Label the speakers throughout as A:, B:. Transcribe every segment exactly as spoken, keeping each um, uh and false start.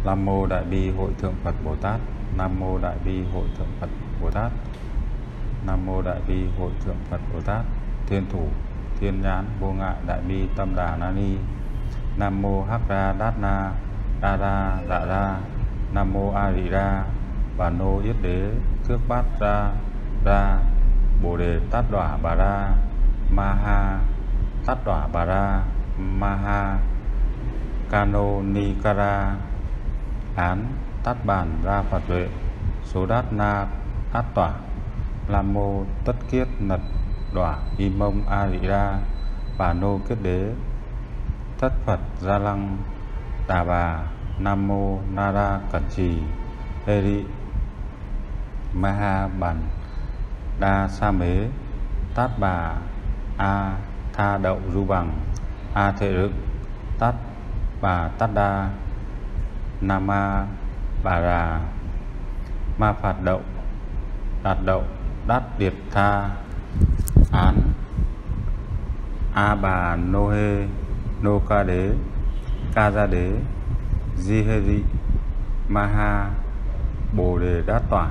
A: Nam mô Đại bi Hội thượng Phật Bồ Tát. Nam mô Đại bi Hội thượng Phật Bồ Tát. Nam mô Đại bi Hội thượng Phật Bồ Tát. Thiên thủ thiên nhãn vô ngại đại bi tâm đà na ni. Nam mô Hắc Ra Đát Na Đa Ra Dạ Ra. Nam mô A Di Đà Bà Nô Yết Đế Thước Bát Ra Ra. Bồ Đề Tát Đọa Bà Ra Ma Ha Tát Đọa Bà Ra Ma Ha Cano Ni Ca Ra. Án Tát Bàn Ra Phật Tuệ Số Đát Na Át Tỏa. Nam mô Tất Kiết Nật Đọa Y Mông A Di Đà Bà Nô Kiết Đế Thất Phật Gia Lăng Đà Bà. Nam mô Nara Cẩn Trì Hê Rị Maha Bản Đa Sa Mế Tát Bà A Tha Đậu Du Bằng A Thệ Rự Tát Bà Tát Đa Nama Bà Rà Ma Phạt Đậu Đạt Đậu Đát Điệt Tha. Án A Bà Nô Hê Nô Ca Đế Ca Gia Đế Di Hê Rị Maha Bồ Đề Đát Tỏa.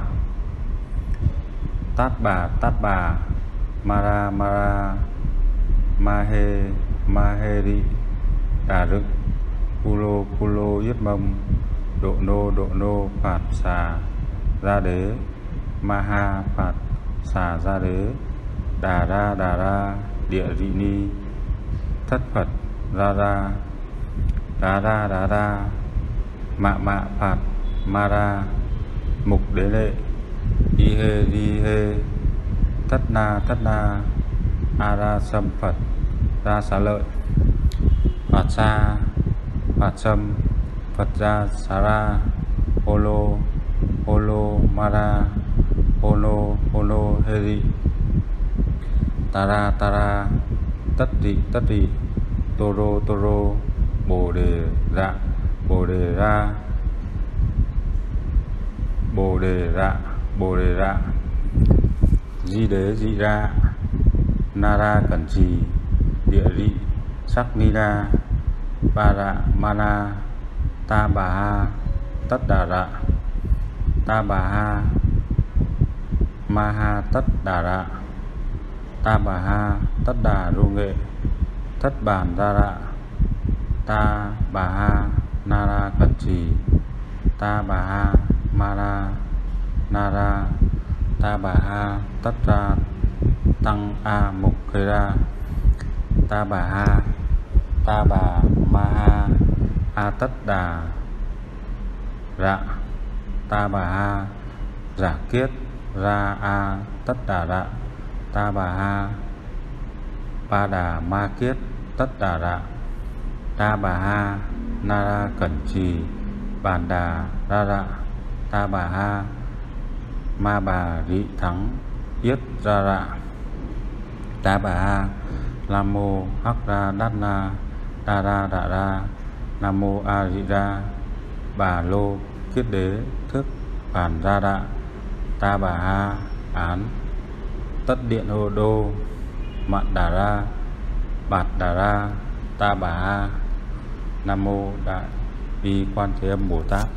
A: Tát Bà Tát Bà Mara Mara Ma Hê Ma Hê Rị Đà Rự Pulo Pulo Yết Mông Độ Nô Độ Nô Phạt Xà Gia Đế Maha Phạt Xà Gia Đế Đà Ra Đà Ra Địa Rị Ni Thất Phật Ra Ra Đà Ra Đà Ra Mạ Mạ Phạt Ma Ra Mục Đế Lệ Y Hê Di Hê Thất Na Thất Na A Ra Sâm Phật Ra Xá Lợi Phạt Sa Phạt Sâm Phật Ra Xá Ra Holo Holo Mara Holo Holo Hê Rị Tara Tara Tất Rị Tất Rị Toro Toro Bồ Đề Rạ Bồ Đề Ra Bồ Đề Rạ Bồ Đề Rạ Di Đế Di Ra Nara Cẩn Trì Địa Rị Sắc Ni Đa Ba Rạ Mana Ta Bà Ha Tất Đà Rạ Ta Bà Ha Ma Ha Tất Đà Rạ Ta Bà Ha Tất Đà Ru Nghệ Thất Bản Ra Rạ Ta Bà Ha Nara Cẩn Trì Ta Bà Ha Mara Nara Ta Bà Ha Tất Ra Tăng A Mục Khê Ra Ta Bà Ha Ta Bà Ma Ha A Tất Đà Rạ Ta Bà Ha Giả Kiết Ra A Tất Đà Rạ Ta Bà Ha Ba Đà Ma Kiết Tất Đà Rạ Ta Bà Ha Nara Cẩn Trì Bàn Đà Ra Rạ Ta Bà Ha Ma Bà Rị Thắng Yết Ra Rạ Ta Bà Ha. Nam mô Hắc Ra Đát Na Đa Ra Đà Ra. Nam mô A Di Đà Bà Lô Kiết Đế Thức Bản Ra Đạ Ta Bà Ha. Án Tất Điện Hô Đô Mạn Đà Ra Bạt Đà Ra Ta Bà Ha. Nam mô Đại bi Quan Thế Âm Bồ Tát.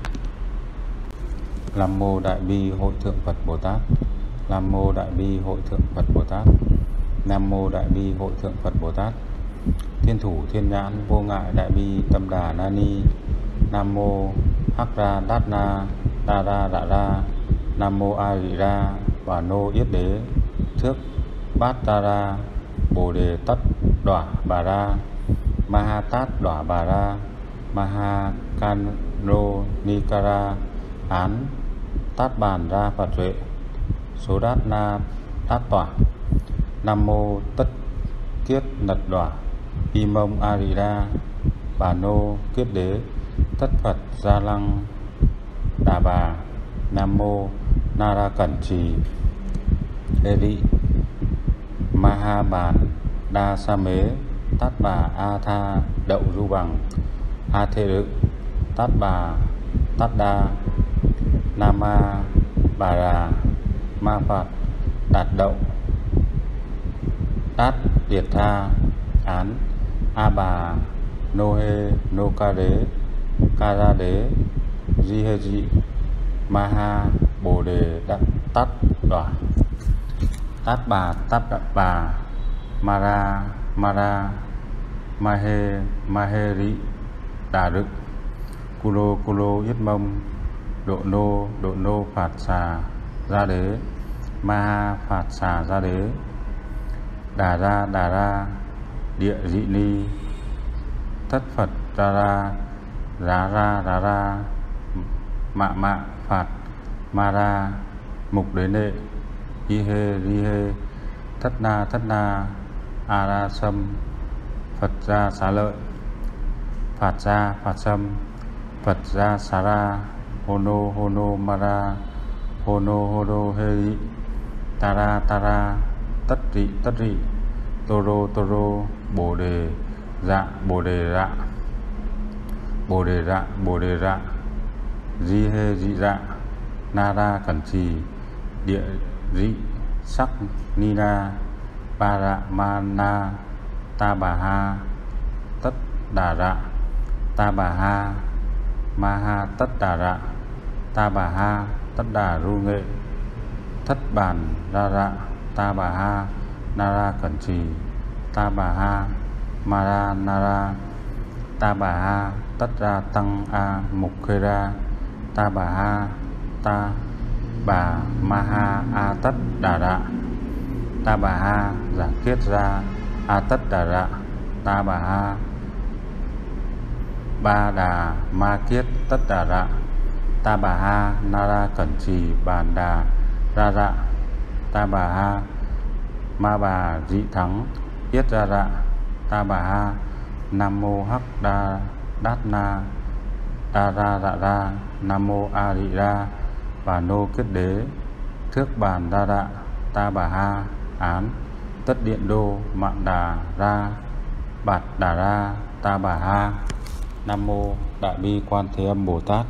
A: Nam mô Đại bi Hội thượng Phật Bồ Tát. Nam mô Đại bi Hội thượng Phật Bồ Tát. Nam mô Đại bi Hội thượng Phật Bồ Tát. Thiên thủ thiên nhãn vô ngại đại bi tâm đà na ni. Nam mô Hắc Ra Đát Na Đa Ra Đà Ra. Nam mô A Di Đà Bà Nô Yết Đế Thước Bát Ta Ra. Bồ Đề Tát Đọa Bà Ra Ma Ha Tát Đọa Bà Ra Ma Ha Cano Ni Ca Ra. Án Tát Bàn Ra Phật Tuệ Số Đát Na Át Tỏa. Nam mô Tất Kiết Nật Đọa Y Mông A Di Đà Bà Nô Kiết Đế Thất Phật Gia Lăng Đà Bà. Nam mô Nara Cẩn Trì Hê Rị Maha Bản Đa Sa Mế Tát Bà A Tha Đậu Du Bằng A Thệ Rự Tát Bà Tát Đa Nama Bà Rà Ma Phạt Đạt Đậu Đát Điệt Tha. Án A Bà Nô Hê Nô Ca Đế ca ra đế di hê dị ma ha bồ đề đắc tát đọa tát bà tát bà ma ra ma ra ma hê ma hê ri đà rực cu lô cu lô yết mông độ nô độ nô phạt xà ra đế ma ha phạt xà ra đế đà ra đà ra địa dị ni thất phật ra ra rá ra rá ra mạ mạ phạt ma ra mục đế nệ y hê ri hê thất na thất na a ra sâm phật ra xá lợi phạt ra phạt sâm phật ra xá ra hono hono mara hono hono hê ri tara tara tất rị tất rị toro toro bồ đề dạ bồ đề rạ bồ đề rạ bồ đề rạ di hê dị rạ na ra cẩn trì địa dị sắc ni na ba rạ ma na ta bà ha tất đà rạ ta bà ha ma ha tất đà rạ ta bà ha tất đà ru nghệ thất bàn ra rạ ta bà ha na ra cẩn trì ta bà ha ma ra na ra ta bà ha tất ra tăng a mục khê ra ta bà ha ta bà ma ha a tất đà rạ ta bà ha giả kiết ra a tất đà rạ ta bà ha ba đà ma kiết tất đà rạ ta bà ha na ra cẩn trì bàn đà ra rạ ta bà ha ma bà dị thắng yết ra rạ ta bà ha nam mô hắc đa đát na đa ra rạ ra nam mô a di ra và nô kết đế thước bàn ra rạ ta bà ha án tất điện đô mạn đà ra bạt đà ra ta bà ha. Nam mô Đại bi Quan Thế Âm Bồ Tát.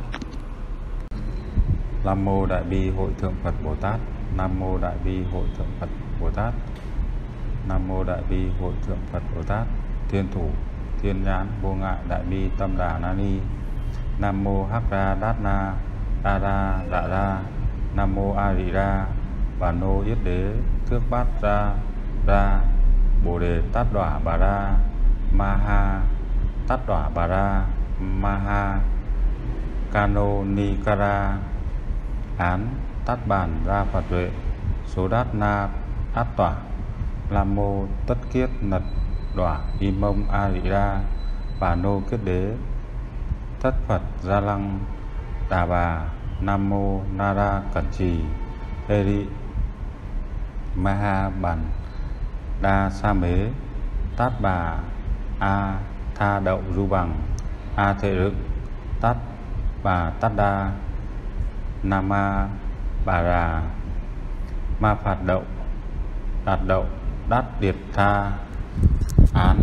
A: Nam mô Đại bi Hội Thượng Phật Bồ Tát. Nam mô Đại bi Hội Thượng Phật Bồ Tát. Nam mô Đại bi Hội Thượng Phật Bồ Tát. Thiên thủ thiên nhãn vô ngại đại bi tâm đà na ni. Nam mô hắc ra đát na đa ra đa ra. Nam mô a di ra và nô yết đế thước bát ra ra bồ đề tát đọa bà ra ma ha tát đọa bà ra ma ha cano ni kara án tát bàn ra Phật tuệ số đát na át tỏa. Nam mô tất kiết nật đọa y mông a di ra bà nô kết đế thất Phật gia lăng đà bà. Nam mô na ra cẩn trì hê ri ma ha bản đa sa mế tát bà a tha đậu du bằng a thệ rựng tát bà tát đa nam ma bà rà ma phạt đậu đạt đậu đát điệt tha án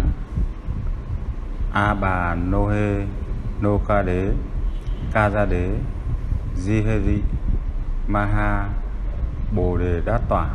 A: a bà nô hê nô ca đế ca gia đế di hê ri ma ha bồ đề đát tỏa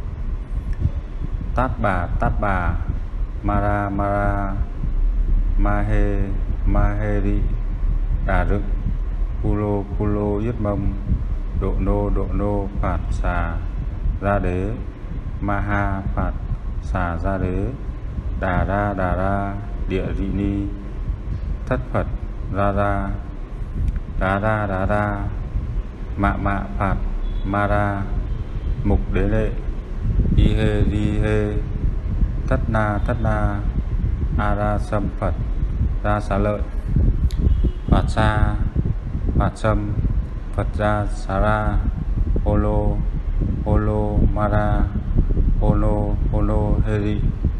A: tát bà tát bà ma ra ma ra ma hê ma hê ri đà rựng cu lô cu lô yết mông độ nô độ nô phạt xà ra đế ma ha phạt xà ra đế đà ra đà ra địa dị ni thất Phật ra ra đà ra đà ra mạ mạ phạt ma ra mục đế lệ y hê di hê thất na thất na a ra sâm Phật ra xá lợi phạt sa phạt sâm Phật ra xá ra holo holo mara holo holo hê ri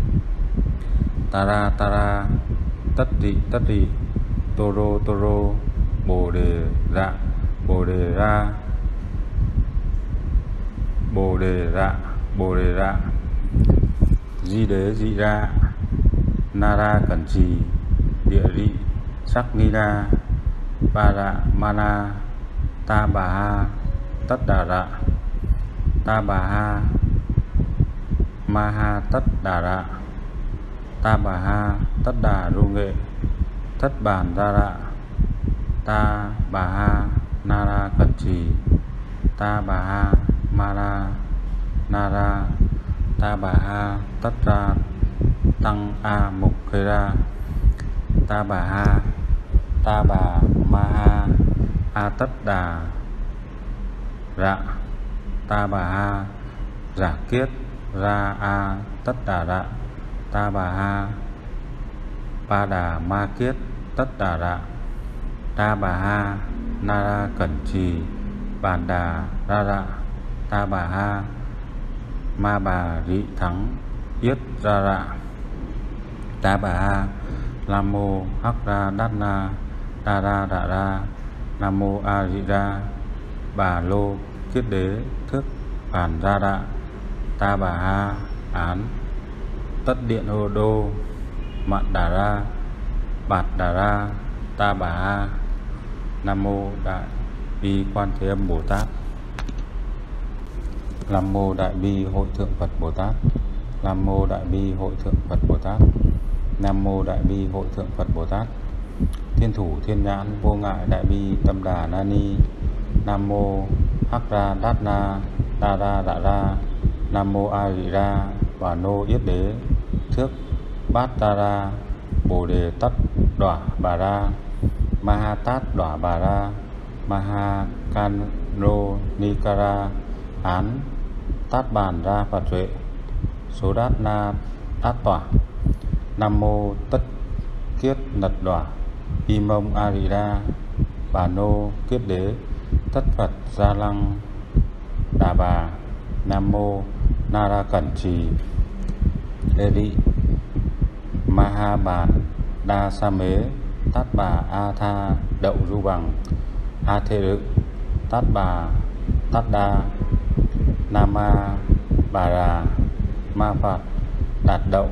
A: tara tara tất rị tất rị toro toro bồ đề rạ bồ đề ra bồ đề rạ bồ đề rạ di đế dị ra na ra cẩn trì địa rị sắc ni ra ba rạ mana ta bà ha tất đà rạ ta bà ha ma ha tất đà rạ ta bà ha tất đà ru nghệ thất bàn ra rạ Ta Bà Ha Nara Cẩn Trì, Ta Bà Ha Mara Nara, Ta Bà Ha Tất Ra Tăng A Mục Khê Ra, Ta Bà Ha Ta Bà Ma Ha A Tất Đà Rạ, Ta Bà Ha Giả Kiết Ra A Tất Đà Rạ, Ta Bà Ha Pa Đà Ma Kiết Tất Đà Rạ, Ta Bà Ha Nara Cẩn Trì Bàn Đà Ra Rạ, Ta Bà Ha Ma Bà Rị Thắng Yết Ra Rạ, Ta Bà Ha Nam Mô Hắc Ra Đát Na Đa Ra Đà Ra, Nam Mô A Rị Ra Bà Lô Kiết Đế Thước Bàn Ra Rạ, Ta Bà Ha Án Tất Điện Ô Đô Mạn Đà Ra Bạt Đà Ra, Ta Bà Ha. Nam Mô Đại Bi Quan Thế Âm Bồ Tát. Nam Mô Đại Bi Hội Thượng Phật Bồ Tát. Nam Mô Đại Bi Hội Thượng Phật Bồ Tát. Nam Mô Đại Bi Hội Thượng Phật Bồ Tát. Thiên thủ thiên nhãn vô ngại đại bi tâm đà na ni. Nam Mô Hắc Ra Đát Na Đa Ra Đà Ra, Nam Mô A Rị Ra Bà Nô Yết Đế Thước Bát Ta Ra, Bồ Đề Tát Đọa Bà Ra, Ma Ha Tát Đọa Bà Ra, Ma Ha Can Nô Ni Ca Ra, Án Tát Bàn Ra Phật Tuệ, Số Đát Na Tát Tỏa. Nam Mô Tất Kiết Nật Đọa Y Mông A Rị Ra Bà Nô Kiết Đế Tất Phật Gia Lăng Đà Bà. Nam Mô Nara Cẩn Trì Lê Rị Ma Ha Bàn Đa Sa Mế Tát Bà A Tha Đậu Du Bằng A Thê Rự Tát Bà Tát Đa Nam Ma Bà Rà Ma Phạt Đạt Đậu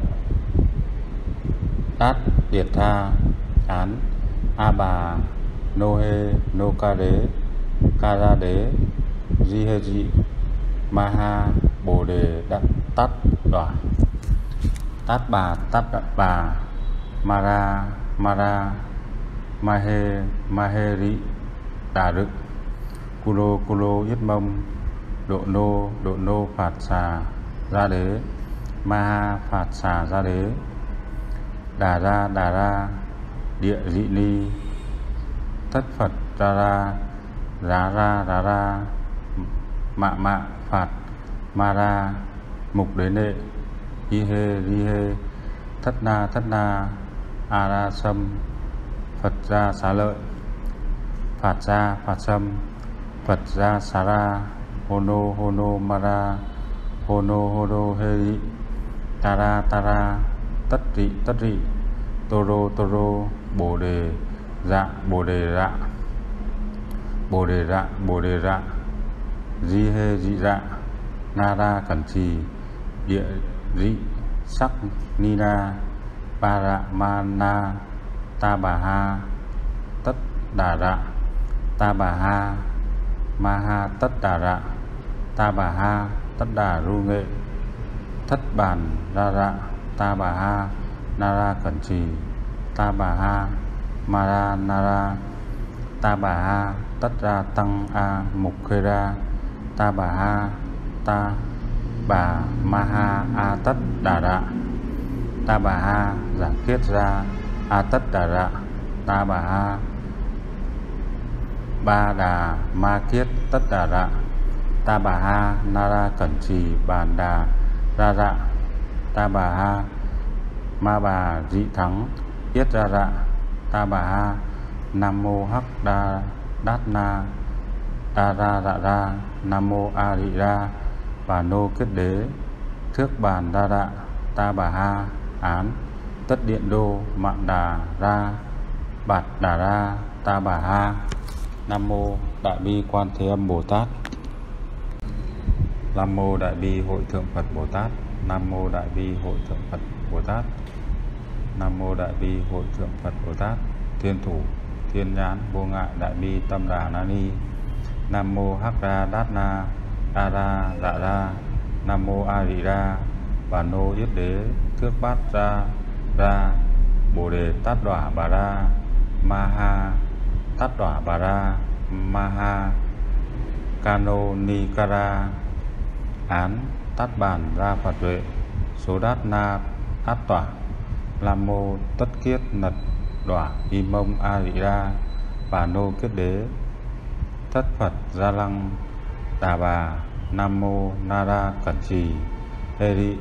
A: Tát Điệt Tha Án A Bà Nô Hê Nô Ca Đế Ca Ra Đế Di Hê Dị Ma Ha Bồ Đề Đắc Tát Đọa Tát Bà Tát Bà Mara Mara Ma Hê Ma Hê Rị Đà Rự Culo Culo Yết Mông Độ Nô Độ Nô Phạt Xà Ra Đế Ma Ha Phạt Xà Ra Đế Đà Ra Đà Ra Địa Dị Ni Thất Phật Ra Ra Rá Ra Rá Ra Mạ Mạ Phạt Ma Ra Mục Đế Nệ Y Hê Ri Hê Thất Na Thất Na A Ra Sâm Phật Ra Xá Lợi Phạt Ra Phạt Sâm Phật Ra Xá Ra Hono Hono Mara Hono Hono Hê Rị Tara Tara Tất Rị Tất Rị Toro Toro Bồ Đề Dạ Bồ Đề Rạ Bồ Đề Rạ Bồ Đề Rạ Di Hê Dị Rạ Nara Cẩn Trì Địa Rị Sắc Ni Na Ba Rạ Ma Na, Ta Bà Ha Tất Đà Rạ, Ta Bà Ha Ma Ha Tất Đà Rạ, Ta Bà Ha Tất Đà Ru Nghệ Thất Bàn Ra Rạ, Ta Bà Ha Nara Cẩn Trì, Ta Bà Ha Mara Nara, Ta Bà Ha Tất Ra Tăng A Mục Khê Ra, Ta Bà Ha Ta Bà Ma Ha A Tất Đà Rạ, Ta Bà Ha Giả Kiết Ra A Tất Đà Rạ, Ta Bà Ha Ba Đà Ma Kiết Tất Đà Rạ, Ta Bà Ha Nara Cẩn Trì Bàn Đà Ra Rạ, Ta Bà Ha Ma Bà Dị Thắng Yết Ra Rạ, Ta Bà Ha Nam Mô Hắc Đa Đát Na Đa Ra Rạ Ra, Nam Mô A Rị Ra Bà Nô Kiết Đế Thước Bàn Ra Rạ, Ta Bà Ha Án Tất Điện Đô Mạn Đà Ra Bạt Đà Ra, Ta Bà Ha. Nam Mô Đại Bi Quan Thế Âm Bồ Tát. Nam Mô Đại Bi Hội Thượng Phật Bồ Tát. Nam Mô Đại Bi Hội Thượng Phật Bồ Tát. Nam Mô Đại Bi Hội Thượng Phật Bồ Tát. Thiên thủ thiên nhãn vô ngại đại bi tâm đà na ni. Nam Mô Hắc Ra Đát Na Đa Ra Đà Ra, Nam Mô A Rị Ra Bà Nô Yết Đế Thước Bát Ra Ra, Bồ Đề Tát Đọa Bà Ra, Ma Ha Tát Đỏa Bà Ra Maha Kanonikara. Án Tát Bàn Ra Phật Duệ Số Đát Na Tát Tỏa Lam Mô Tất Kiết Nật Đỏa Y Mông A Rị Ra Bà Nô Kiết Đế Thất Phật Gia Lăng Đà Bà Nam Mô Nara Cẩn Trì Hê Rị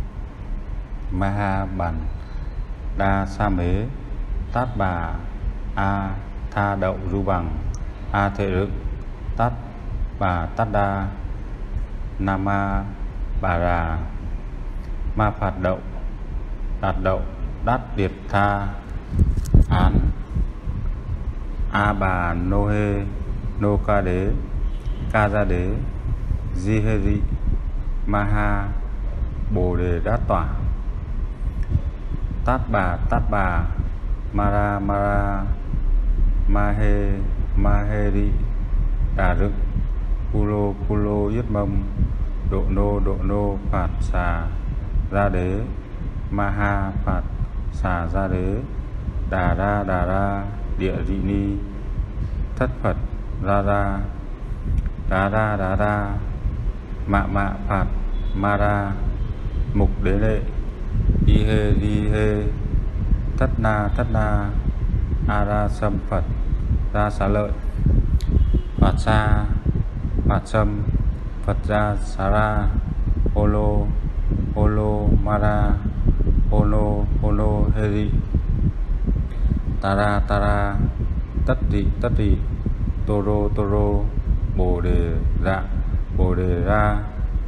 A: Maha Bản Đa Sa Mế Tát Bà A Tha Đậu Du Bằng A Thệ Rự Tát Bà Tát Đa Nama Bà Rà Ma Phạt Đậu Đạt Đậu Đát Điệt Tha. Án A Bà Nô Hê Nô Ca Đế Ca Gia Đế Di Hê Rị Maha Bồ Đề Đát Tỏa Tát Bà Tát Bà Mara Mara Ma Hê Ma Hê Rị Đà Rự Pulo Pulo Yết Mông Độ Nô Độ Nô Phạt Xà Gia Đế Maha Phạt Xà Gia Đế Đà Ra Đà Ra Địa Rị Ni Thất Phật Ra Ra Đà Ra Đà Ra Mạ Mạ Phạt Ma Ra Mục Đế Lệ Y Hê Di Hê Thất Na Thất Na A Ra Sâm Phật Ra Xá Lợi Phạt Sa Phạt Sâm Phật Ra Xá Ra Holo Holo Mara Holo Holo Hê Rị Tara Tara Tất Rị Tất Rị Toro Toro Bồ Đề Dạ Bồ Đề Ra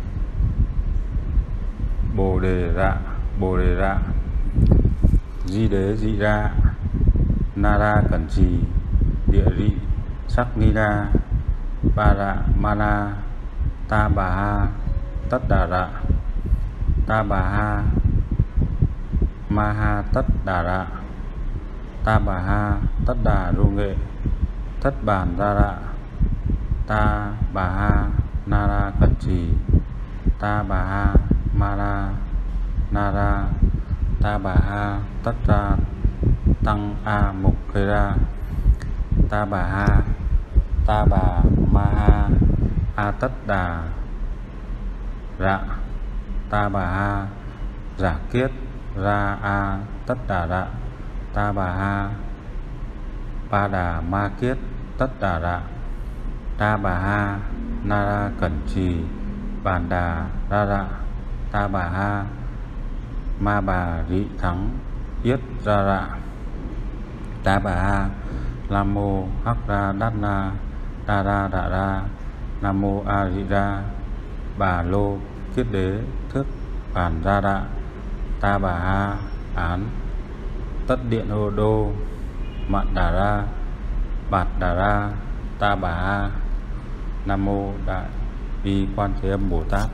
A: Bồ Đề Ra Bồ Đề Ra Di Đế Dị Ra Nara Cẩn Trì Địa Rị Sắc Ni Đa Ba Rạ Mana Ta Bà Ha Tất Đà Rạ Ta Bà Ha Ma Ha Tất Đà Rạ Ta Bà Ha Tất Đà Ru Nghệ Thất Bàn Ra Rạ Ta Bà Ha Nara Cẩn Trì Ta Bà Ha Mara Nara Ta Bà Ha Tất Ra Tăng A Mục Khê Ra Ta Bà Ha Ta Bà Ma Ha A Tất Đà Rạ Ta Bà Ha Giả Kiết Ra A Tất Đà Rạ Ta Bà Ha Ba Đà Ma Kiết Tất Đà Rạ Ta Bà Ha Nara Cẩn Trì Bàn Đà Ra Rạ Ta Bà Ha Ma Bà Rị Thắng Yết Ra Rạ Ta Bà Ha Lam Mô Hắc Ra Đát Na Ta Ra Đà Ra Nam Mô A Rị Ra Bà Lô Kiết Đế Thức Bàn Ra Rạ Ta Bà Ha Án Tất Điện Ô Đô Mạn Đà Ra Bạt Đà Ra Ta Bà Ha. Nam Mô Đại Bi Quan Thế Âm Bồ Tát.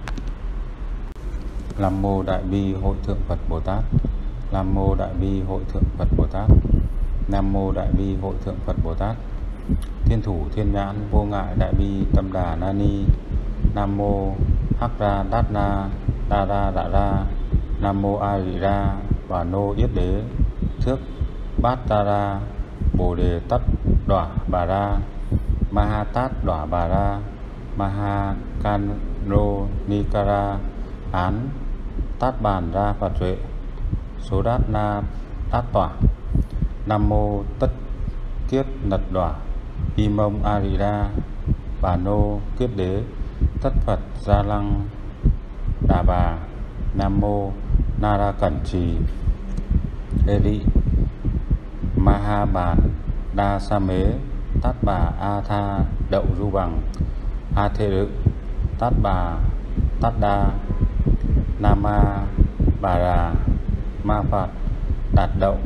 A: Nam Mô Đại Bi Hội Thượng Phật Bồ Tát. Nam Mô Đại Bi Hội Thượng Phật Bồ Tát. Nam Mô Đại Bi Hội Thượng Phật Bồ Tát. Thiên thủ thiên nhãn vô ngại đại bi tâm đà na ni. Nam Mô Hắc Ra Đát Na Ta Ra Đà Ra. Nam Mô A Rị Ra Bà Nô Yết Đế Thước Bát Ta Ra Bồ Đề Tát Đỏa Bà Ra Maha Tát Đỏa Bà Ra Maha Kanonikara. Án Tát Bàn Ra Phật Duệ Số Đát Na Tát Tỏa Nam Mô Tất Kiết Nật Đỏa Y Mông A Rị Ra Bà Nô Kiết Đế Thất Phật Gia Lăng Đà Bà Nam Mô Nara Cẩn Trì Hê Rị Maha Bản Đa Sa Mế Tát Bà A Tha Đậu Du Bằng A Thê Rự Tát Bà Tát Đa Nama Bà Rà Ma Phạt Đạt Đậu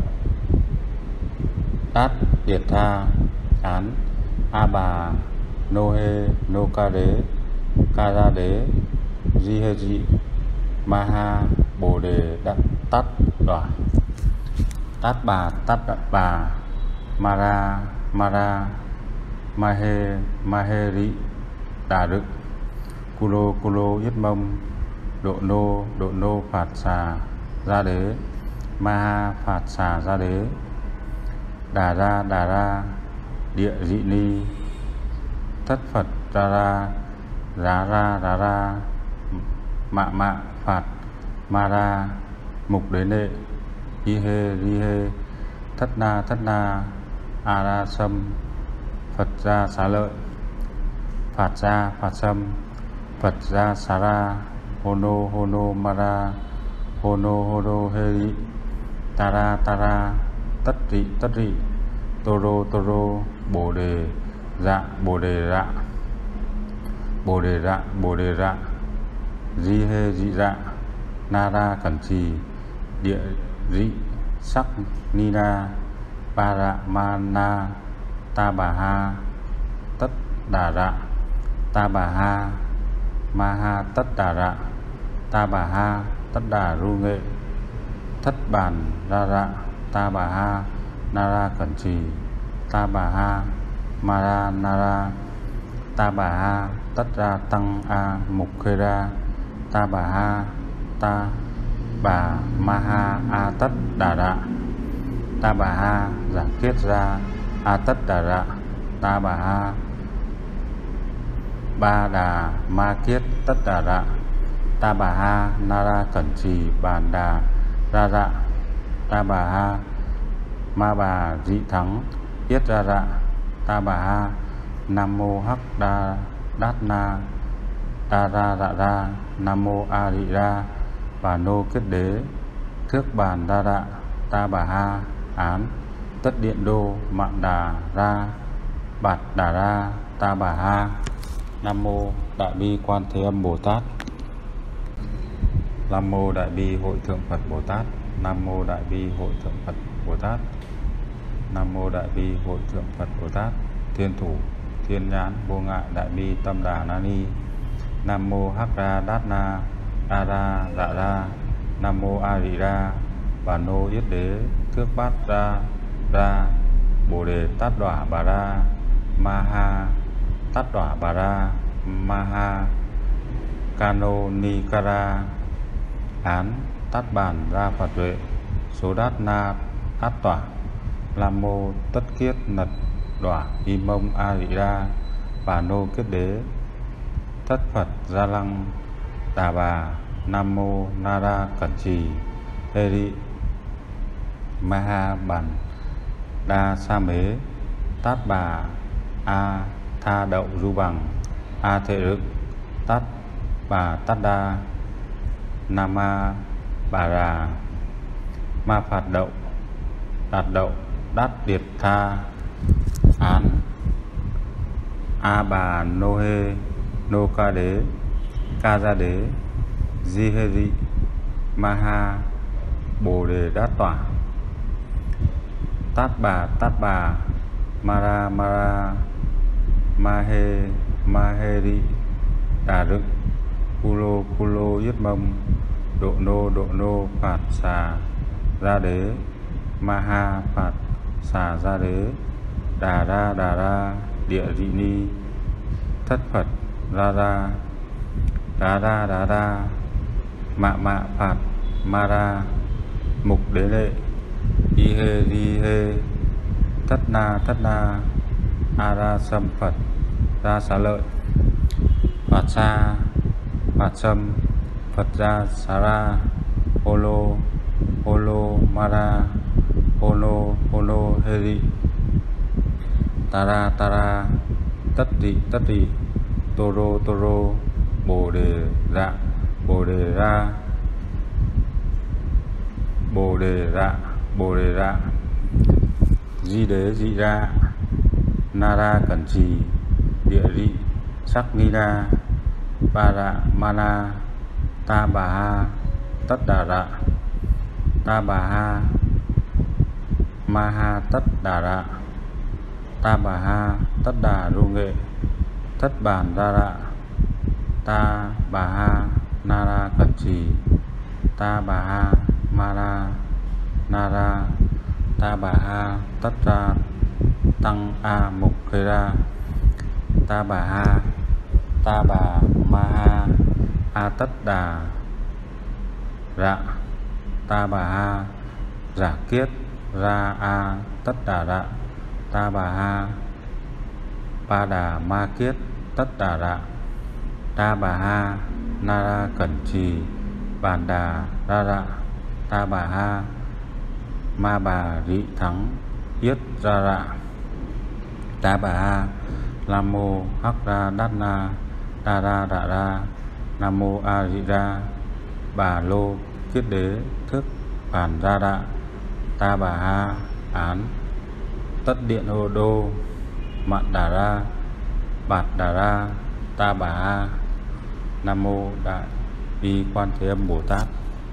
A: Đát Điệt Tha. Án A Bà Nô Hê Nô Ca Đế Ca Gia Đế Di Hê Rị Maha Bồ Đề Đát Tát Đỏa Tát Bà Tát Bà Mara Mara Ma Hê Ma Hê Rị Đà Rự Culo Culo Yết Mông Độ Nô Độ Nô Phạt Xà Gia Đế Maha Phạt Xà Gia Đế Đà Ra Đà Ra địa dị ni, thất Phật ra ra, rá ra rá ra, mạ mạ phạt ma ra, mục đế nệ, y hê ri hê, thất na thất na, a ra sâm, Phật ra xá lợi, phạt ra phạt sâm, Phật ra xá ra, hono hono mara, hono hono heri, tara tara, tất rị tất rị, toro toro, bồ đề dạ bồ đề rạ, bồ đề rạ bồ đề rạ, di hê dị dạ, nara cẩn trì, địa dị sắc ni na, ba rạ ma na, ta bà ha, tất đà rạ, ta bà ha, ma ha tất đà rạ, ta bà ha tất đà ru nghệ, thất bản ra rạ, ta bà ha, nara cẩn trì, ta bà ha, mara nara, ta bà ha tất ra tăng a mục khê ra, ta bà ha ta bà ma ha a tất đà rạ, ta bà ha giả kiết ra a tất đà rạ, ta bà ha ba đà ma kiết tất đà rạ, ta bà ha nara cẩn trì bàn đà ra rạ, ta bà ha ma bà dị thắng yết ra rạ, ta bà ha nam mô hắc đa đát na, đa ra rạ ra, nam mô a rị ra, bà nô kết đế, thước bàn ra rạ, ta bà ha án, tất điện đô mạn đà ra, bạt đà ra, ta bà ha. Nam mô Đại bi Quan Thế Âm Bồ Tát. Nam mô Đại bi Hội Thượng Phật Bồ Tát. Nam mô Đại bi Hội Thượng Phật Bồ Tát. Nam mô Đại bi Hội Thượng Phật Bồ Tát. Thiên thủ thiên nhãn vô ngại đại bi tâm đà na ni. Nam mô hắc ra đát na, a ra dạ ra, nam mô a rị ra, bà nô yết đế, thước bát ra ra, bồ đề tát đọa bà ra, ma ha tát đọa bà ra, ma ha cano ni kara, án tát bàn ra Phật huệ, số đát na át tỏa, nam mô tất kiết nật đọa y mông a rị ra, bà nô kết đế, thất Phật gia lăng đà bà, nam mô nara cẩn trì heri maha bản đa sa mế, tát bà a tha đậu du bằng, a thệ rự tát bà tát đa, nama bà rà, ma phạt đậu đạt đậu đát điệt tha, án a bà nô hê nô ca đế, ca gia đế, di hê dị, ma ha bồ đề đát tỏa, tát bà tát bà, mara mara, ma hê ma hê ri, đà rự, culo culo yết mông, độ nô độ nô phạt xà ra đế, ma ha phạt xà ra đế, đà ra đà ra, địa dị ni, thất Phật ra ra, đá ra đá ra, mạ mạ phạt ma ra, mục đế lệ, y hê ri hê, thất na thất na, a ra sâm Phật ra xá lợi, phạt sa phạt sâm, Phật ra xá ra, holo holo mara, hono hono heri, tara tara, tất rị tất rị, toro toro, bồ đề rạ bồ đề ra, bồ đề rạ bồ đề rạ, di đế dị ra, nara cẩn trì, địa rị sắc ni na, ba rạ mana, ta bà ha tất đà rạ, ta bà ha ma ha tất đà rạ, ta bà ha tất đà ru nghệ, thất bản ra rạ, ta bà ha nara cẩn trì, ta bà ha mara nara, ta bà ha tất ra tăng a mục khê ra, ta bà ha ta bà ma ha a tất đà rạ, ta bà ha giả kiết ra a tất đà rạ, ta bà ha Pa Đà Ma Kiết Tất Đà Rạ Ta Bà Ha Na Ra Cẩn Trì Bàn Đà Ra Rạ Ta Bà Ha Ma Bà Rị Thắng Yết Ra Rạ Ta Bà Ha Nam Mô Hắc Ra Đát Na Ta Ra Đà Ra Nam Mô A Di Đà Bà Lô Kiết Đế Thức Bàn Ra Đạ Ta Bà Ha Án Tất Điện Hô Đô Mạn Đà Ra Bạt Đà Ra Ta Bà Ha. Nam Mô Đại Bi Quan Thế Âm Bồ Tát.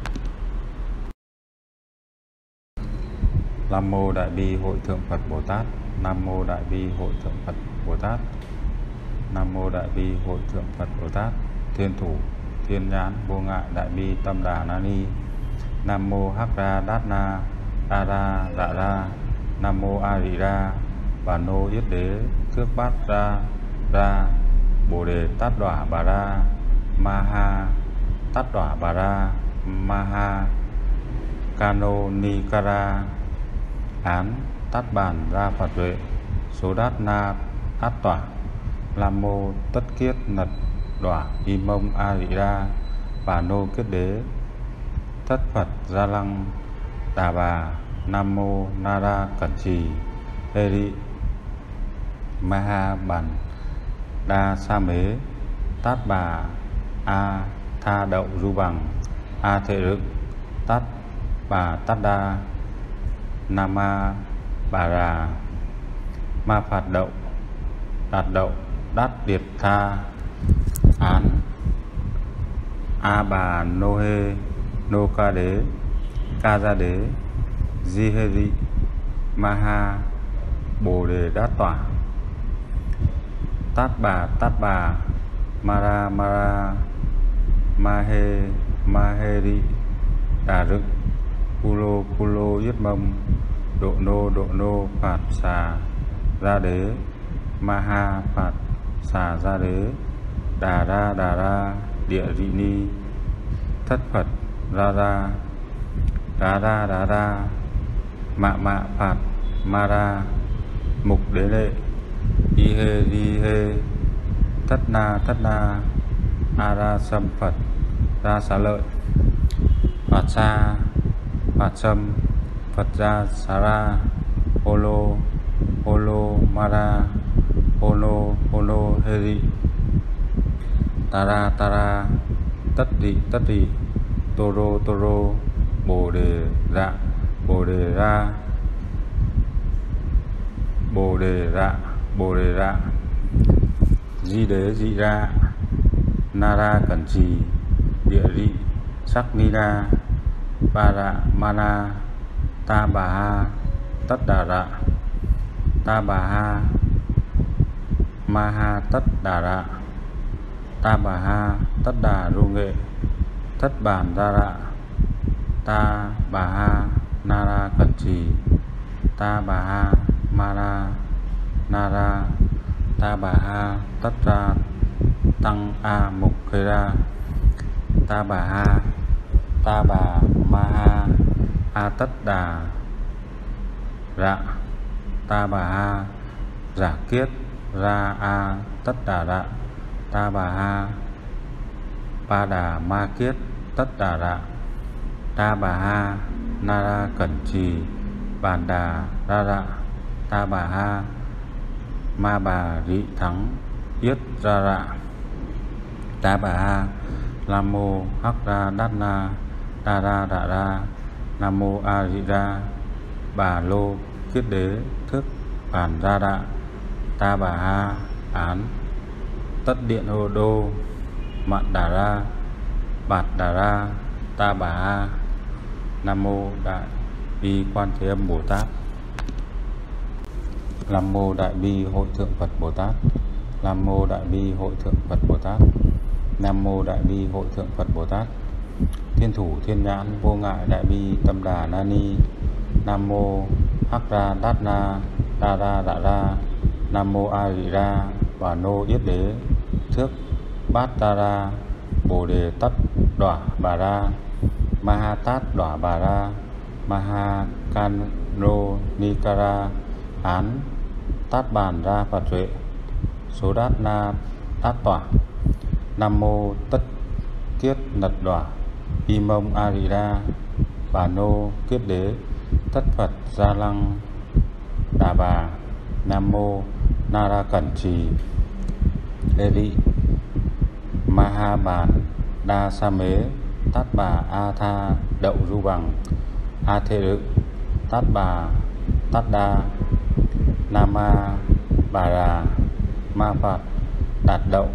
A: Nam Mô Đại Bi Hội Thượng Phật Bồ Tát. Nam Mô Đại Bi Hội Thượng Phật Bồ Tát. Nam Mô Đại Bi Hội Thượng Phật Bồ Tát. Thiên thủ thiên nhãn vô ngại đại bi tâm đà na ni. Nam Mô Hắc Ra Đát Na Ta Ra Đạ Ra Nam Mô A Di Đà Bà Nô Yết Đế Thước Bát Ra Ra Bồ Đề Tát Đọa Bà Ra Ma Ha Tát Đọa Bà Ra Ma Ha Cano Ni Ca Ra Án Tát Bàn Ra Phật Huệ Số Đát Na Tát Tỏa Nam Mô Tất Kiết Nật Đọa Y Mông A Di Đà Bà Nô Kiết Đế Thất Phật Gia Lăng Đà Bà Nam Mô Na Ra Cẩn Trì Hê Rị Ma Ha Bản Đa Sa Mế Tát Bà A Tha Đậu Du Bằng A Thệ Rựng Tát Bà Tát Đa Nam Ma Bà Rà Ma Phạt Đậu Đạt Đậu Đát Điệt Tha Án A Bà Nô Hê Nô Ca Đế Ca Gia Đế Di Hê Rị Ma Ha Bồ Đề Đát Tỏa Tát Bà Tát Bà Ma Ra Ma Ra Ma Hê Ma Hê Rị Đà Rựng Cu Lô Cu Lô Yết Mông Độ Nô Độ Nô Phạt Xà Gia Đế Ma Ha Phạt Xà Gia Đế Đà Ra Đà Ra Địa Rị Ni Thất Phật Ra Ra Đà Ra Đà Ra Mạ Mạ Phạt Ma Ra Mục Đế Lệ Y Hê Di Hê Thất Na Thất Na A Ra Sâm Phật Ra Xá Lợi Phạt Sa Phạt Sâm Phật Ra Xá Ra Hô Lô Hô Lô Ma Ra Hô Lô Hô Lô Hê Rị Ta Ra Ta Ra Tất Rị Tất Rị Tô Rô Tô Rô Bồ Đề Rạ Bồ Đề Ra Bồ Đề Rạ Bồ Đề Rạ Di Đế Dị Ra Na Ra Cẩn Trì Địa Rị Sắc Ni Đa Ba Rạ Ma Na Ta Bà Ha Tất Đà Rạ Ta Bà Ha Ma Ha Tất Đà Rạ Ta Bà Ha Tất Đà Ru Nghệ Thất Bàn Ra Rạ Ta Bà Ha Na Ra Cẩn Trì Ta Bà Ha Ma Ra Na Ra Ta Bà Ha Tất Ra Tăng A Mục Khê Ra Ta Bà Ha Ta Bà Ma Ha A Tất Đà Rạ Ta Bà Ha Giả Kiết Ra A Tất Đà Rạ Ta Bà Ha Pa Đà Ma Kiết Tất Đà Rạ Ta Bà Ha Na Ra Cẩn Trì Bàn Đà Ra Rạ Ta Bà Ha Ma Bà Rị Thắng Yết Ra Rạ Ta Bà Ha Nam Mô Hắc Ra Đát Na Ta Ra Đạ Ra Nam Mô A Di Đà Bà Lô Kiết Đế Thức Bàn Ra Đạ Ta Bà Ha Án Tất Điện Hô Đô Mạn Đà Ra Bạt Đà Ra Ta Bà Ha. Nam Mô Đại Bi Quan Thế Âm Bồ Tát. Nam Mô Đại Bi Hội Thượng Phật Bồ Tát. Nam Mô Đại Bi Hội Thượng Phật Bồ Tát. Nam Mô Đại Bi Hội Thượng Phật Bồ Tát. Thiên thủ thiên nhãn vô ngại đại bi tâm đà na ni. Nam Mô Hắc Ra Đát Na Ta Ra Đạ Ra Nam Mô A Di Đà Bà Nô Yết Đế Thước Bát Ta Ra Bồ Đề Tát Đọa Bà Ra Ma Ha Tát Đọa Bà Ra Ma Ha Cano Ni Ca Ra Án Tát Bàn Ra Phật Huệ số đát na tát tỏa. Nam mô tất kiết nật đỏa y mông a di đà bà nô kiết đế tất Phật gia lăng đà bà. Nam mô na ra cẩn trì ê ri ma ha bàn đa sa mế tát bà a tha đậu du bằng a thê đự tát bà tát đa nam ma bà rà ma phạt đạt đậu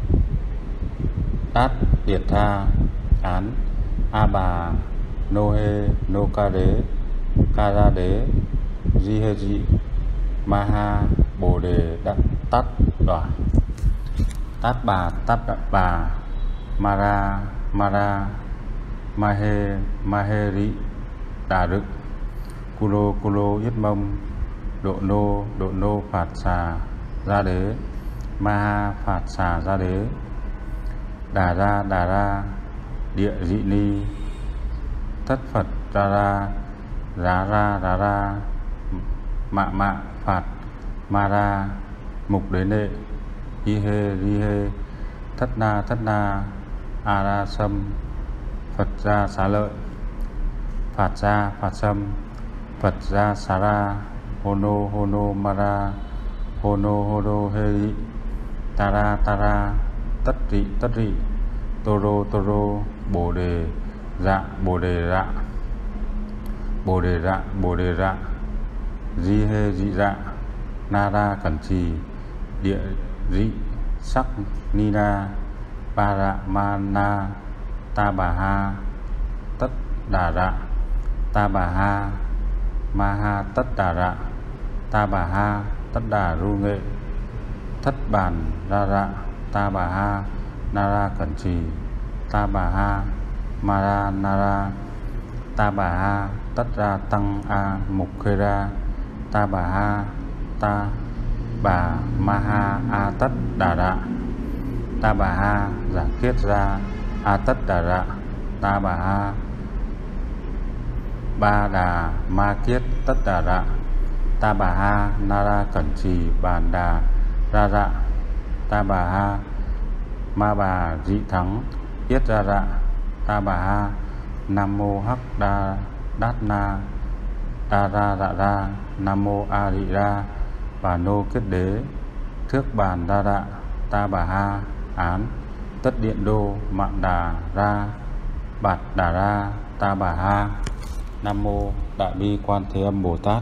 A: tát điệt tha án a bà nô hê nô ca đế ca ra đế di hê dị ma ha bồ đề đắc tát đỏa. Tát bà tát bà ma ra ma ra ma hê ma hê ri đà rực cu lô cu lô yết mông độ nô độ nô phạt xà ra đế ma ha phạt xà ra đế đà ra đà ra địa dị ni thất Phật ra ra rá ra rá ra mạ mạ phạt ma ra mục đế nệ y hê ri hê thất na thất na a ra sâm Phật ra xá lợi phạt ra phạt sâm Phật ra xá ra hô nô hô nô ma ra hô nô hô nô hê ri ta ra ta ra tất rị tất rị tô rô tô rô bồ đề dạ bồ đề rạ bồ đề rạ bồ đề rạ di hê dị dạ na ra cẩn trì địa dị sắc ni na ba rạ ma na ta bà ha tất đà rạ ta bà ha ma ha tất đà rạ ta bà ha tất đà ru nghệ thất bản ra rạ ta bà ha na ra cẩn trì ta bà ha ma ra na ra ta bà ha tất ra tăng a mục khê ra ta bà ha ta bà ma ha a tất đà rạ ta bà ha giả kiết ra a tất đà rạ ta bà ha ba đà ma kiết tất đà rạ ta bà ha na ra cẩn trì bàn đà ra rạ ta bà ha ma bà dị thắng yết ra rạ ta bà ha nam mô hắc đa đát na đa ra rạ ra nam mô a di đà bà nô kết đế thước bàn ra rạ ta bà ha án tất điện đô mạn đà ra bạt đà ra ta bà ha. Nam mô đại bi quan thế âm Bồ Tát.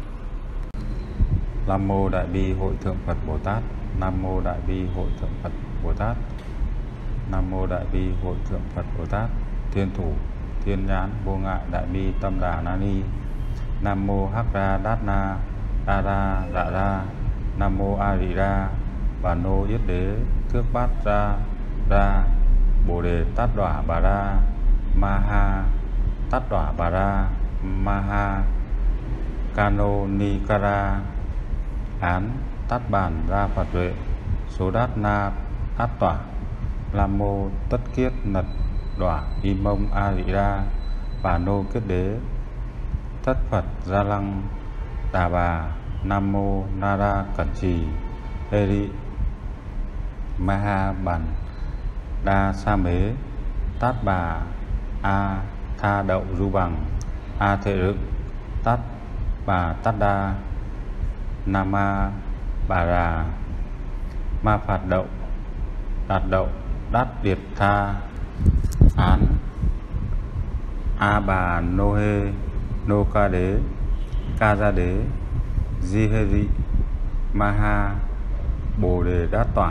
A: Nam mô đại bi hội thượng Phật Bồ Tát. Nam mô đại bi hội thượng Phật Bồ Tát. Nam mô đại bi hội thượng Phật Bồ Tát. Thiên thủ thiên nhãn vô ngại đại bi tâm đà na ni. Nam mô hắc ra đát na đa ra dạ ra nam mô a di đà bà nô yết đế thước bát ra ra bồ đề tát đỏa bà ra ma ha tát đỏa bà ra ma ha cano ni ca ra án tát bàn ra Phật huệ số đát na tát tỏa. Nam mô tất kiết nật đỏa y mông a di đà bà nô kết đế thất Phật gia lăng đà bà. Nam mô na ra cẩn trì ê ri ma ha bàn đa sa mế tát bà a tha đậu du bằng a thệ rự tát bà tát đa nam ma bà rà ma phạt đậu đạt đậu đát điệt tha án a bà nô hê nô ca đế ca ra đế di hê dị ma ha bồ đề đát tỏa.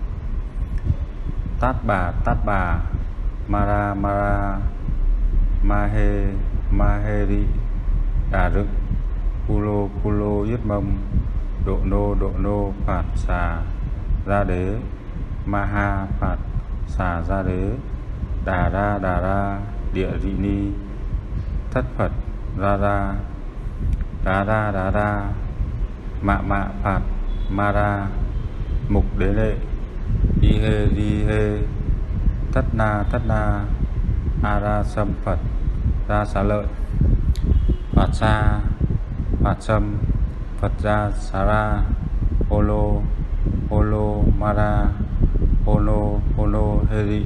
A: Tát bà tát bà ma ra ma ra ma hê ma hê ri đà rực cu lô cu lô yết mông độ nô độ nô phạt xà ra đế ma ha phạt xà ra đế đà ra đà ra địa dị ni thất Phật ra ra đà ra đà ra mạ mạ phạt ma ra mục đế lệ y hê di hê thất na thất na a ra sâm Phật ra xá lợi phạt sa phạt sâm Phật ra xá ra hô lô Holo Mara Hono Hono Heri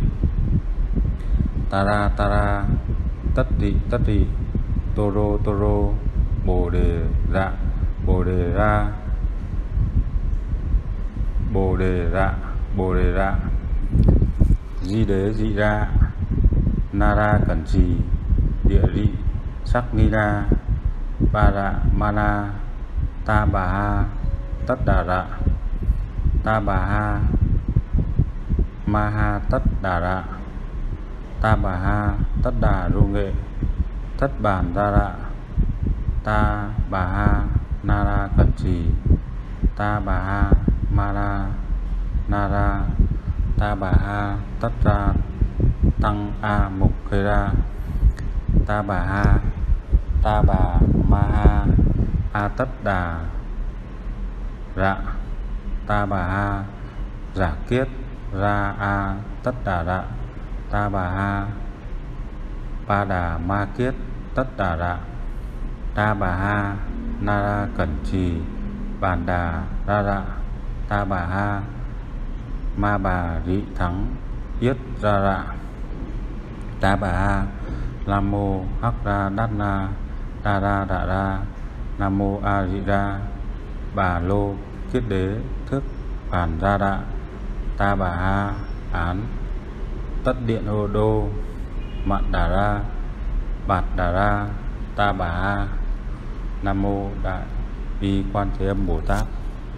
A: Tara Tara Tất Rị Tất Rị Toro Toro Bồ Đề Ra Bồ Đề Ra Bồ Đề Ra Bồ Đề Ra Di Đế Di Ra Nara Cẩn Trì Địa Rị Sắc Ni Đa Ba Rạ Mana Ta Bà Ha Tất Đà Rạ Ta Bà Ha Ma Ha Tất Đà Rạ Ta Bà Ha Tất Đà Ru Nghệ Thất Bản Đa Rạ Ta Bà Ha Nara Cẩn Trì Ta Bà Ha Mara Nara Ta Bà Ha Tất Ra Tăng A Mục Khê Ra Ta Bà Ha Ta Bà Ma Ha A Tất Đà Rạ Ta Bà Ha Giả Kiết Ra A Tất Đà Rạ Ta Bà Ha Pa Đà Ma Kiết Tất Đà Rạ Ta Bà Ha Nara Cẩn Trì Bàn Đà Ra Rạ Ta Bà Ha Ma Bà Rị Thắng Yết Ra Rạ Ta Bà Ha Nam Mô Hắc Ra Đát Na Đa Ra Đà Ra Nam Mô A Di Đà Bà Lô Kiết Đế Thức Bàn Ra Đạ Ta Bà Ha Án Tất Điện Hô Đô Mạn Đà Ra Bạt Đà Ra Ta Bà Ha. Nam Mô Đại Bi Quan Thế Âm Bồ Tát.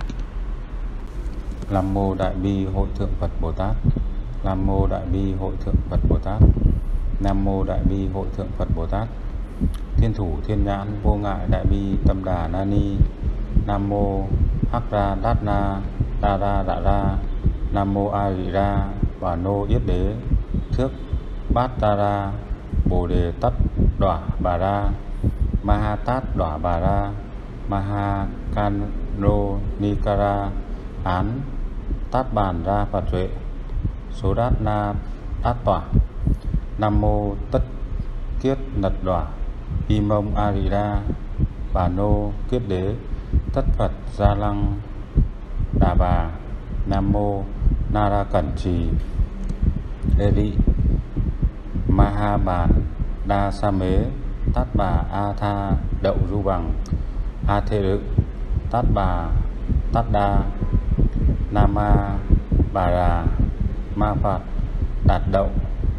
A: Nam Mô Đại Bi Hội Thượng Phật Bồ Tát. Nam Mô Đại Bi Hội Thượng Phật Bồ Tát. Nam Mô Đại Bi Hội Thượng Phật Bồ Tát. Thiên thủ thiên nhãn vô ngại đại bi tâm đà na ni. Nam Mô Hắc Ra Đát Na Đa Ra Đà Ra. Nam Mô A Di Đà Bà Nô Yết Đế Thước Bát Ta Ra Bồ Đề Tát Đọa Bà Ra Ma Ha Tát Đọa Bà Ra Ma Ha Can Nô Ni Ca Ra Án Tát Bàn Ra Phật Tuệ Số Đát Na Tát Tọa. Nam Mô Tất Kiết Nật Đọa Y Mông A Di Đà Bà Nô Kiết Đế Tất Phật Gia Lăng Đà Bà. Nam Mô Nara Cẩn Trì Hê Rị Ma Ha Bàn Đa Sa Mế Tát Bà A Tha Đậu Du Bằng A Thê Đự Tát Bà Tát Đa Nam Ma Bà Rà Ma Phạt Đạt Đậu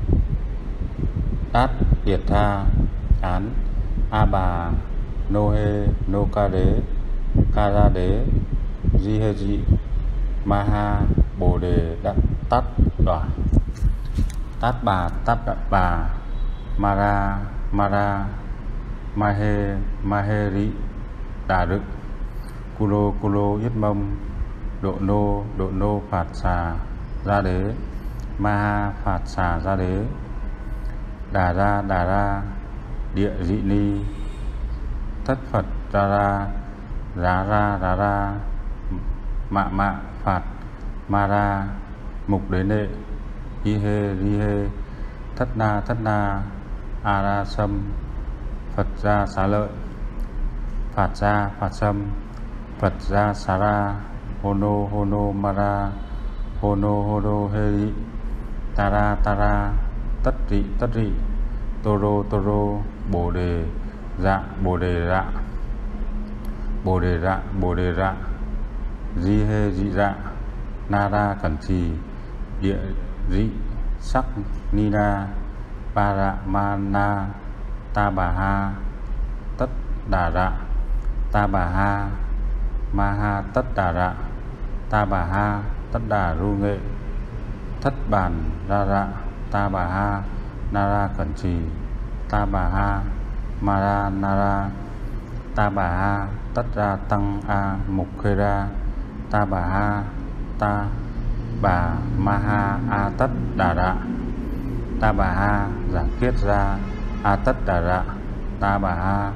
A: Tát Điệt Tha Án A Bà Nô Hê Nô Ca Đế Ca Ra Đế Di Hê Dị Ma Ha Bồ Đề Đắc Tát Đọa Tát Bà Tát Bà Mara Mara Ma Hê Ma Hê Rị Đà Rự Culo Culo Yết Mông Độ Nô Độ Nô Phạt Xà Gia Đế Ma Ha Phạt Xà Gia Đế Đà Ra Đà Ra Địa Dị Ni Thất Phật Ra Ra Rá Ra Rá Ra Mạ Mạ Phạt Ma Ra Mục Đế Nệ Y Hê Ri Hê Thất Na Thất Na A Ra Sâm Phật Gia Xá Lợi Phạt Gia Phạt Sâm Phật Gia Xá Ra Hono Hono Mara Hono Hono Hê Rị Tara Tara Tất Rị Tất Rị Toro Toro Bồ Đề Dạ Bồ Đề Rạ Bồ Đề Rạ Bồ Đề Rạ Di Hê Dị Rạ Nara Cẩn Trì Địa Rị Sắc Ni Đa Ba Rạ Ma Na Ta Bà Ha Tất Đà Rạ Ta Bà Ha Ma Ha Tất Đà Rạ Ta Bà Ha Tất Đà Ru Nghệ Thất Bản Ra Rạ Ta Bà Ha Nara Cẩn Trì Ta Bà Ha Mara Nara Ta Bà Ha Tất Ra Tăng A Mục Khê Ra Ta Bà Ha Ta Bà Ma Ha A Tất Đà Rạ Ta Bà Ha Giả Kiết Ra A Tất Đà Rạ Ta Bà Ha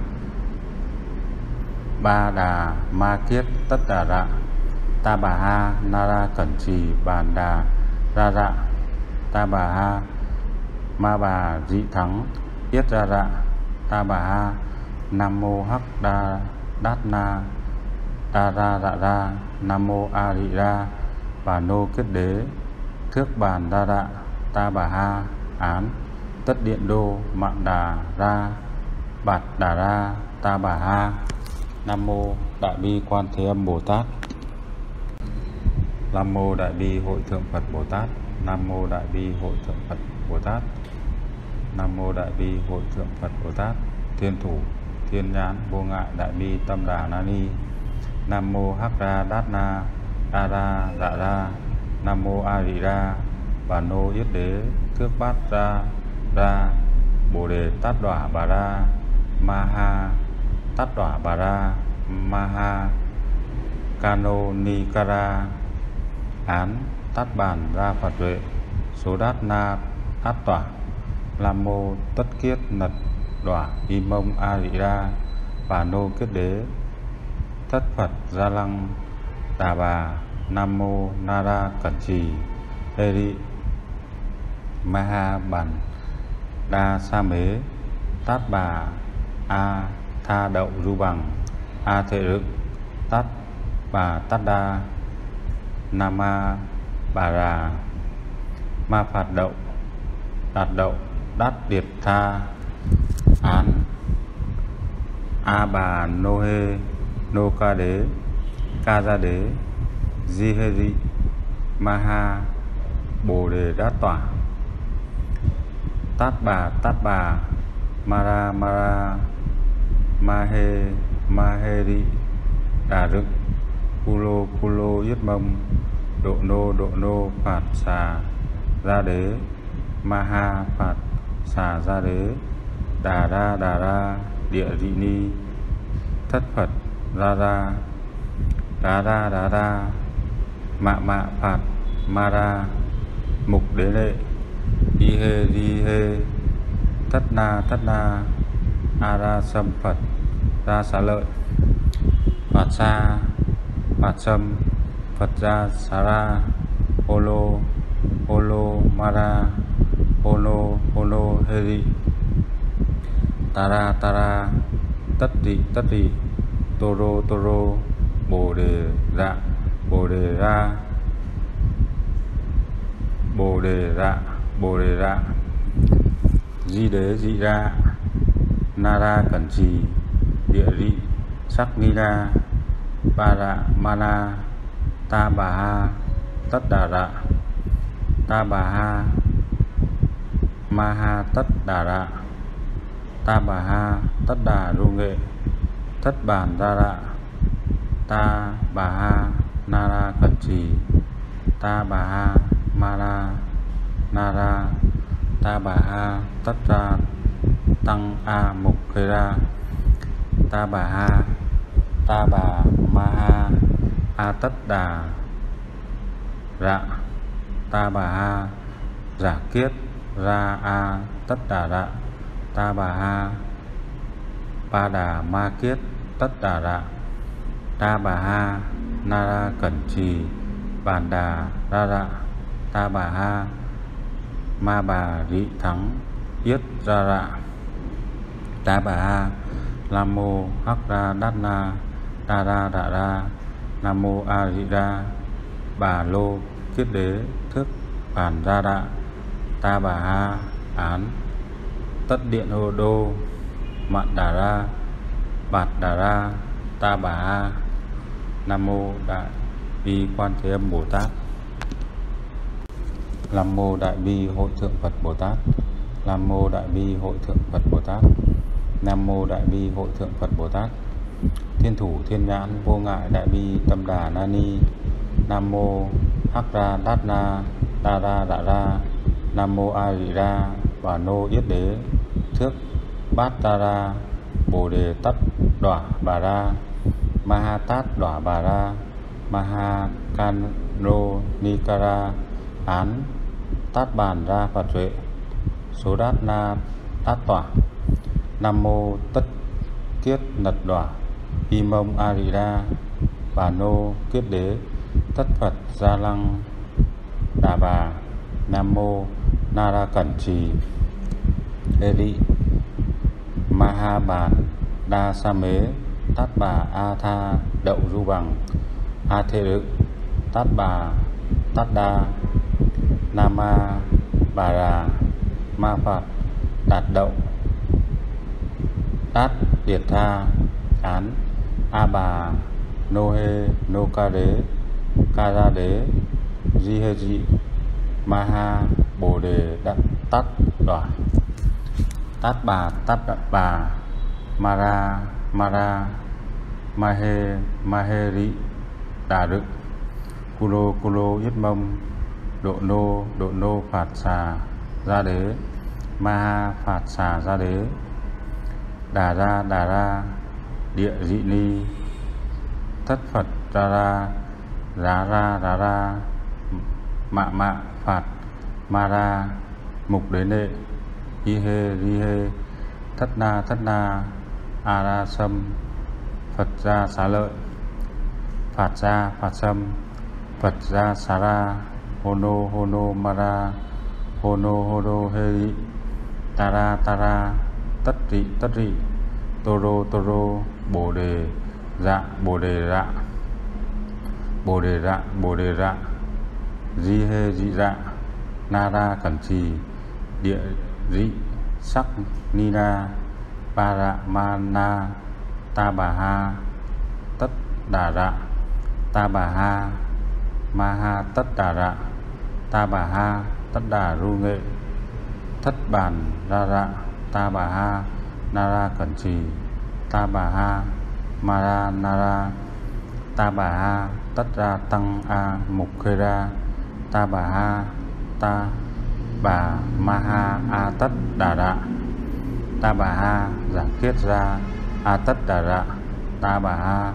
A: Ba Đà Ma Kiết Tất Đà Rạ Ta Bà Ha Nara Cẩn Trì Bàn Đà Ra Rạ Ta Bà Ha Ma Bà Dị Thắng Yết Ra Rạ Ta Bà Ha. Nam Mô Hắc Đa Đát Na đa ra đa ra, nam mô a di đà, bà nô kết đế, thước bàn đa đạ, ta bà ha, án, tất điện đô, mạn đà ra, bạt đà ra, ta bà ha. Nam mô Đại Bi Quan Thế Âm Bồ Tát. Nam mô Đại Bi Hội Thượng Phật Bồ Tát. Nam mô Đại Bi Hội Thượng Phật Bồ Tát. Nam mô Đại Bi Hội Thượng Phật Bồ Tát. Thiên thủ thiên nhãn vô ngại đại bi tâm đà na ni. Nam mô Hắc Ra Đát Na Đa Ra Dạ Ra. Nam mô A Di Đà, bà nô yết đế, thước bát ra ra, bồ đề tát đọa bà ra, ma ha tát đọa bà ra, ma ha cano ni kara, án tát bàn ra Phật tuệ, số đát na át tỏa. Nam mô tất kiết nật đọa y mông a di đà, bà nô kết đế, thất Phật gia lăng đà bà. Nam mô Nara Cẩn Trì Hê Rị Maha Bản Đa Sa Mế Tát Bà A Tha Đậu Du Bằng A Thệ Rựng Tát Bà Tát Đa Nama Bà Rà Ma Phạt Đậu Đạt Đậu Đát Điệt Tha Án A Bà Nô Hê Nô Ca Đế Ca Gia Đế Di Hê Rị Maha Bồ Đề Đát Tỏa Tát Bà Tát Bà Mara Mara Ma Hê Ma Hê Rị Đà Rựng Kulo Kulo Yết Mông Độ Nô Độ Nô Phạt Xà Gia Đế Maha Phạt Xà Gia Đế Đà Ra Đà Ra Địa Rị Ni Thất Phật Ra Ra Đà Ra Đà Ra Mạ Mạ Phạt Ma Ra Mục Đế Lệ Y Hê Di Hê Thất Na Thất Na A Ra Sâm Phật Ra Xá Lợi Phạt Sa Phạt Sâm Phật Ra Xá Ra Holo Holo Mara Holo Holo Hê Rị Tara Tara Tất Rị Tất Rị Toro Toro Bồ Đề Dạ Bồ Đề Ra Bồ Đề Ra Bồ Đề Ra Di Đế Di Ra Nara Cẩn Trì Địa Rị Sắc Ni Đa Ba Rạ Mana Ta Bà Ha Tất Đà Rạ Ta Bà Ha Ma Ha Tất Đà Rạ Ta Bà Ha Tất Đà Ru Nghệ Thất Bàn Ra Rạ Ta Bà Ha Nara Cẩn Trì Ta Bà Ha Mara Nara Ta Bà Ha Tất Ra Tăng A Mục Khê Ra Ta Bà Ha Ta Bà Ma Ha A Tất Đà Rạ Ta Bà Ha Giả Kiết Ra A Tất Đà Rạ Ta Bà Ha Pa Đà Ma Kiết Tất Đà Rạ Ta Bà Ha Nara Cẩn Trì Bàn Đà Ra Rạ Ta Bà Ha Ma Bà Rị Thắng Yết Ra Rạ Ta Bà Ha. Nam mô Hắc Ra Đát Na Đa Ra Đà Ra. Nam mô A Di Đà, Bà Lô Kiết Đế Thức Bàn Ra Đạ Ta Bà Ha Án Tất Điện Hô Đô Mạn Đà Ra Bạt Đà Ra Ta Bà Ha. Nam mô Đại Bi Quan Thế Âm Bồ Tát. Nam mô Đại Bi Hội Thượng Phật Bồ Tát. Nam mô Đại Bi Hội Thượng Phật Bồ Tát. Nam mô Đại Bi Hội Thượng Phật Bồ Tát. Thiên thủ thiên nhãn vô ngại đại bi tâm đà na ni. Nam mô Hắc Ra Đát Na Đa Ra Đà Ra. Nam mô A Di Đà, Bà Nô Yết Đế, Thước Bát Ta Ra, Bồ Đề Tát Đọa Bà Ra, Ma Ha Tát Đọa Bà Ra, Ma Ha Cano Ni Kara, Án Tát Bàn Ra Phật Tuệ, Số Đát Na Tát Tỏa. Nam mô Tất Kiết Nật Đọa Y Mông A Di Đà, Bà Nô Kiết Đế, Thất Phật Gia Lăng Đà Bà. Nam mô Nara Cẩn Trì Hê Rị Maha Bản Đa Sa Mế Tát Bà A Tha Đậu Du Bằng A Thê Rự Tát Bà Tát Đa Nama Bà Rà Ma Phạt Đạt Đậu Tát Điệt Tha Án A Bà Nô Hê Nô Ca Đế Ca Ra Đế Di Hê Dị Ma Ha Bồ Đề Đắc Tát Đỏa Tát Bà Tát Bà Ma Ra Ma Ra Ma Hê Ma Hê Rị Đà Rự Cu Lô Cu Lô Yết Mông Độ Nô Độ Nô Phạt Xà Gia Đế Ma Ha Phạt Xà Gia Đế Đà Ra Đà Ra Địa Dị Ni Thất Phật Ra Ra Rá Ra Rá Ra Mạ Mạ Phạt Ma Ra Mục Đế Nệ Y Hê Ri Hê Thất Na Thất Na A Ra Sâm Phật Gia Xá Lợi Phạt Gia Phạt Sâm Phật Gia Xá Ra Hô Nô Hô Nô Ma Ra Hô Nô Hô Nô Hê Rị Ta Ra Ta Ra Tất Rị Tất Rị Tô Rô Tô Rô Bồ Đề Dạ Bồ Đề Rạ Bồ Đề Rạ Bồ Đề Rạ Di Hê Dị Rạ Na Ra Cẩn Trì Địa Rị Sắc Ni Na Ba Rạ Ma Na Ta Bà Ha Tất Đà Rạ Ta Bà Ha Ma Ha Tất Đà Rạ Ta Bà Ha Tất Đà Ru Nghệ Thất Bàn Ra Rạ Ta Bà Ha Na Ra Cẩn Trì Ta Bà Ha Ma Ra Na Ra Ta Bà Ha Tất Ra Tăng A Mục Khê Ra Ta Bà Ha Ta Bà Ma Ha A Tất Đà Rạ Ta Bà Ha Giả Kiết Ra A Tất Đà Rạ Ta Bà Ha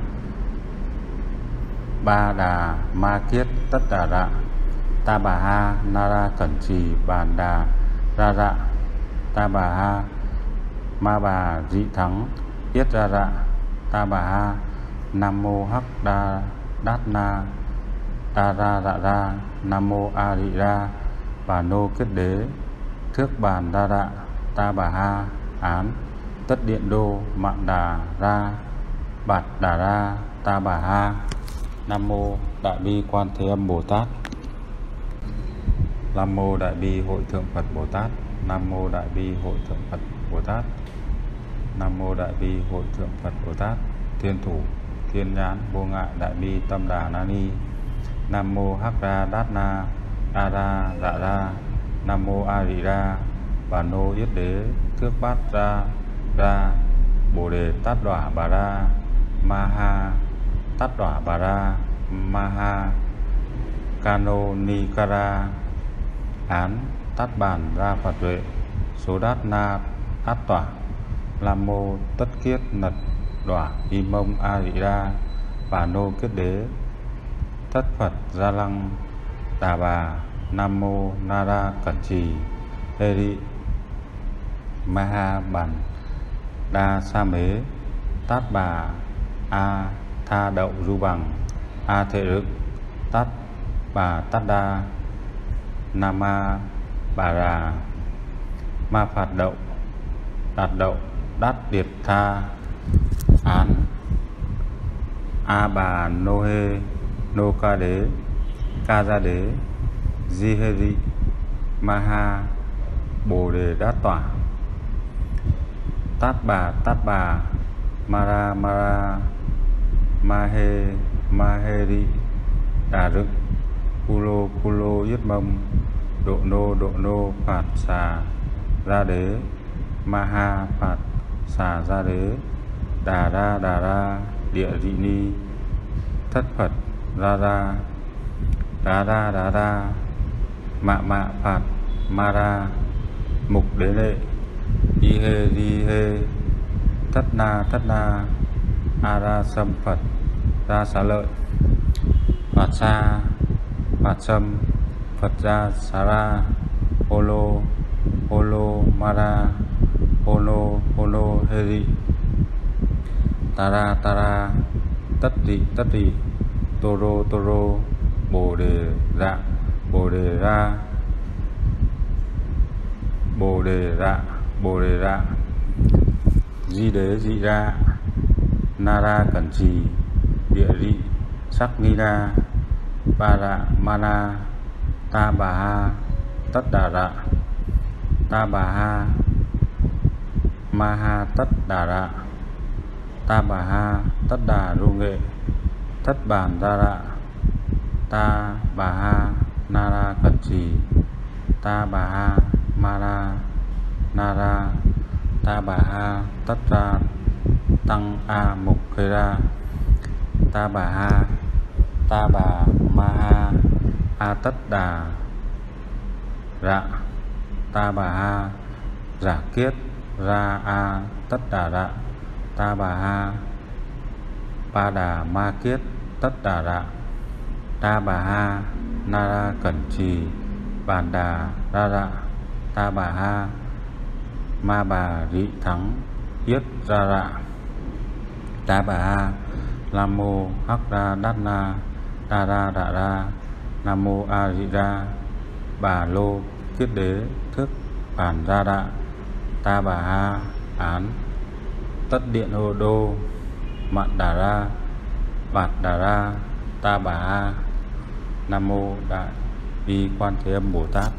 A: Ba Đà Ma Kiết Tất Đà Rạ Ta Bà Ha Na Ra Cẩn Trì Bàn Đà Ra Rạ Ta Bà Ha Ma Bà Dị Thắng Yết Ra Rạ Ta Bà Ha Nam Mô Hắc Đa Đát Na Ta Ra Rạ Ra Nam Mô A Rị Ra Bà Nô Kết Đế Thước Bàn Ra Rạ Ta Bà Ha Án Tất Điện Đô Mạn Đà Ra Bạt Đà Ra Ta Bà Ha. Nam Mô Đại Bi Quan Thế Âm Bồ Tát. Nam Mô Đại Bi Hội Thượng Phật Bồ Tát. Nam Mô Đại Bi Hội Thượng Phật Bồ Tát. Nam Mô Đại Bi Hội Thượng Phật Bồ Tát. Thiên Thủ Thiên Nhãn Vô Ngại Đại Bi Tâm Đà Na Ni. Nam Mô Hắc Ra Đát Na A Ra Rạ Ra. Nam Mô A Rị Ra Bà Nô Yết Đế Thước Bát Ra Ra Bồ Đề Tát Đỏa Bà Ra Ma Ha Tát Đỏa Bà Ra Ma Ha Cano Ni Ca Ra Án Tát Bàn Ra Phật Tuệ Số Đát Na Tát Tỏa. Nam Mô Tất Kiết Nật Đỏa Y Mông A Rị Ra Bà Nô Kết Đế Thất Phật Gia Lăng Đà Bà. Nam Mô Na Ra Cẩn Trì Hê Rị Ma Ha Bản Đa Sa Mế Tát Bà A Tha Đậu Du Bằng A Thệ Rự Tát Bà Tát Đa Nama Bà Rà Ma Phạt Đậu Đạt Đậu Đát Điệt Tha Án A Bà Nô Hê Nô Ca Đế Ca Ra Đế Di Hê Rị Ma Ha Bồ Đề Đát Tỏa Tát Bà Tát Bà Ma Ra Ma Ra Ma Hê Ma Hê Rị Đà Rự Cu Lô Cu Lô Yết Mông Độ Nô Độ Nô Phạt Xà Gia Đế Ma Ha Phạt Xà Gia Đế Đà Ra Đà Ra Địa Dị Ni Thất Phật Ra Ra Đà Ra Đà Ra Mạ Mạ Phạt Ma Ra Mục Đế Nệ Y Hê Ri Hê Thất Na Thất Na A Ra Sâm Phật Ra Xá Lợi Phạt Sa Phạt Sâm Phật Ra Xá Ra Hô Lô Hô Lô Ma Ra Hô Lô Hô Lô Hê Rị Ta Ra Ta Ra Tất Rị Tất Rị Tô Rô Tô Rô Bồ Đề Rạ Bồ Đề Ra Bồ Đề Rạ Bồ Đề Rạ Di Đế Dị Ra Nara Cẩn Trì Địa Rị Sắc Ni Đa Ba Rạ Ma Na Ta Bà Ha Tất Đà Rạ Ta Bà Ha Ma Ha Tất Đà Rạ Ta Bà Ha Tất Đà Ru Nghệ Thất Bàn Ra Rạ Ta Bà Ha Nara Cẩn Trì Ta Bà Ha Ma Na Nara Ta Bà Ha Tất Ra Tăng A Mục Khê Ra Ta Bà Ha Ta Bà Ma Ha A Tất Đà Rạ Ta Bà Ha Giả Kiết Ra A Tất Đà Rạ Ta Bà Ha Pa Đà Ma Kiết Tất Đà Rạ Ta Bà Ha Nara Cẩn Trì Bàn Đà Ra Rạ Ta Bà Ha Ma Bà Rị Thắng Yết Ra Rạ Ta Bà Ha Nam Mô Hắc Ra Đát Na Ta Ra Đà Ra Nam Mô A Di Đà Bà Lô Kiết Đế Thức Bàn Ra Rạ Ta Bà Ha Án Tất Điện Ô Đô Mạn Đà Ra Bạt Đà Ra Ta Bà Ha. Nam Mô Đại Bi Quan Thế Âm Bồ Tát.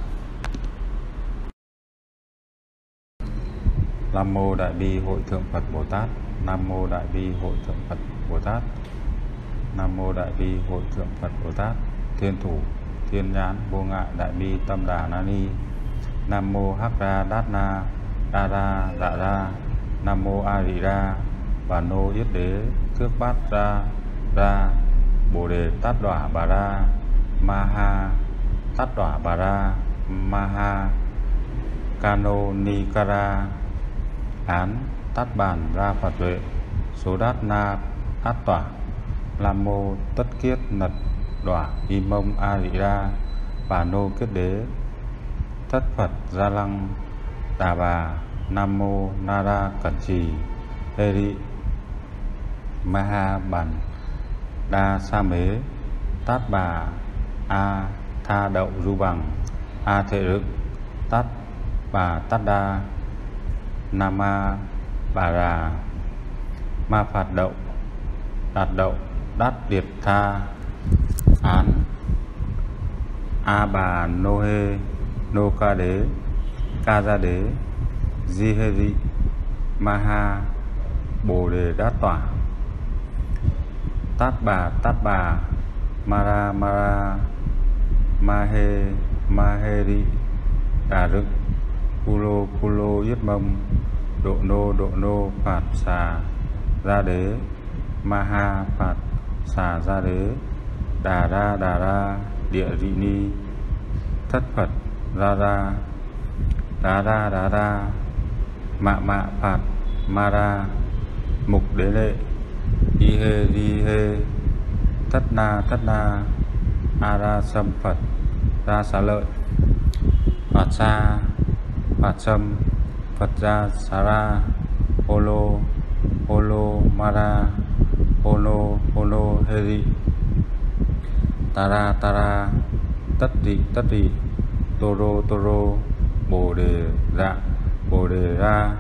A: Nam Mô Đại Bi Hội Thượng Phật Bồ Tát. Nam Mô Đại Bi Hội Thượng Phật Bồ Tát. Nam Mô Đại Bi Hội Thượng Phật Bồ Tát. Thiên Thủ Thiên Nhãn Vô Ngại Đại Bi Tâm Đà Na Ni. Nam Mô Hắc Ra Đát Na Đa Ra Dạ Ra. Nam Mô A Di Đà Bà Nô Yết Đế Thước Bát Ra Ra Bồ Đề Tát Đọa Bà Ra Ma Ha Tát Đọa Bà Ra Ma Ha Cano Ni Ca Ra Án Tát Bàn Ra Phật Huệ Số Đát Na Át Tỏa. Nam Mô Tất Kiết Nật Đọa Y Mông A Di Đà Bà Nô Kiết Đế Thất Phật Gia Lăng Đà Bà. Nam Mô Nara Cẩn Trì Hê Rị Ma Ha Bản Đa Sa Mế Tát Bà A Tha Đậu Du Bằng A Thệ Rự Tát Bà Tát Đa Nama Bà Rà Ma Phạt Đậu Đạt Đậu Đát Điệt Tha Án A Bà Nô Hê Nô Ca Đế Ca Gia Đế Di Hê Rị Ma Ha Bồ Đề Đát Tỏa Tát Bà Tát Bà Mara Mara Ma Hê Ma Hê Rị Đà Rự Culo Culo Yết Mông Độ Nô Độ Nô Phạt Xà Gia Đế Ma Ha Phạt Xà Gia Đế Đà Ra Đà Ra Địa Rị Ni Thất Phật Ra Ra Đà Ra Đà Ra Mạ Mạ Phạt Ma Ra Mục Đế Lệ Y Hê Di Hê Thất Na Thất Na A Ra Sâm Phật Ra Xá Lợi Phạt Sa Phạt Sâm Phật Ra Xá Ra Holo Holo Mara Holo Holo Hê Rị Tara Tara Tất Rị Tất Rị Toro Toro Bồ Đề Rạ Bồ Đề Ra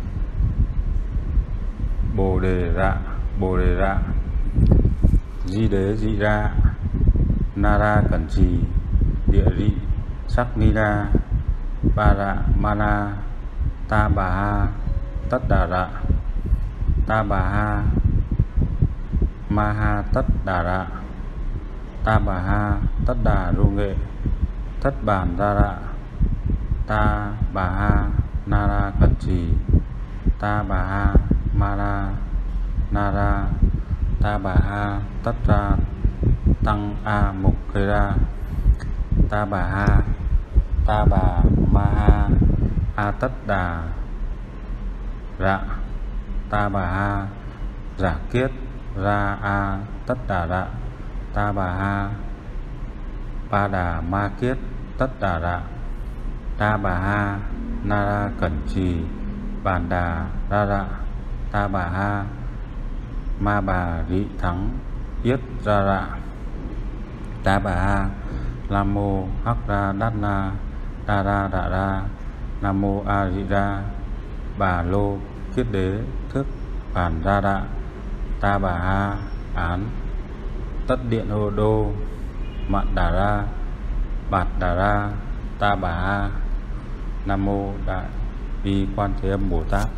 A: Bồ Đề Rạ Bồ Đề Rạ Di Đế Di Ra Nara Cẩn Trì Địa Rị Sắc Ni Đa Ba Rạ Ma Na Ta Bà Ha Tất Đà Rạ Ta Bà Ha Ma Ha Tất Đà Rạ Ta Bà Ha Tất Đà Ru Nghệ Thất Bàn Ra Rạ Ta Bà Ha Nara Cẩn Trì Ta Bà Ha Ma Na Nara Ta Bà Ha Tất Ra Tăng A Mục Khê Ra Ta Bà Ha Ta Bà Ma Ha A Tất Đà Rạ Ta Bà Ha Giả Kiết Ra A Tất Đà Rạ Ta Bà Ha Pa Đà Ma Kiết Tất Đà Rạ Ta Bà Ha Nara Cẩn Trì Bàn Đà Ra Rạ Ta Bà Ha Ma Bà Rị Thắng Yết Ra Rạ Ta Bà Ha. Nam Mô Hắc Ra Đát Na Ta Ra Đà Ra Nam Mô A Di Đà Bà Lô Kiết Đế Thức Bàn Ra Rạ Ta Bà Ha. Án Tất Điện Hô Đô Mạn Đà Ra Bạt Đà Ra Ta Bà Ha. Nam Mô Đại Bi Quan Thế Âm Bồ Tát.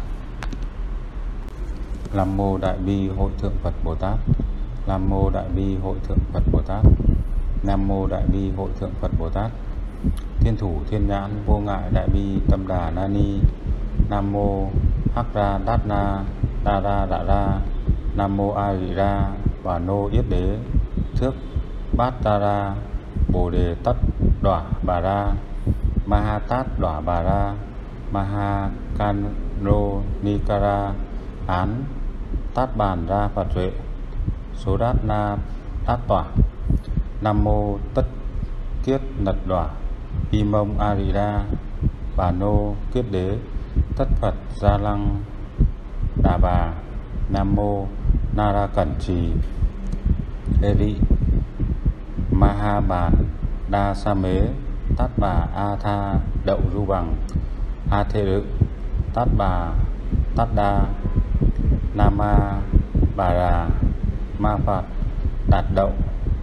A: Nam Mô Đại Bi Hội Thượng Phật Bồ Tát. Nam Mô Đại Bi Hội Thượng Phật Bồ Tát. Nam Mô Đại Bi Hội Thượng Phật Bồ Tát. Thiên thủ thiên nhãn vô ngại đại bi tâm đà na ni. Nam Mô Hắc Ra Đát Na Đa Ra Đa Ra. Nam Mô A Di Ra Bà Nô Yết Đế Thước Bát Ta Ra Bồ Đề Tất Đọa Bà Ra Ma Ha Tát Đọa Bà Ra Ma Ha Kano Nikara. Án Tát Bàn Ra Phật Huệ Số Đát Na Tát Tỏa. Nam Mô Tất Kiết Nật Đọa Y Mông A Di Đà Bà Nô Kiết Đế Tất Phật Gia Lăng Đà Bà. Nam Mô Na Ra Cẩn Trì Hê Rị Ma Ha Bàn Đa Sa Mế Tát Bà A Tha Đậu Du Bằng A Thê Rự Tát Bà Tát Đa Nam Ma Bà Rà Ma Phạt Đạt Đậu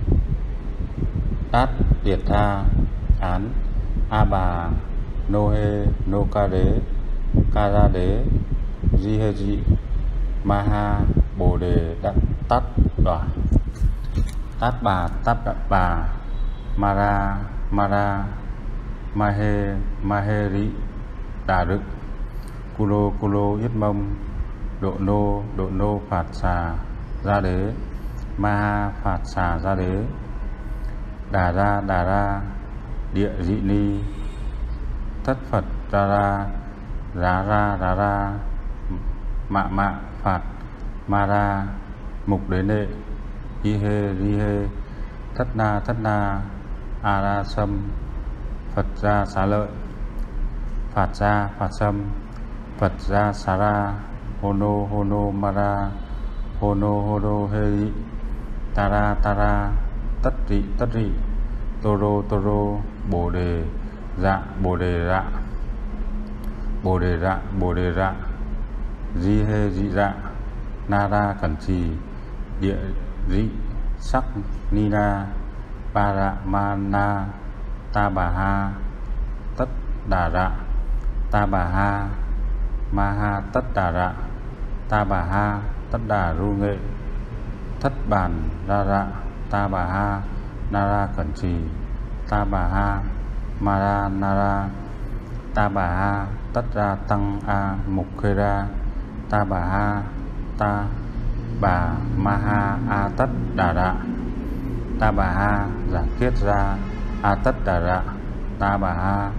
A: Đát Điệt Tha. Án A Bà Nô Hê Nô Ca Đế Ca Ra Đế Di Hê Dị Ma Ha Bồ Đề Đắc Tát Đọa Tát Bà Tát Bà Ma Ra Ma Ra Ma Hê Ma Hê Rị Đà Rự Cu Lô Cu Lô Yết Mông Độ Nô Độ Nô Phạt Xà Gia Đế Ma Ha Phạt Xà Gia Đế Đà Ra Đà Ra Địa Dị Ni Thất Phật Ra Ra Rá Ra Rá Ra Mạ Mạ Phạt Ma Ra Mục Đế Nệ Y Hê Ri Hê Thất Na Thất Na A Ra Sâm Phật Gia Xá Lợi Phạt Gia Phạt Sâm Phật Gia Xá Ra Hô Nô Hô Nô Ma Ra Hô Nô Hô Nô Hê Rị Ta Ra Ta Ra Tất Rị Tất Rị Tô Rô Tô Rô Bồ Đề Dạ Bồ Đề Rạ Bồ Đề Rạ Bồ Đề Rạ Di Hê Dị Rạ Na Ra Cẩn Trì Địa Rị Sắc Ni Na Ba Rạ Ma Na Ta Bà Ha Tất Đà Rạ Ta Bà Ha Ma Ha Tất Đà Rạ Ta Bà Ha Tất Đà Ru Nghệ Thất Bàn Ra Rạ Ta Bà Ha Na Ra Cẩn Trì Ta Bà Ha Ma Ra Na Ra Ta Bà Ha Tất Ra Tăng A Mục Khê Ra Ta Bà Ha Ta Bà Ma Ha A Tất Đà Rạ Ta Bà Ha Giả Kiết Ra A Tất Đà Rạ Ta Bà Ha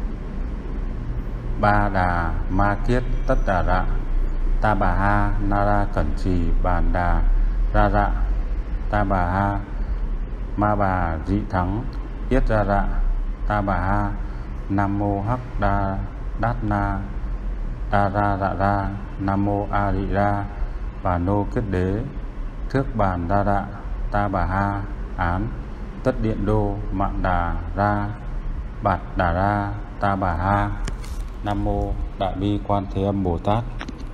A: Ba Đà Ma Kiết Tất Đà Rạ Ta Bà Ha Na Ra Cẩn Trì Bàn Đà Ra Rạ Ta Bà Ha Ma Bà Dị Thắng Yết Ra Rạ Ta Bà Ha. Nam Mô Hắc Đa Đát Na Đa Ra Rạ Ra Nam Mô A Di Ra Bà Nô Kết Đế Thước Bàn Ra Rạ Ta Bà Ha. Án Tất Điện Đô Mạn Đà Ra Bạt Đà Ra Ta Bà Ha. Nam Mô Đại Bi Quan Thế Âm Bồ Tát.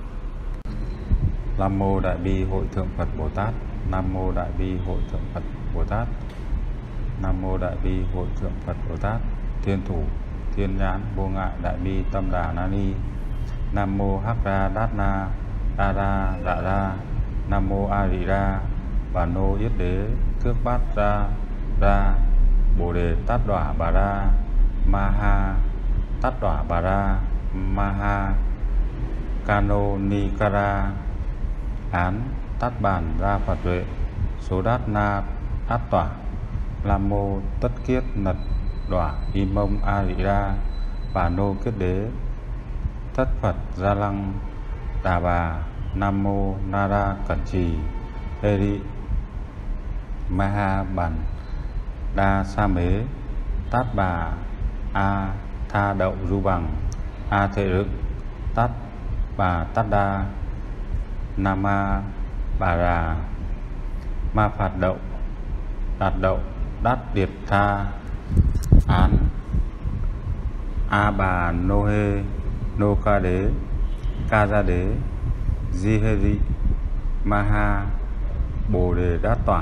A: Nam Mô Đại Bi Hội Thượng Phật Bồ Tát. Nam Mô Đại Bi Hội Thượng Phật Bồ Tát. Nam Mô Đại Bi Hội Thượng Phật Bồ Tát. Thiên thủ thiên nhãn vô ngại đại bi tâm đà na ni. Nam Mô Hắc Ra Đát Na Đa Ra Đa Ra. Nam Mô A Di Ra Bà Nô Yết Đế Thước Bát Ra Ra Bồ Đề Tát Đọa Bà Ra Ma Ha Tát Đọa Bà Ra Ma Ha Kano Nikara. Án Tát Bàn Ra Phật Huệ Số Đát Na Tát Tỏa. Nam Mô Tất Kiết Nật Đọa Y Mông A Di Đà Bà Nô Kiết Đế Thất Phật Gia Lăng Đà Bà. Nam Mô Na Ra Cẩn Trì Hê Rị Ma Ha Bàn Đa Sa Mế Tát Bà A Tha Đậu Du Bằng A Thê Rự Tát Bà Tát Đa Nam Ma Bà Rà Ma Phạt Đậu Đạt Đậu Đát Điệt Tha. Án A Bà Nô Hê Nô Ca Đế Ca Ra Đế Di Hê Rị Maha Bồ Đề Đát Tỏa,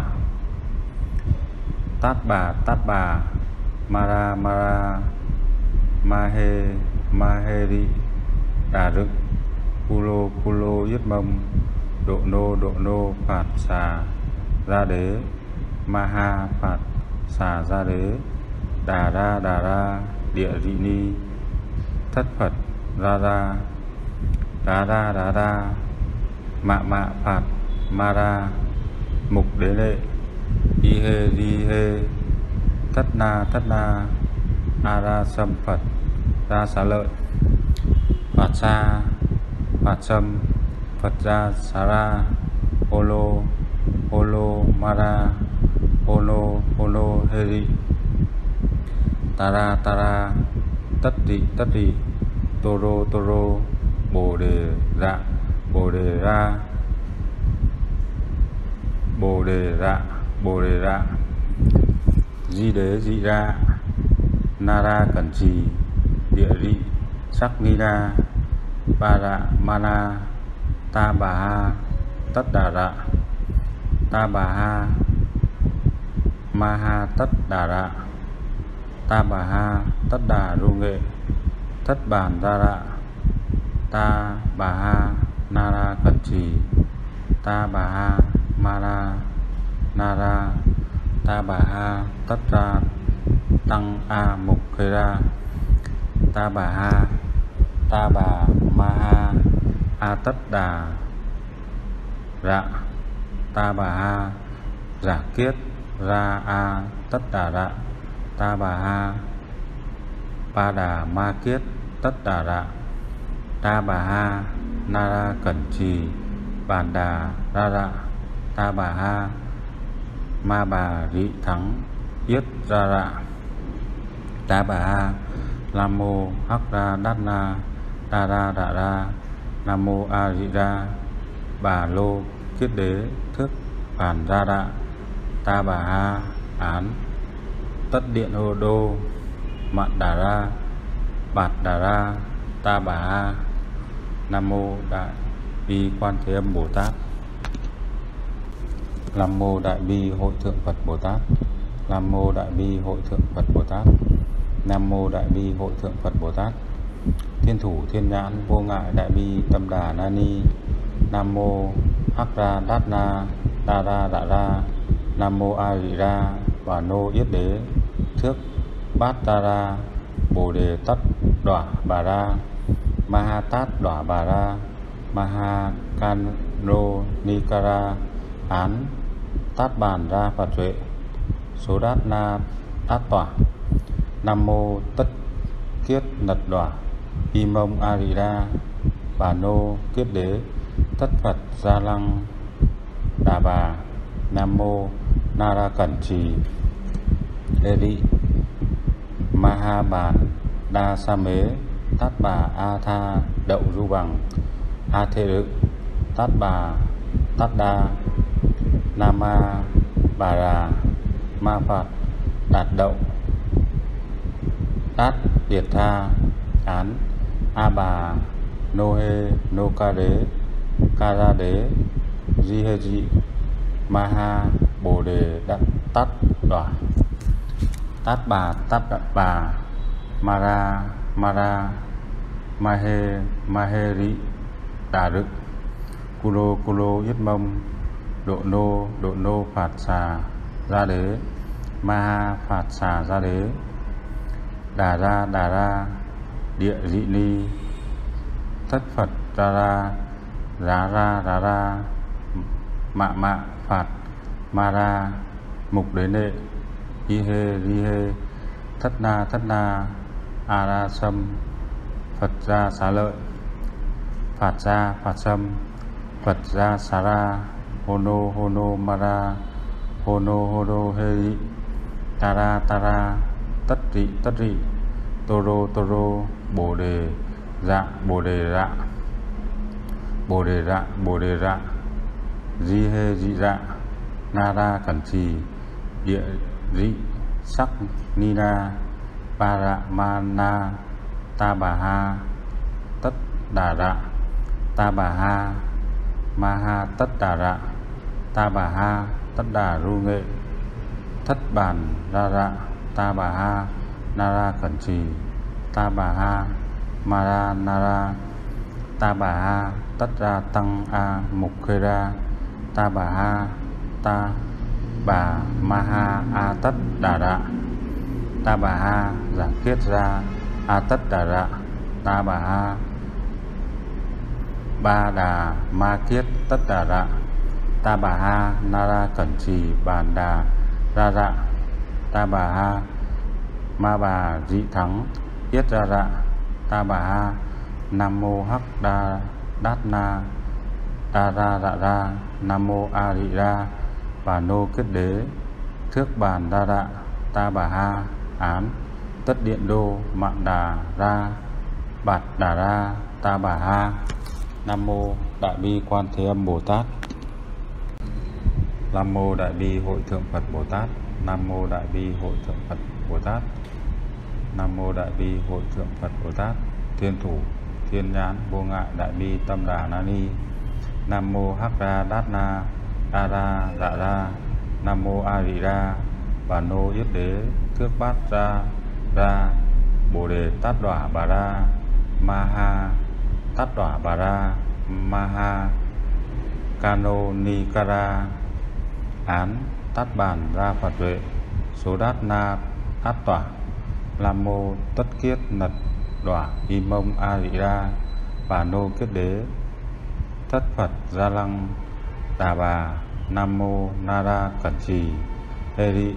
A: Tát Bà Tát Bà Mara Mara Mahe Maheri Đà Rựng Kulo Kulo Yết Mông Độ Nô Độ Nô Phạt Xà Gia Đế Maha Phạt Xà Gia Đế Đà Ra Đà Ra Địa Dị Ni Thất Phật Ra Ra Đà Ra Đà Ra Mạ Mạ Phạt Mara Mục Đế Lệ Y Hê Di Hê Thất Na Thất Na A Ra Sâm Phật Ra Xá Lợi Phạt Sa Phạt Sâm Phật Ra Xá Ra Olo Olo Mara Olo Olo Heri Tara Tara Tất Dị Tất Dị Toro Toro Bồ Đề Ra Bồ Đề Ra Bồ Đề Ra Bồ Đề Ra Di Đế Dị Ra Nara Cẩn Trì Địa Rị Sắc Ni Đa Ba Rạ Mana Ta Bà Ha Tất Đà Rạ Ta Bà Ha Maha Tất Đà Rạ Ta Bà Ha Tất Đà Ru Nghệ Thất Bản Ra Rạ Ta Bà Ha Nara Cẩn Trì Ta Bà Ha Mara Nara Ta Bà Ha Tất Ra Tăng A Mục Khê Ra Ta Bà Ha Ta Bà Maha A Tất Đà Rạ Ta Bà Ha Giả Kiết Ra A Tất Đà Rạ Ta Bà Ha Pa Đà Ma Kiết Tất Đà Rạ Ta Bà Ha Nara Cẩn Trì Bàn Đà Ra Rạ Ta Bà Ha Ma Bà Rị Thắng Yết Ra Rạ Ta Bà Ha Nam Mô Hắc Ra Đát Na Đa Ra Đà Ra Nam Mô A Di Đà Bà Lô Kiết Đế Thức Bàn Ra Đạ Ta Bà Ha Án Tất Điện Hô Đô Mạn Đà Ra Bạt Đà Ra Ta Bà Ha. Nam Mô Đại Bi Quan Thế Âm Bồ Tát. Nam Mô Đại Bi Hội Thượng Phật Bồ Tát. Nam Mô Đại Bi Hội Thượng Phật Bồ Tát. Nam Mô Đại Bi Hội Thượng Phật Bồ Tát. Thiên thủ thiên nhãn vô ngại đại bi tâm đà na ni. Nam Mô Hắc Ra Đát Na Đa Ra Đà Ra. Nam Mô A Di Đà Bà Nô Yết Đế Thước Bát Ta Ra Bồ Đề Tất Đọa Bà Ra Maha Tát Đọa Bà Ra Maha Can Rô Ni Ca Ra Án Tát Bàn Ra Phật Tuệ Số Đát Na Tát Tỏa. Nam Mô Tất Kiết Nật Đọa Y Mông A Di Đà Bà Nô Kiết Đế Tất Phật Gia Lăng Đà Bà. Nam Mô Nara Cẩn Trì Lê Rị Maha Bàn Đa Sa Mế Tát Bà A Tha Đậu Du Bằng A Thê Rự Tát Bà Tát Đa Nam Ma Bà Rà Ma Phạt Đạt Đậu Tát Điệt Tha Án A Bà Nô Hê Nô Ca Đế Ca Ra Đế Di Hê Dị Maha Bồ Đề Đắc Tát Đọa Tát Bà Tát Bà Mara Mara Mahe Maheri Đà Rựng Kulo Kulo Yết Mông Độ Nô Độ Nô Phạt Xà Gia Đế Maha Phạt Xà Gia Đế Đà Ra Đà Ra Địa Dị Ni Thất Phật Ra Ra Giá Ra Ra Ra Mạ Mạ Phạt Mara Mục Đế Lệ Y Hê Di Hê Thất Na Thất Na A Ra Sâm Phật Ra Xá Lợi Phạt Ra Phạt Sâm Phật Ra Xá Ra Hono Hono Mara Hono Hono Heri Tara Tara Tất Rị Tất Rị Toro Toro Bồ Đề Dạ Bồ Đề Rạ Bồ Đề Rạ Bồ Đề Rạ Di Hê Dị Rạ Nara Cẩn Trì Địa Rị Sắc Ni Đa Ba Rạ Ma Na Ta Bà Ha Tất Đà Rạ Ta Bà Ha Maha Tất Đà Rạ Ta Bà Ha Tất Đà Ru Nghệ Thất Bàn Ra Rạ Ta Bà Ha Nara Cẩn Trì Ta Bà Ha Mara Nara Ta Bà Ha Tất Ra Tăng A Mục Khê Ra Ta Bà Ha Ta Bà Maha A Tất Đà Rạ Ta Bà Ha Giả Kiết Ra A Tất Đà Rạ Ta Bà Ha Ba Đà Ma Kiết Tất Đà Rạ Ta Bà Ha Nara Cẩn Trì Bàn Đà Ra Rạ Ta Bà Ha Ma Bà Dị Thắng Yết Ra Rạ Ta Bà Ha Nam Mô Hắc Đa Đát Na Đa Ra Rạ Ra Nam Mô A Rị Ra Bà Nô Kết Đế Thước Bàn Ra Rạ Ta Bà Ha Án Tất Điện Đô Mạn Đà Ra Bạt Đà Ra Ta Bà Ha. Nam Mô Đại Bi Quan Thế Âm Bồ Tát. Nam Mô Đại Bi Hội Thượng Phật Bồ Tát. Nam Mô Đại Bi Hội Thượng Phật Bồ Tát. Nam Mô Đại Bi Hội Thượng Phật Bồ Tát. Thiên thủ thiên nhãn vô ngại đại bi tâm đà na ni. Nam Mô Hắc Ra Đát Na Đa Ra Rạ Ra Nam Mô A Rị Ra Bà Nô Yết Đế Thước Bát Ra Ra Bồ Đề Tát Đọa Bà Ra Ma Ha Tát Đọa Bà Ra Ma Ha Cano Ni Ca Ra Án Tát Bàn Ra Phật Vệ Số Đát Na Át Tỏa Nam Mô Tất Kiết Nật Đọa Y Mông A Rị Ra Bà Nô Kiết Đế Thất Phật Gia Lăng Đà Bà Nam Mô Nara Cẩn Trì Hê Rị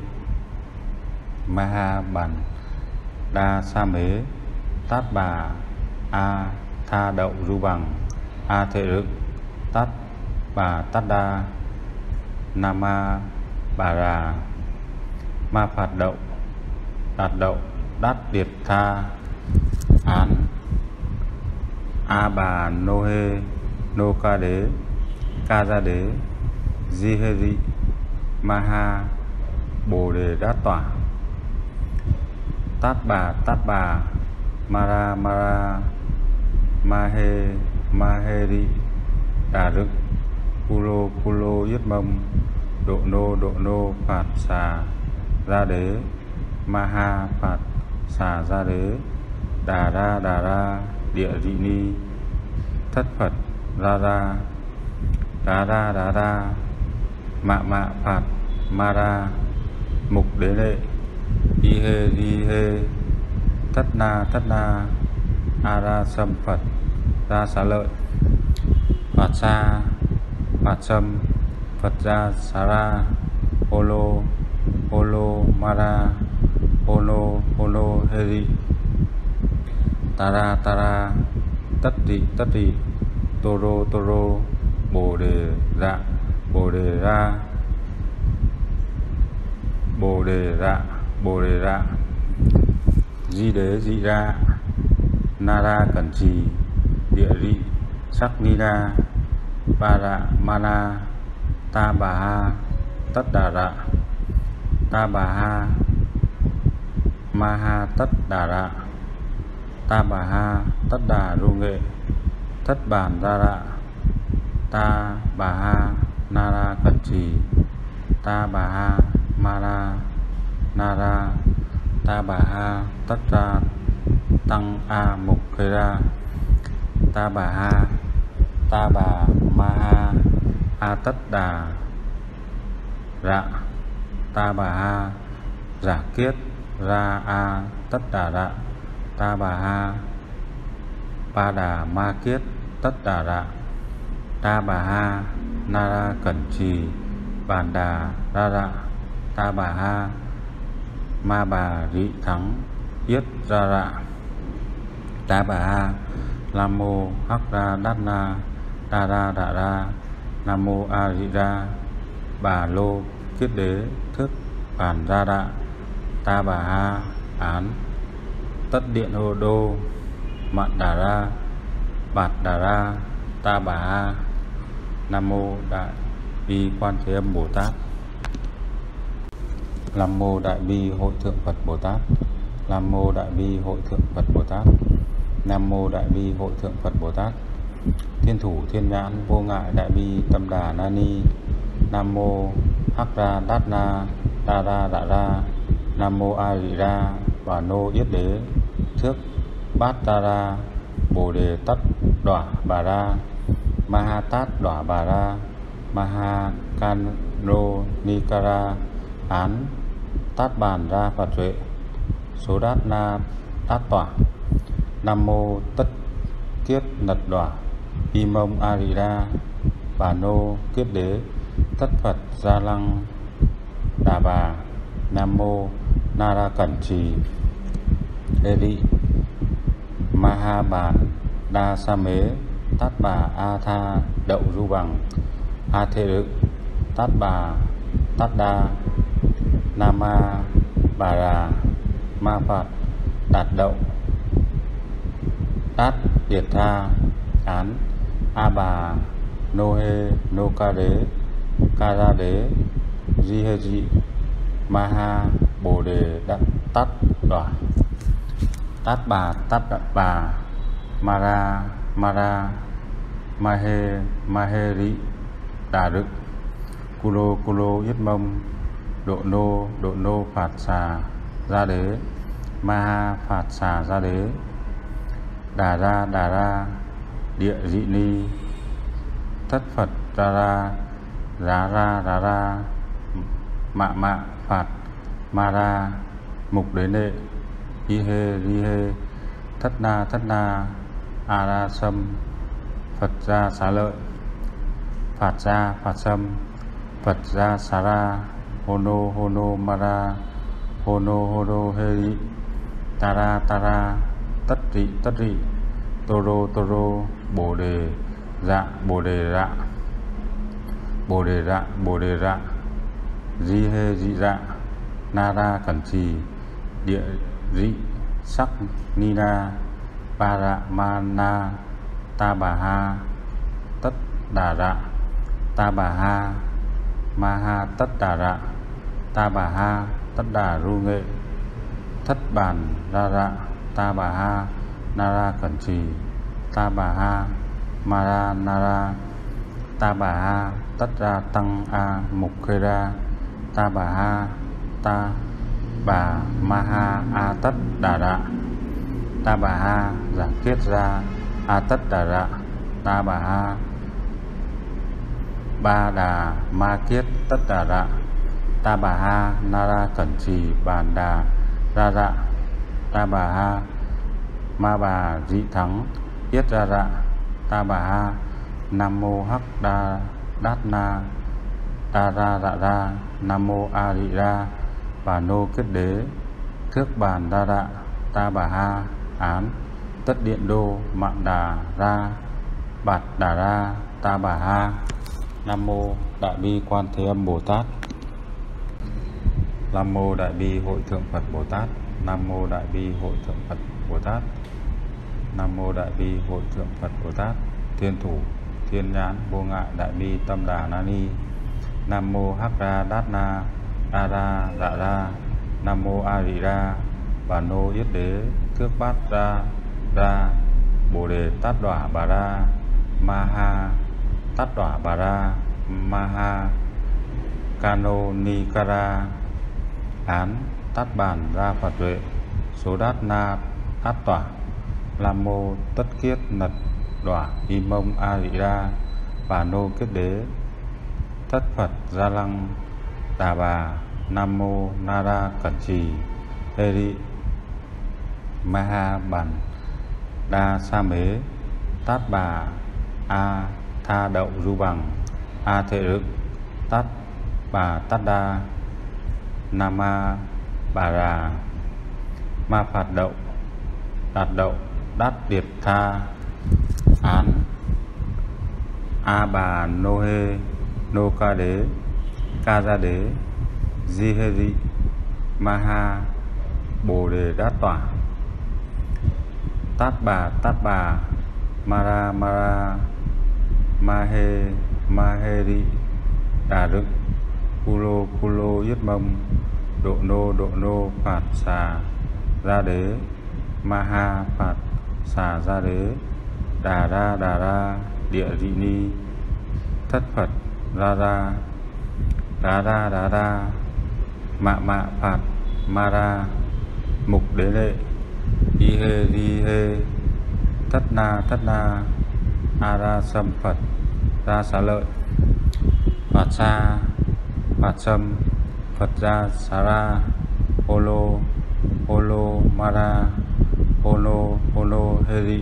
A: Maha Bản Đa Sa Mế Tát Bà A Tha Đậu Du Bằng A Thệ Rự Tát Bà Tát Đa Nama Bà Rà Ma Phạt Đậu Đạt Đậu Đát Điệt Tha Án A Bà Nô Hê Nô Ca Đế Ca Gia Đế Di Hê Rị Maha Bồ Đề Đát Tỏa Tát Bà Tát Bà Mara Mara Ma Hê Ma Hê Rị Đà Rự Pulo Pulo Yết Mông Độ Nô Độ Nô Phạt Xà Gia Đế Maha Phạt Xà Gia Đế Đà Ra Đà Ra Địa Dị Ni Thất Phật Ra Ra Đà Ra Đà Ra Mạ Mạ Phạt Ma Ra Mục Đế Lệ Y Hê Di Hê Thất Na Thất Na A Ra Sâm Phật Ra Xá Lợi Phạt Sa Phạt Sâm Phật Ra Xá Ra Holo Holo Mara Holo Holo Hê Rị Tara Tara Tất Rị Tất Rị Toro Toro Bồ Đề Rạ Bồ Đề Ra Bồ Đề Rạ Bồ Đề Rạ Di Đế Dị Ra Nara Cẩn Trì Địa Rị Sắc Ni Đa Ba Rạ Mana Ta Bà Ha Tất Đà Rạ Ta Bà Ha Maha Tất Đà Rạ Ta Bà Ha Tất Đà Ru Nghệ Thất Bàn Ra Rạ Ta Bà Ha Nara Cẩn Trì Ta Bà Ha Mara Nara Ta Bà Ha Tất Ra Tăng A Mục Khê Ra Ta Bà Ha Ta Bà Maha A Tất Đà Rạ Ta Bà Ha Giả Kiết Ra A Tất Đà Rạ Ta Bà Ha Ba Đà Ma Kiết Tất Đà Rạ Ta Bà Ha Nara Cẩn Trì Bàn Đà Ra Rạ Ta Bà Ha Ma Bà Rị Thắng Yết Ra Rạ Ta Bà Ha Nam Mô Hắc Ra Đát Na Đa Ra Đà Ra Nam Mô A Rị Ra Bà Lô Kiết Đế Thức Bàn Ra Rạ Ta Bà Ha Án Tất Điện Hô Đô Mạn Đà Ra Bạt Đà Ra Ta Bà Ha. Nam Mô Đại Bi Quan Thế Âm Bồ Tát. Nam Mô Đại Bi Hội Thượng Phật Bồ Tát. Nam Mô Đại Bi Hội Thượng Phật Bồ Tát. Nam Mô Đại Bi Hội Thượng Phật Bồ Tát. Thiên thủ thiên nhãn vô ngại đại bi tâm đà na ni. Nam mô Hắc Ra Đát Na Đa Ra Đa Ra. Nam mô A Di Đà Bà Nô Yết Đế Thước Bát Ta Ra. Bồ Đề Tát Đọa Bà Ra. Ma Ha Tát Đọa Bà Ra. Ma Ha Kano Nikara. Án Tát Bàn Ra Phật Tuệ. Số Đát Na Tát Tỏa. Nam mô Tất Kiết Nật Đọa Y Mông A Di Đà Bà Nô Kiết Đế Thất Phật Gia Lăng Đà Bà. Nam mô Na Ra Cẩn Trì Ê Rị Ma Ha Bàn Đa Sa Mế Tát Bà A Tha Đậu Du Bằng A Thê Đự Tát Bà Tát Đa Nam Ma Bà Rà Ma Phật Đạt Đậu Tát Điệt Tha. Án A Bà Nô Hê Nô Ca Đế Ca Ra Đế Di Hê Dị Ma Ha Bồ Đề Đắc Tát Đọa Tát Bà Tát Bà Ma Ra Ma Ra Ma Hê Ma Hê Rị Đà Rự Cu Lô Cu Lô Yết Mông Độ Nô Độ Nô Phạt Xà Gia Đế Ma Ha Phạt Xà Gia Đế Đà Ra Đà Ra Địa Dị Ni Thất Phật Ra Ra Rá Ra Rá Ra Mạ Mạ Phạt Ma Ra Mục Đế Nệ Y Hê Ri Hê Thất Na Thất Na A Ra Sâm Phật Gia Xá Lợi Phạt Gia Phạt Sâm Phật Gia Xá Ra Hô Nô Hô Nô Ma Ra Hô Nô Hô Nô Hê Rị Ta Ra Ta Ra Tất Rị Tất Rị Tô Rô Tô Rô Bồ Đề Dạ Bồ Đề Rạ Bồ Đề Rạ Bồ Đề Rạ Di Hê Dị Rạ Na Ra Cẩn Trì Địa Rị Sắc Ni Na Ba Rạ Ma Na Ta Bà Ha Tất Đà Rạ Ta Bà Ha Ma Ha Tất Đà Rạ Ta Bà Ha Tất Đà Ru Nghệ Thất Bàn Ra Rạ Ta Bà Ha Na Ra Cẩn Trì Ta Bà Ha Ma Ra Na Ra Ta Bà Ha Tất Ra Tăng A Mục Khê Ra Ta Bà Ha Ta Bà Ma Ha A Tất Đà Rạ Ta Bà Ha Giả Kiết Ra A Tất Đà Rạ Ta Bà Ha Ba Đà Ma Kiết Tất Đà Rạ Ta Bà Ha Na Ra Cẩn Trì Bàn Đà Ra Rạ Ta Bà Ha Ma Bà Dị Thắng Yết Ra Rạ Ta Bà Ha Nam mô Hắc Đa Đát Na Đa Ra Rạ Ra Nam mô A Di Đà Bà Nô Kiết Đế Thước Bàn Ra Rạ Ta Bà Ha. Án Tất Điện Đô Mạn Đà Ra Bạt Đà Ra Ta Bà Ha. Nam mô Đại Bi Quan Thế Âm Bồ Tát. Nam mô Đại Bi Hội Thượng Phật Bồ Tát. Nam mô Đại Bi Hội Thượng Phật Bồ Tát. Nam mô Đại Bi Hội Thượng Phật Bồ Tát. Thiên thủ thiên nhãn vô ngại đại bi tâm đà na ni. Nam mô Hắc Ra Đát Na Đa Ra Đa Ra. Nam mô A Di Đà Bà Nô Yết Đế Thước Bát Ra Ra. Bồ Đề Tát Đọa Bà Ra. Ma Ha Tát Đọa Bà Ra. Ma Ha Kano Nikara. Án Tát Bàn Ra Phật Tuệ. Số Đát Na Tát Tỏa. Nam mô Tất Kiết Nật Đọa Y Mông A Di Đà Bà Nô Kiết Đế Thất Phật Gia Lăng Đà Bà. Nam mô Na Ra Cẩn Trì Ê Rị Ma Ha Bàn Đa Sa Mế Tát Bà A Tha Đậu Du Bằng A Thê Đự Tát Bà Tát Đa Nam Ma Bà Rà Ma Phạt Đậu Đạt Đậu Đát Điệt Tha. Án A Bà Nô Hê Nô Ca Đế Ca Ra Đế Di Hê Dị Ma Ha Bồ Đề Đát Tỏa Tát Bà Tát Bà Ma Ra Ma Ra Ma Hê Ma Hê Rị Đà Rự Cu Lô Cu Lô Yết Mông Độ Nô Độ Nô Phạt Xà Gia Đế Ma Ha Phạt Xà Gia Đế Đà Ra Đà Ra Địa Dị Ni Thất Phật Ra Ra Đà Ra Đà Ra Mạ Mạ Phạt Ma Ra Mục Đế Lệ Y Hê Di Hê Thất Na Thất Na A Ra Sâm Phật Ra Xá Lợi Phạt Sa Phạt Sâm Phật Ra Xá Ra Holo Holo Mara Holo Holo Heri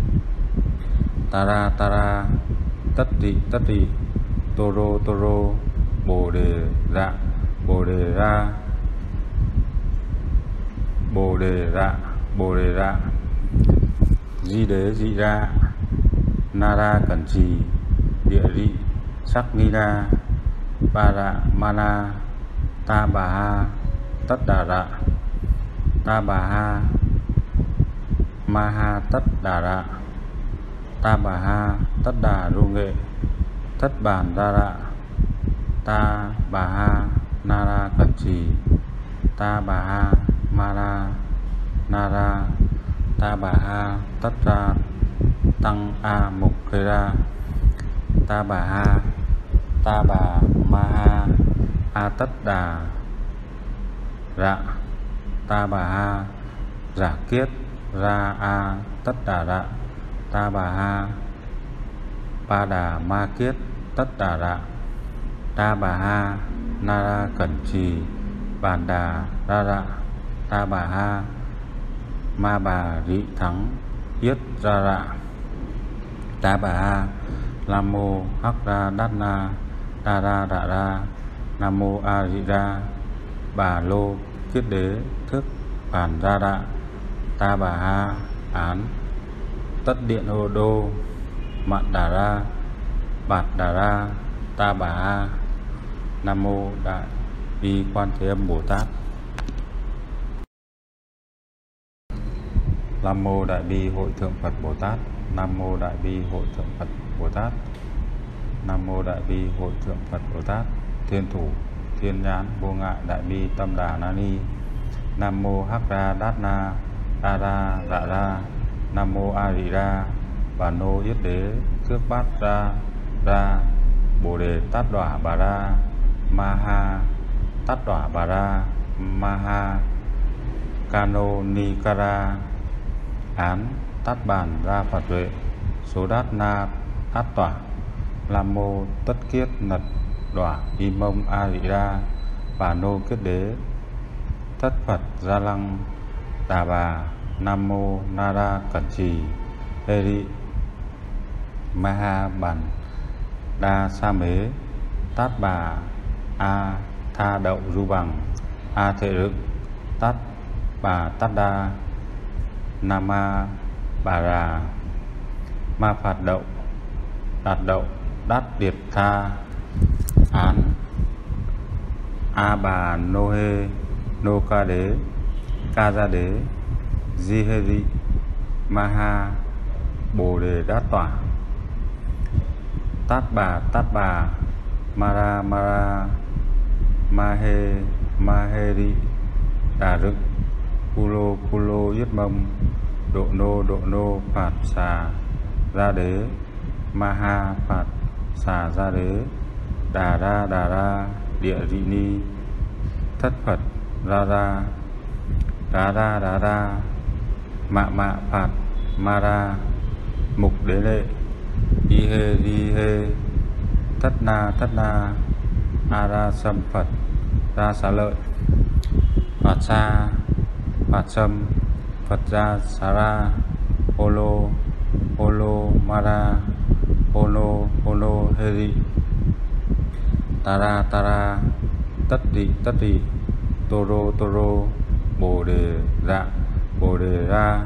A: Tara Tara Tất Tị Tất Tị Toro Toro Bồ Đề Dạ Bồ Đề Ra Bồ Đề Ra Bồ Đề Ra Di Đế Dị Ra Nara Cẩn Trì Địa Rị Sắc Ni Đa Ba Rạ Mana Ta Bà Ha Tất Đà Rạ Ta Bà Ha Ma Ha Tất Đà Rạ Ta Bà Ha Tất Đà Ru Nghệ Thất Bản Đa Rạ Ta Bà Ha Nara Cẩn Trì Ta Bà Ha Mara Nara Ta Bà Ha Tất Ra Tăng A Mục Kê Ra Ta Bà Ha Ta Bà Ma Ha A Tất Đà Rạ Ta Bà Ha Giả Kiết Ra A Tất Đà Rạ Ta Bà Ha Pa Đà Ma Kiết Tất Đà Rạ Ta Bà Ha Nara Cẩn Trì Bàn Đà Ra Rạ Ta Bà Ha Ma Bà Rị Thắng Yết Ra Rạ Ta Bà Ha Nam Mô Hắc Ra Đát Na Đa Ra Đà Ra Nam Mô A Di Đà Bà Lô Kiết Đế Thức Bản Ra Đạ Ta Bà Ha Án Tất Điện Ô Đô Mạn Đà Ra Bạt Đà Ra Ta Bà Ha. Nam Mô Đại Bi Quan Thế Âm Bồ Tát. Nam Mô Đại Bi Hội Thượng Phật Bồ Tát. Nam Mô Đại Bi Hội Thượng Phật Bồ Tát. Nam Mô Đại Bi Hội Thượng Phật Bồ Tát. Thiên Thủ Thiên Nhãn Vô Ngại Đại Bi Tâm Đà Na Ni. Nam Mô Hắc Ra Đát Na Đa Ra Đạ Ra Nam Mô A Di Đà Bà Nô Yết Đế Thước Bát Ra Ra Bồ Đề Tát Đọa Bà Ra Ma Ha Tát Đọa Bà Ra Ma Ha Cano Ni Ca Ra Án Tát Bản Ra Phật Huệ Số Đát Na Tát Tỏa Nam Mô Tất Kiết Nật Đọa Y Mông A Di Đà Bà Nô Kiết Đế Thất Phật Gia Lăng Đà Bà Nam Mô Nara Cẩn Trì Heri Maha Bản Đa Sa Mế Tát Bà A Tha Đậu Du Bằng A Thệ Rựng Tát Bà Tát Đa Nama Bà Rà Ma Phạt Đậu Đạt Đậu Đát Điệt Tha Án A Bà Nô Hê Nô Ca Đế Ca Gia Đế Di Hê Dị Maha Bồ Đề Đát Tỏa Tát Bà Tát Bà Mara Mara Ma Hê Ma Hê Ri Đà Rựng Kulo Kulo Yết Mông Độ Nô Độ Nô Phạt Xà Gia Đế Maha Phạt Xà Gia Đế Đà Ra Đà Ra Địa Dị Ni Thất Phật Ra Ra Đà Ra Đà Ra Mạ Mạ Phạt Ma Ra Mục Đế Lệ Y Hê Di Hê Thất Na Thất Na A Ra Sâm Phật Ra Xá Lợi Phạt Sa Phạt Sâm Phật Ra Xá Ra Holo Holo Mara Holo Holo Heri Tara Tara Tất Tị Tất Tị Toro Toro Bồ Đề Dạ Bồ Đề Ra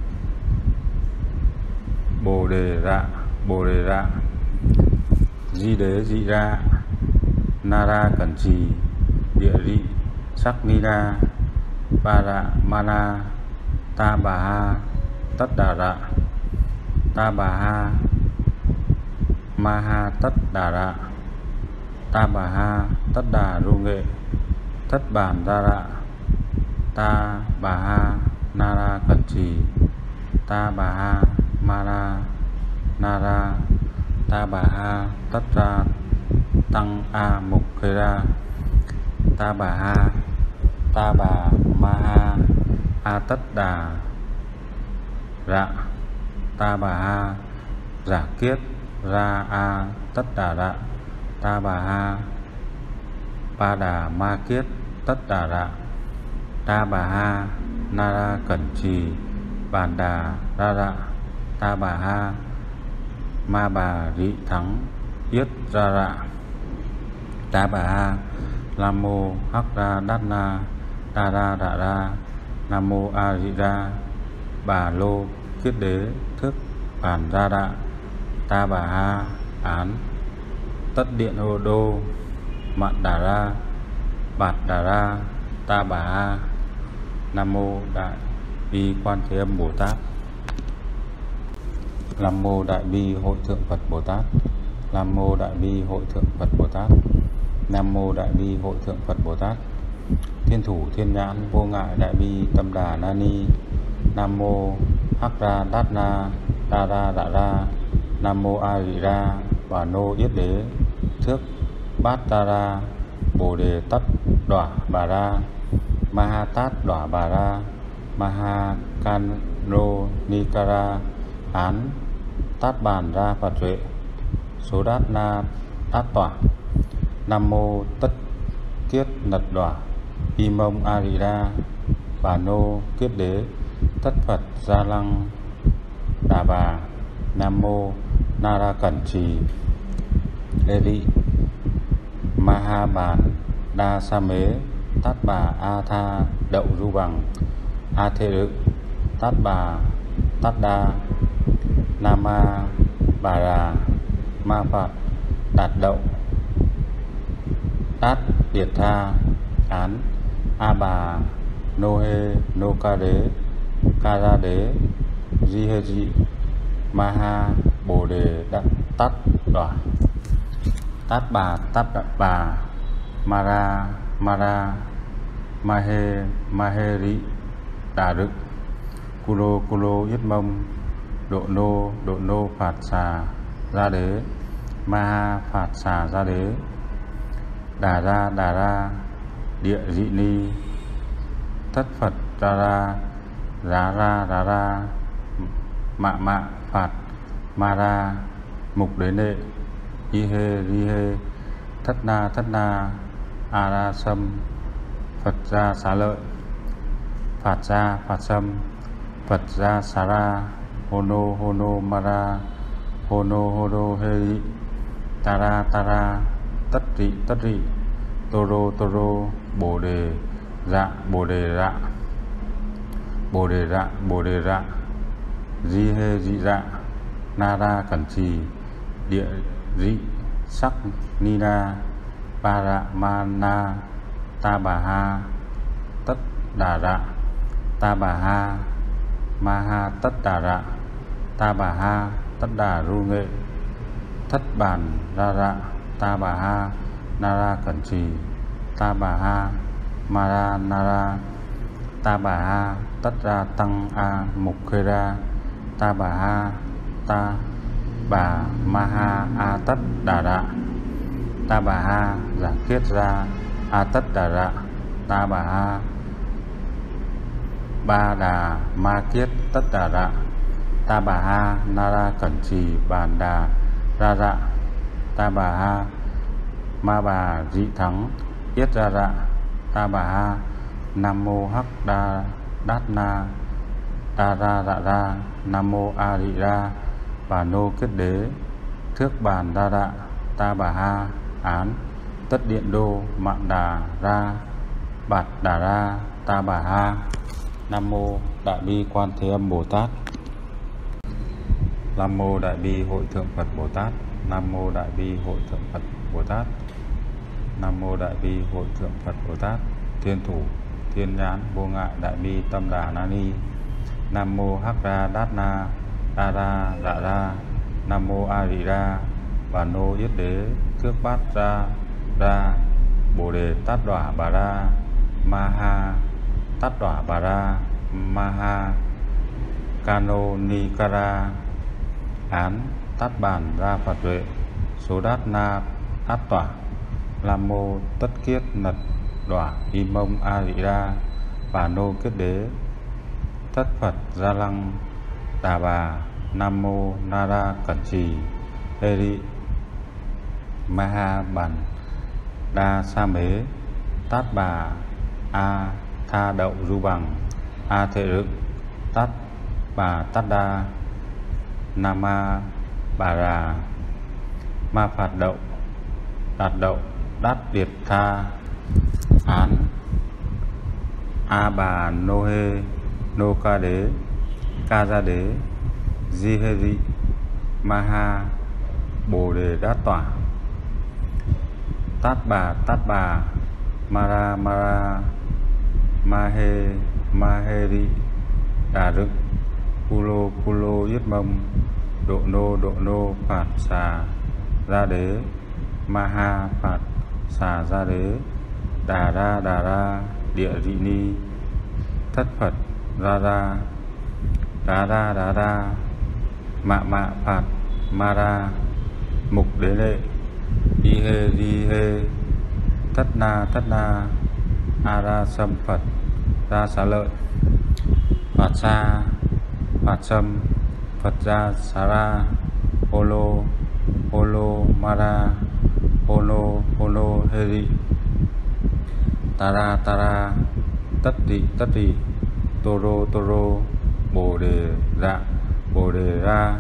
A: Bồ Đề Rạ Bồ Đề Rạ Di Đế Dị Ra Nara Cẩn Trì Địa Rị Sắc Ni Đa Ba Rạ Mana Ta Bà Ha Tất Đà Rạ Ta Bà Ha Ma Ha Tất Đà Rạ Ta Bà Ha Tất Đà Ru Nghệ Thất Bản Đa Rạ Ta Bà Ha Nara Cẩn Trì Ta Bà Ha Mara Nara Ta Bà Ha Tất Ra Tăng A Mục Khê Ra Ta Bà Ha Ta Bà Ma Ha A Tất Đà Rạ Ta Bà Ha Giả Kiết Ra A Tất Đà Rạ Ta Bà Ha Pa Đà Ma Kiết Tất Đà Rạ Ta Bà Ha Nara Cẩn Trì Bàn Đà Ra Rạ Ta Bà Ha Ma Bà Rị Thắng Yết Ra Rạ Ta Bà Ha Nam Mô Hắc Ra Đát Na Ta Ra Rạ Ra Nam Mô A Rị Ra Bà Lô Kiết Đế Thức Bàn Ra Rạ Ta Bà Ha Án Tất Điện Ô Đô Mạn Đà Ra Bạt Đà Ra Ta Bà Ha. Nam Mô Đại Bi Quan Thế Âm Bồ Tát. Nam Mô Đại Bi Hội Thượng Phật Bồ Tát. Nam Mô Đại Bi Hội Thượng Phật Bồ Tát. Nam Mô Đại Bi Hội Thượng Phật Bồ Tát. Thiên thủ thiên nhãn vô ngại đại bi tâm đà na ni. Nam Mô Hắc Ra Đát Na Ta Ra Rạ Ra Nam Mô A Rị Ra Bà Nô Yết Đế Thước Bát Ta Ra Bồ Đề Tất Đọa Bà Ra Ma Ha Tát Đọa Bà Ra Ma Ha Can Nô Ni Ca Ra Án Tát Bàn Ra Phật Tuệ Số Đát Na Tát Tọa. Nam Mô Tất Kiết Nật Đọa Y Mông A Rị Ra Bà Nô Kiết Đế Tất Phật Gia Lăng Đà Bà. Nam Mô Nara Cẩn Trì Ê Rị Ma Ha Bàn Đa Sa Mế Tát Bà A Tha Đậu Du Bằng A Thê Đự Tát Bà Tát Đa Nam Ma Bà Rà Ma Phật Đạt Đậu Tát Điệt Tha Án A Bà Nô Hê Nô Ca Đế Ca Ra Đế Di Hê Dị Ma Ha Bồ Đề Đắc Tát Đọa Tát Bà Tát Bà Ma Ra Ma Ra Ma Hê Ma Hê Rị Đà Rự Cu Lô Cu Lô Yết Mông Độ Nô Độ Nô Phạt Xà Ra Đế Ma Ha Phạt Xà Ra Đế Đà Ra Đà Ra Địa Dị Ni Thất Phật Ra Ra Rá Ra Rá Ra Mạ Mạ Phạt Ma Ra Mục Đế Nệ Y Hê Ri Hê Thất Na Thất Na A Ra Sâm Phật Gia Xá Lợi Phạt Gia Phạt Sâm Phật Gia Xá Ra Hô Nô Hô Nô Ma Ra Hô Nô Hô Nô Hê Rị Ta Ra Ta Ra Tất Rị Tất Rị Tô Rô Tô Rô Bồ Đề Dạ Bồ Đề Rạ Bồ Đề Rạ Bồ Đề Rạ Di Hê Dị Rạ Na Ra Cẩn Trì Địa Rị Sắc Ni Na Ba Rạ Ma Na Ta Bà Ha Tất Đà Rạ Ta Bà Ha Ma Ha Tất Đà Rạ Ta Bà Ha Tất Đà Ru Nghệ Thất Bàn Ra Rạ Ta Bà Ha Na Ra Cẩn Trì Ta Bà Ha Ma Ra Na Ra Ta Bà Ha Tất Ra Tăng A Mục Khê Ra Ta Bà Ha Ta Bà Ma Ha A Tất Đà Rạ Ta Bà Ha Giả Kiết Ra A Tất Đà Rạ Ta Bà Ha Ba Đà Ma Kiết Tất Đà Rạ Ta Bà Ha Nara Cẩn Trì Bàn Đà Ra Rạ Ta Bà Ha Ma Bà Dị Thắng Yết Ra Rạ Ta Bà Ha Nam Mô Hắc Đa Đát Na Ta Ra Rạ Ra Nam Mô A Rị Ra Bà Nô Kiết Đế Thước Bàn Ra Rạ Ta Bà Ha Án Tất Điện Đô Mạn Đà Ra Bạt Đà Ra Ta Bà Ha. Nam Mô Đại Bi Quan Thế Âm Bồ Tát. Nam Mô Đại Bi Hội Thượng Phật Bồ Tát. Nam Mô Đại Bi Hội Thượng Phật Bồ Tát. Nam Mô Đại Bi Hội Thượng Phật Bồ Tát. Thiên thủ thiên nhãn vô ngại đại bi tâm đà na ni. Nam Mô Hắc Ra Đát Na Ta Ra Rạ Ra Nam Mô A Rị Ra Bà Nô Yết Đế Thước Bát Ra Ra Bồ Đề Tát Đọa Bà Ra Ma Ha Tát Đọa Bà Ra Ma Ha Cano Ni Ca Ra Án tát bàn ra Phật tuệ, số đát na át tỏa, lam mô tất kiết nật đỏa y mông a rị ra, bà nô kiết đế thất Phật gia lăng đà bà, nam mô na ra cẩn trì hê rị ma ha bản đa sa mế, tát bà a tha đậu du bằng, a thệ rự tát bà tát đa nama bà rà, ma phạt đậu đạt đậu đát điệt tha án, a bà nô hê nô ca đế ca gia đế di hê rị ma ha bồ đề đát tỏa, tát bà tát bà mara mara ma hê ma hê rị đà rự culo culo yết mông, độ nô độ nô phạt xà gia đế ma ha phạt xà gia đế, đà ra đà ra địa rị ni thất Phật ra ra, đá ra đá ra mạ mạ phạt ma ra mục đế lệ, y hê di hê thất na thất na a ra sâm Phật ra xá lợi, phạt sa phạt sâm Phật ra xá ra, holo holo mara holo holo hê rị tara tara tất rị tất rị toro toro bồ đề dạ bồ đề ra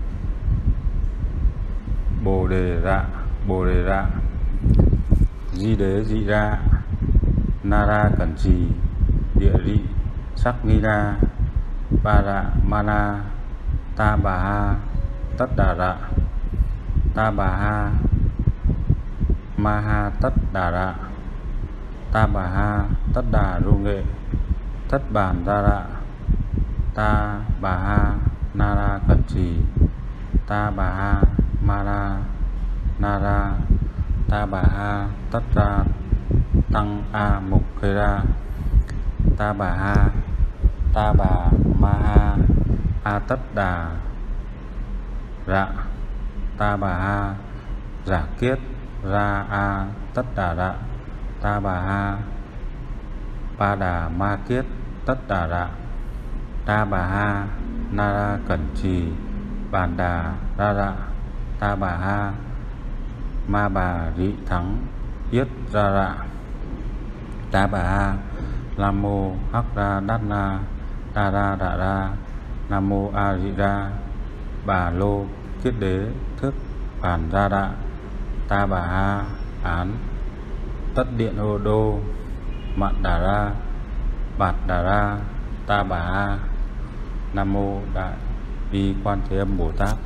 A: bồ đề ra bồ đề ra, di đế dị ra, na ra cẩn trì địa rị sắc ni ra, ba rạ mana ta bà ha tất đà rạ, ta bà ha ma ha tất đà rạ, ta bà ha tất đà ru nghệ thất bàn ra rạ, ta bà ha na ra cẩn trì, ta bà ha ma ra na ra, ta bà ha tất ra tăng a mục khê ra, ta bà ha ta bà ma ha a tất đà rạ, ta bà ha giả kiết ra a tất đà rạ, ta bà ha pa đà ma kiết tất đà rạ, ta bà ha na ra cẩn trì bàn đà ra rạ, ta bà ha ma bà rị thắng yết ra rạ, ta bà ha lam mô hắc ra đát na đa ra đà ra, nam mô a rị ra bà lô kiết đế thức bàn ra đạ, ta bà ha án tất điện ô đô mạn đà ra bạt đà ra, ta bà ha. Nam mô Đại Bi Quan Thế Âm Bồ Tát.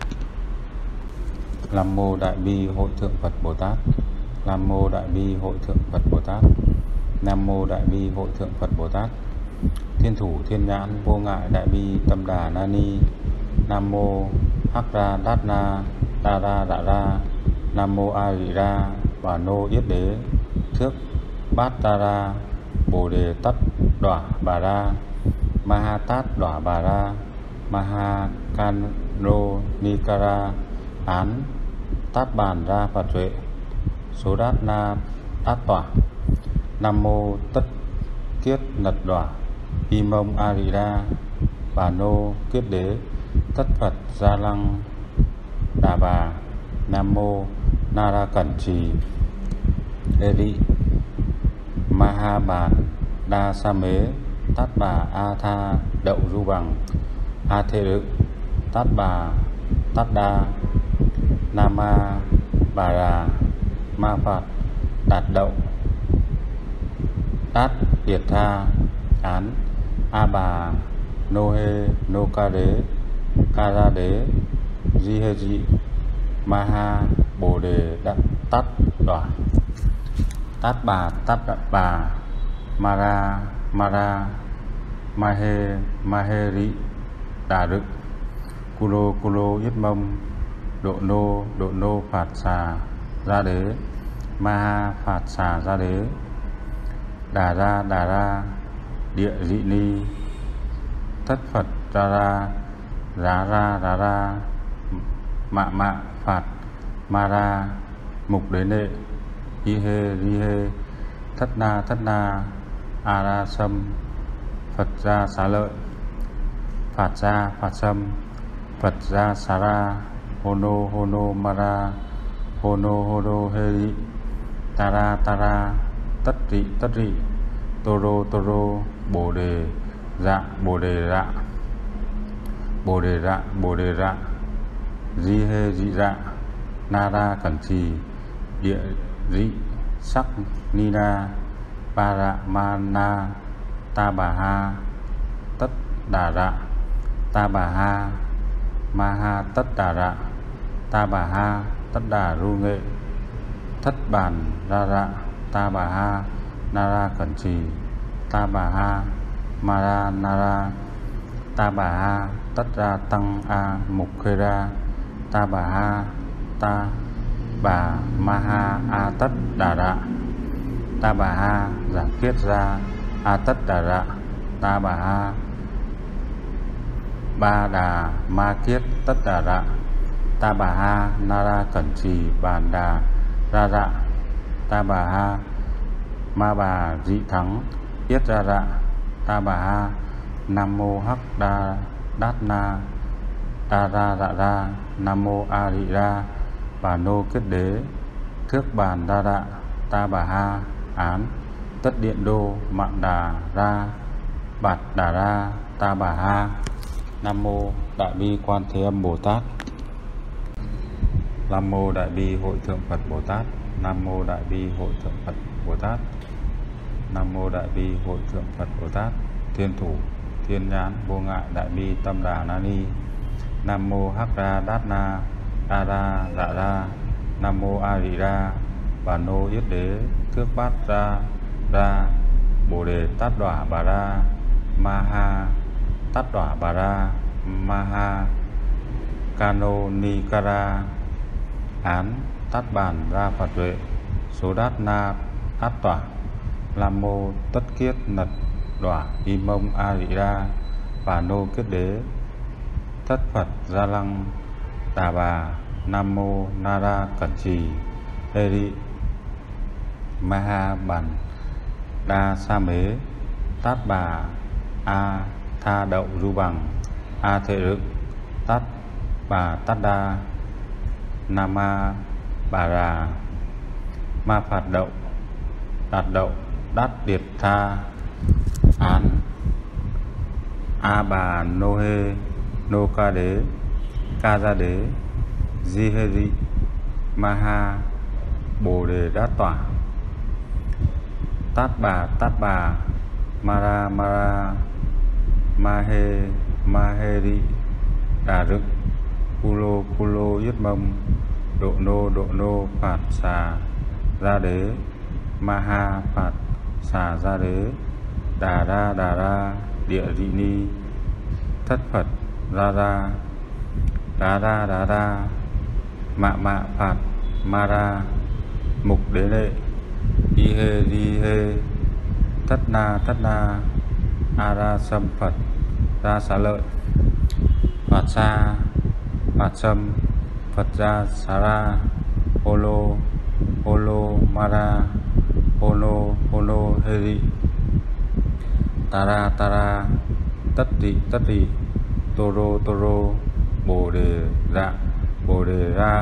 A: Nam mô Đại Bi Hội Thượng Phật Bồ Tát. Nam mô Đại Bi Hội Thượng Phật Bồ Tát. Nam mô Đại Bi Hội Thượng Phật Bồ Tát. Thiên thủ thiên nhãn vô ngại đại bi tâm đà na ni. Nam mô hắc ra đát na đa ra đà ra. Nam mô a rị ra và nô yết đế thước bát ta ra bồ đề tát đỏa bà ra ma ha tát đỏa bà ra ma ha can nô ni ca ra án tát bàn ra Phật tuệ số đát na đát tỏa. Nam mô tất kiết nật đỏa y mông a rị ra bà nô kiết đế tất Phật gia lăng đà bà. Nam mô na ra cẩn trì hê rị ma ha bàn đa sa mế tát bà a tha đậu du bằng a thê rự tát bà tát đa nama bà rà ma phạt đạt đậu đát điệt tha án a bà nô hê nô ca đế ca ra đế di hê dị ma ha bồ đề đắc tát đỏa tát bà tát bà mara mara ma hê ma hê rị đà rự culo culo yết mông độ nô độ nô phạt xà ra đế ma ha phạt xà ra đế đà ra đà ra địa dị ni thất Phật ra ra rá ra rá ra mạ mạ phạt ma ra mục đế nệ y hê ri hê thất na thất na a ra sâm Phật gia xá lợi phạt gia phạt sâm Phật gia xá ra hono hono mara hono hono hê ri tara tara tất rị tất rị toro toro bồ đề dạ bồ đề rạ bồ đề rạ bồ đề rạ di hê dị dạ nara cẩn trì địa dị sắc nina paramana ta bà ha tất đà rạ ta bà ha ma ha tất đà rạ ta bà ha tất đà ru nghệ thất bản ra rạ ta bà ha nara cẩn trì ta bà ha mara nara ta bà ha tất ra tăng a mục khê ra ta bà ha ta bà ma ha a tất đà rạ ta bà ha giả kiết ra a tất đà rạ ta bà ha ba đà ma kiết tất đà rạ ta bà ha nara cẩn trì bàn đà ra rạ ta bà ha ma bà dị thắng yết ra rạ ta bà ha nam mô hắc đa đát na đa ra rạ ra nam mô a rị ra bà nô kết đế thước bàn đa rạ ta bà ha án tất điện đô mạn đà ra bạt đà ra ta bà ha. Nam mô Đại bi Quan Thế Âm Bồ Tát. Nam mô Đại bi Hội Thượng Phật Bồ Tát. Nam mô Đại bi Hội Thượng Phật Bồ Tát. Nam mô Đại bi Hội Thượng Phật Bồ Tát. Thiên thủ thiên nhãn vô ngại đại bi tâm đà na ni. Nam mô hắc ra đát na đa ra dạ ra. Nam mô a rị ra bà nô yết đế thước bát ra ra bồ đề tát đọa bà ra ma ha tát đọa bà ra ma ha cano ni kara án tát bàn ra Phật huệ số đát na át tỏa. Nam mô tất kiết nật đọa y mông a rị ra bà nô kết đế thất Phật gia lăng đà bà. Nam mô nara cẩn trì hê ri ma ha bản đa sa mế tát bà a tha đậu du bằng a thệ rự tát bà tát đa nama bà rà ma phạt đậu đạt đậu đát điệt tha án a bà nô hê nô ca đế ca gia đế di hê dị ma ha bồ đề đát tỏa tát bà tát bà mara mara ma hê ma hê ri đà rực pulo pulo yết mông độ nô độ nô phạt xà ra đế ma ha phạt xà ra đế đà ra đà ra địa dị ni thất Phật ra ra đà ra đà ra mạ mạ phạt ma ra mục đế lệ y hê ri hê thất na thất na a ra sâm Phật ra xá lợi phạt sa phạt sâm Phật ra xá ra holo holo mara holo holo hê ri tara tara tất tị tất tị toro toro bồ đề rạ bồ đề ra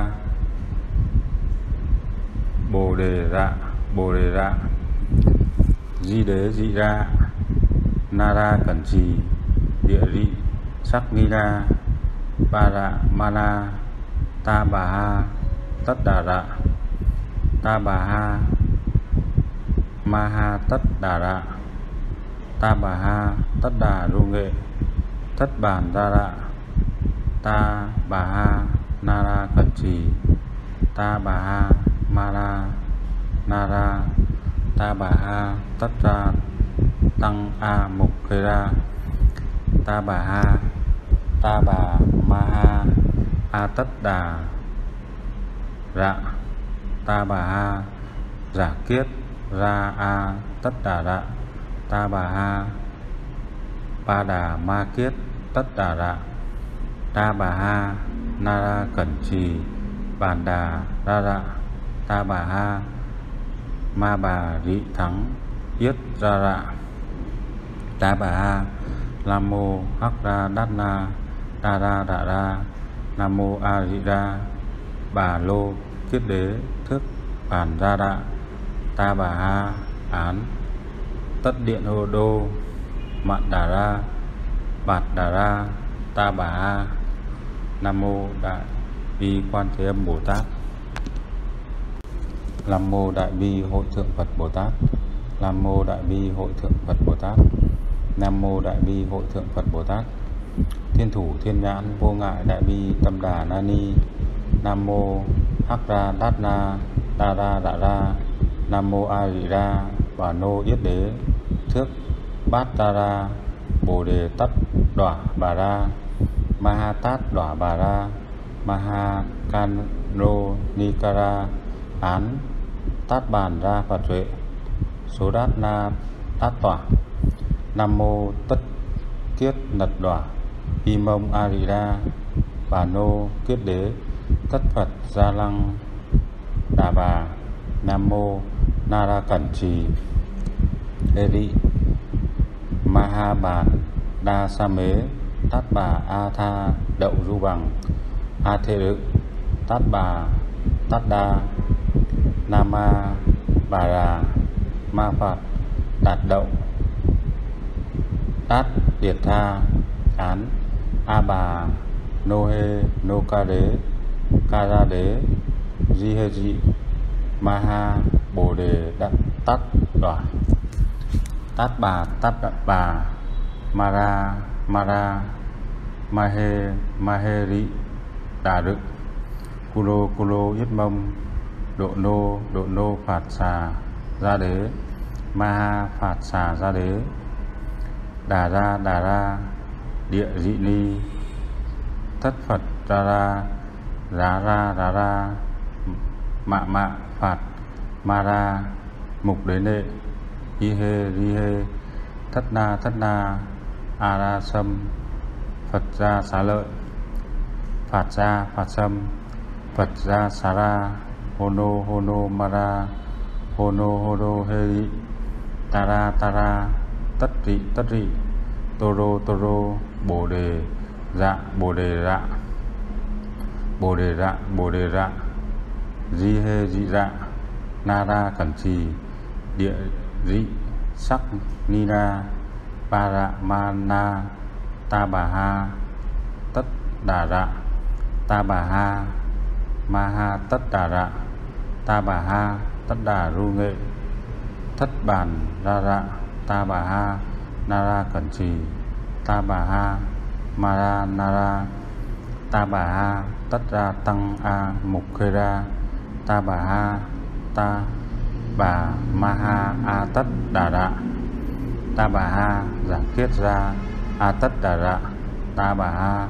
A: bồ đề rạ bồ đề rạ di đế dị ra nara cẩn trì địa rị sắc ni ra ba rạ mana ta bà ha tất đà rạ ta bà ha ma ha tất đà rạ ta bà ha tất đà ru nghệ thất bản ra rạ ta bà ha nara cẩn trì ta bà ha mara nara ta bà ha tất ra tăng a mục khê ra ta bà ha ta bà ma ha a tất đà rạ ta bà ha giả kiết ra a tất đà rạ ta bà ha ba đà ma kiết tất đà rạ Ta Bà Ha Nara Cẩn Trì Bàn Đà Ra Rạ Ta Bà Ha Ma Bà Rị Thắng Yết Ra Rạ Ta Bà Ha Nam Mô Hắc Ra Đát Na Đa Ra Đà Ra Nam Mô A Di Đà Bà Lô Kiết Đế Thức Bàn Ra Đạ Ta Bà Ha Án Tất Điện Hô Đô Mạn Đà Ra Bạt Đà Ra Ta Bà Ha. Nam Mô Đại Bi Quan Thế Âm Bồ Tát. Nam Mô Đại Bi Hội Thượng Phật Bồ Tát. Nam Mô Đại Bi Hội Thượng Phật Bồ Tát. Nam Mô Đại Bi Hội Thượng Phật Bồ Tát. Thiên thủ thiên nhãn vô ngại đại bi tâm đà na ni. Nam Mô Hắc Ra Đát Na Đa Ra Đà Ra Nam Mô A Di Đà Bà Nô Yết Đế Thước Bát Ta Ra Bồ Đề Tát Đọa Bà Ra Ma Ha Tát Đọa Bà Ra Ma Ha Can Rô Ni Ca Ra Án Tát Bàn Ra Phật Tuệ Số Đát Na Tát Tỏa. Nam Mô Tất Kiết Nật Đọa Y Mông A Di Đà Bà Nô Kiết Đế Tất Phật Gia Lăng Đà Bà. Nam Mô Nara Cẩn Trì Hê Rị Ma Ha Bàn Đa Sa Mế Tát Bà A Tha Đậu Du Bằng A Thê Đự Tát Bà Tát Đa Nam Ma Bà Rà Ma Phật Đạt Đậu Tát Điệt Tha Án A Bà Nô Hê Nô Ca Đế Ca Ra Đế Di Hê Dị Ma Ha Bồ Đề Đắc Tát Đọa Tát Bà Tát Bà Ma Ra Ma Ra Ma Hê Ma Hê Rị Đà Đự Cu Lô Cu Lô Yết Mông Độ Nô Độ Nô Phạt Xà Gia Đế Ma Ha Phạt Xà Gia Đế Đà Ra Đà Ra Địa Dị Ni Thất Phật Ra Ra Giá Ra Ra Ra Mạ Mạ Phạt Ma Ra Mục Đế Nệ Y Hê Ri Hê Thất Na Thất Na A Ra Sâm Phật Gia Xá Lợi Phạt Gia Phạt Sâm Phật Gia Xá Ra Hô Nô Hô Nô Ma Ra Hô Nô Hô Nô Hê Rị Ta Ra Ta Ra Tất Rị Tất Rị Tô Rô Tô Rô Bồ Đề Dạ Bồ Đề Rạ Bồ Đề Rạ Bồ Đề Rạ Di Hê Dị Rạ Na Ra Cẩn Trì Địa Dị Sắc Ni Na Ba Rạ Ma Na Ta Bà Ha Tất Đà Rạ Ta Bà Ha Ma Ha Tất Đà Rạ Ta Bà Ha Tất Đà Ru Nghệ Thất Bàn Ra Rạ Ta Bà Ha Na Ra Cẩn Trì Ta Bà Ha Ma Ra Na Ra Ta Bà Ha Tất Ra Tăng A Mục Khê Ra Ta Bà Ha Ta Bà Ma Ha A Tất Đà Rạ Ta Bà Ha Giả Kiết Ra A Tất Đà Rạ Ta Bà Ha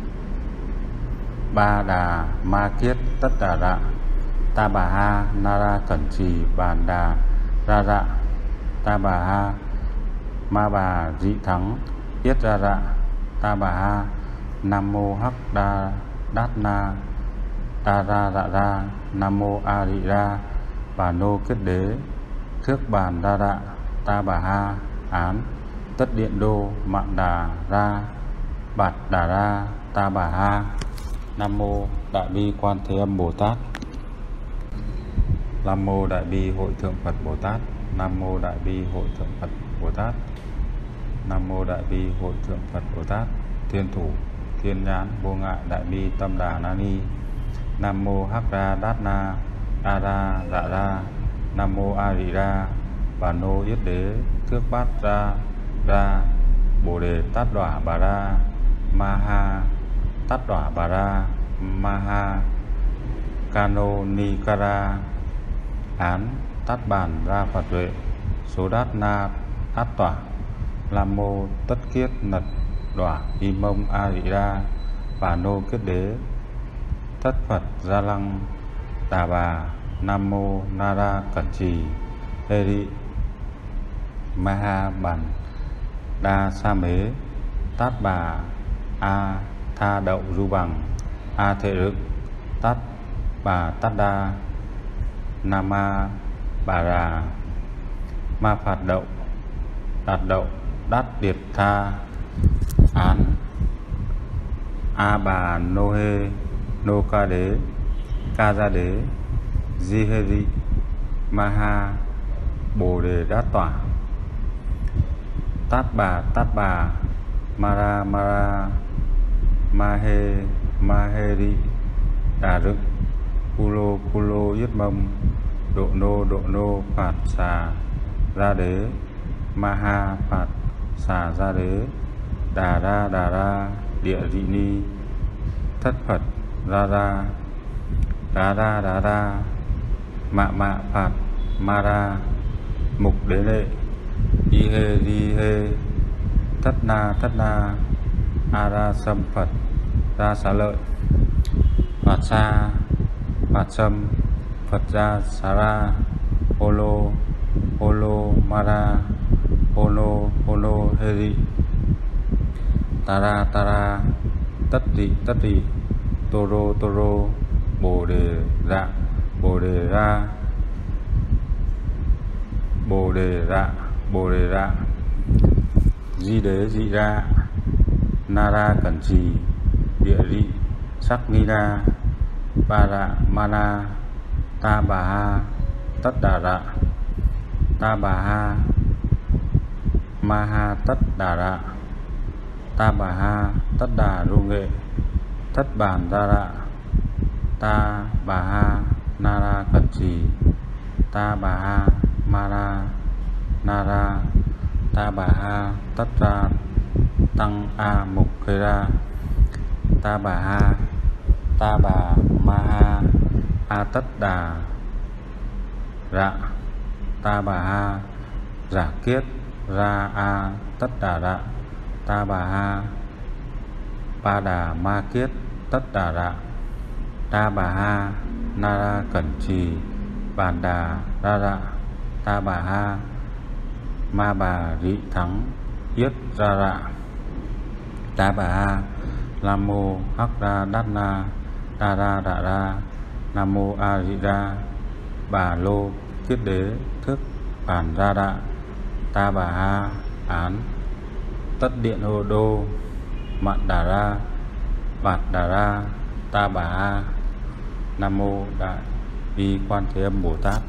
A: Ba Đà Ma Kiết Tất Đà Rạ Ta Bà Ha Na Ra Cẩn Trì Bàn Đà Ra Rạ Ta Bà Ha Ma Bà Dị Thắng Yết Ra Rạ Ta Bà Ha Nam Mô Hắc Đa Đát Na Đa Ra Rạ Ra Nam Mô A Di Đà Bà Nô Kiết Đế Thước Bàn Ra Rạ Ta Bà Ha Án Tất Điện Đô Mạn Đà Ra Bạt Đà Ra Ta Bà Ha. Nam Mô Đại Bi Quan Thế Âm Bồ Tát. Nam Mô Đại Bi Hội Thượng Phật Bồ Tát. Nam Mô Đại Bi Hội Thượng Phật Bồ Tát. Nam Mô Đại Bi Hội Thượng Phật Bồ Tát. Thiên thủ thiên nhãn vô ngại đại bi tâm đà na ni. Nam Mô Hắc Ra Đát Na Đa Ra Đà Ra Nam Mô A Di Đà Bà Nô Yết Đế Thước Bát Ra Ra Bồ Đề Tát Đọa Bà Ra Ma Ha Tát Đọa Bà Ra Ma Ha Cano Ni Ca Ra Án Tát Bàn Ra Phật Tuệ Số Đát Na Tát Tỏa. Nam Mô Tất Kiết Nật Đọa Y Mông A Di Đà Bà Nô Kiết Đế Thất Phật Gia Lăng Đà Bà. Nam Mô Nara Cẩn Trì Hê Rị Ma Ha Bàn Đa Sa Mế Tát Bà A tha đậu du bằng, a thệ rực, tát bà tát đa, nama bà rà, ma phạt đậu, đạt đậu, đát điệt tha, án a bà nô hê, nô ca đế, ca gia đế, di hê ri, ma ha, bồ đề đát tỏa, tát bà tát bà, mara mara, ma hê ma hê ri, đà rực, culo culo yết mông, độ nô độ nô phạt xà ra đế, ma ha phạt xà ra đế, đà ra đà ra, địa dị ni, thất phật ra ra, đà ra đà ra, mạ mạ phạt ma ra, mục đế lệ, y hê di hê, thất na thất na, a ra sâm phật ra xá lợi, phạt sa phạt sâm phật ra xá ra, holo holo mara, holo holo heri, tara tara, tất tị tất tị, toro toro, bồ đề dạ bồ đề ra, bồ đề ra bồ đề ra, di đế dị ra, nara cẩn trì, địa rị sắc ni đa, ba rạ mana, ta bà ha, tất đà rạ, ta bà ha, ma ha tất đà rạ, ta bà ha tất đà ru nghệ, thất bản ra rạ, ta bà ha nara cẩn trì, ta bà ha mara nara, ta bà ha tất ra tăng a mục khê ra, ta bà ha ta bà ma ha a tất đà rạ, ta bà ha giả kiết ra a tất đà rạ, ta bà ha ba đà ma kiết tất đà rạ, ta bà ha nara cẩn trì bàn đà ra rạ, ta bà ha ma bà rị thắng yết ra rạ, ta bà ha nam mô hắc ra đát na, đa ra đạ ra, nam mô a di đà, bà lô kiết đế thức bản ra đạ, ta bà ha án tất điện hô đô, mạn đà ra bạt đà ra, ta bà ha. Nam mô Đại Bi Quan Thế Âm Bồ Tát.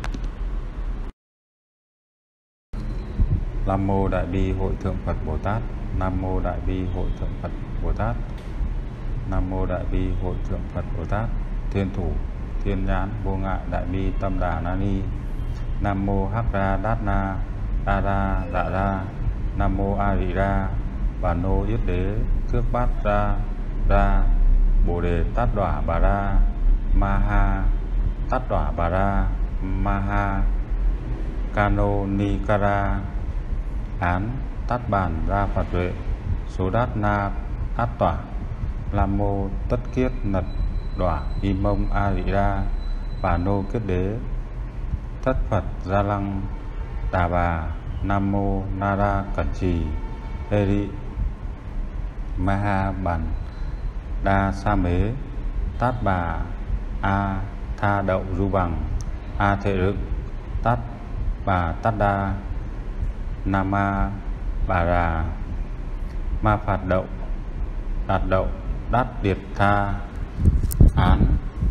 A: Nam mô Đại Bi Hội Thượng Phật Bồ Tát. Nam mô Đại Bi Hội Thượng Phật Bồ Tát. Nam mô Đại Bi Hội Thượng Phật Bồ Tát. Thiên thủ thiên nhãn vô ngại đại bi tâm đà na ni. Nam mô hắc ra đát na, đa ra đạ ra, nam mô a di đà, bà nô yết đế thước bát ra ra, bồ đề tát đọa bà ra, ma ha tát đọa bà ra, ma ha kano ni kara, án tát bàn ra phật tuệ, số đát na át tỏa, nam mô tất kiết nật đọa y mông a di đà, bà nô kiết đế thất phật gia lăng đà bà, nam mô nara cẩn trì heri maha bản đa sa mế, tát bà a tha đậu du bằng, a thệ rực, tát bà tát đa, nama bà rà, ma phạt đậu, đạt đậu, đát điệt tha, án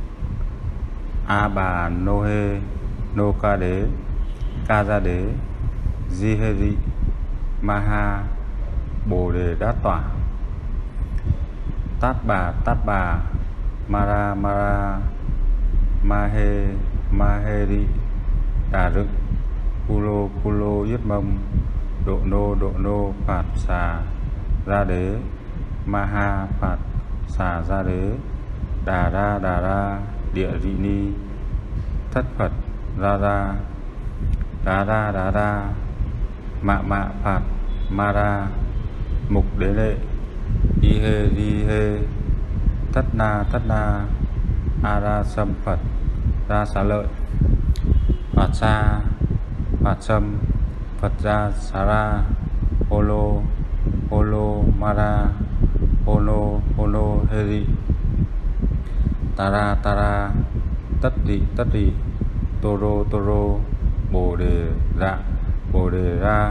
A: a bà nô hê, nô ca đế, ca gia đế, di hê ri, ma ha, bồ đề đát tỏa, tát bà tát bà, mara mara, ma hê ma hê ri, đà rực, culo culo yết mông, độ nô độ nô phạt xà ra đế, ma ha phạt xà ra đế, đà ra đà ra, địa dị ni, thất phật ra ra, đà ra đà ra, mạ mạ phạt ma ra, mục đế lệ, y hê di hê, thất na thất na, a ra sâm phật ra xá lợi, phạt sa phạt sâm phật ra xá ra, holo holo mara, holo holo Heri Tara Tara Tất Rị Tất Rị Toro Toro Bồ Đề Rạ Bồ Đề Ra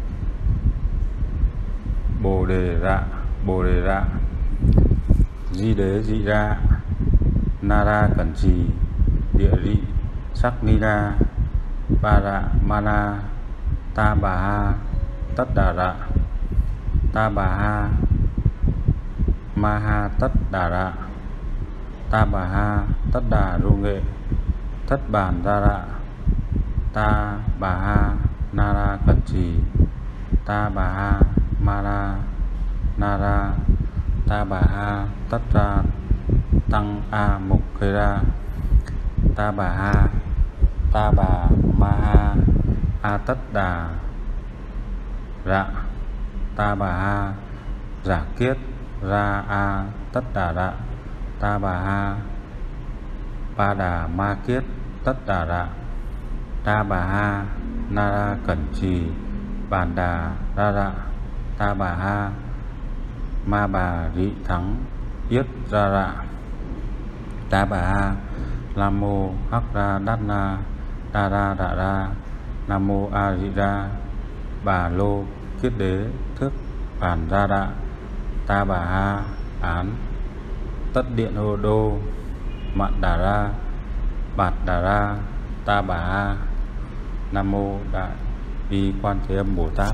A: Bồ Đề Rạ Bồ Đề Rạ Di Đế Dị Ra Nara Cẩn Trì Địa Rị Sắc Ni Đa Ba Rạ Mana Ta Bà Ha Tất Đà Rạ Ta Bà Ha Ma Ha Tất Đà Rạ Ta Bà Ha Tất Đà Ru Nghệ Thất Bàn Ra Rạ Ta Bà Ha Nara Cẩn Trì Ta Bà Ha Mara Nara Ta Bà Ha Tất Ra Tăng A Mục Khê Ra Ta Bà Ha Ta Bà Ma Ha A Tất Đà Rạ Ta Bà Ha Giả Kiết Ra A Tất Đà Rạ Ta Bà Ha Ba Đà Ma Kiết Tất Đà Rạ Ta Bà Ha Nara Cẩn Trì Bàn Đà Ra Rạ Ta Bà Ha Ma Bà Rị Thắng Yết Ra Rạ Ta Bà Ha Nam Mô Hắc Ra Đát Na Đa Ra Đà Ra Nam Mô A Di Đà Bà Lô Kiết Đế Thức Bàn Ra Đạ Ta Bà Ha Án Tất Điện Hô Đô Mạn Đà Ra Bạt Đà Ra Ta Bà Ha. Nam Mô Đại Bi Quan Thế Âm Bồ Tát.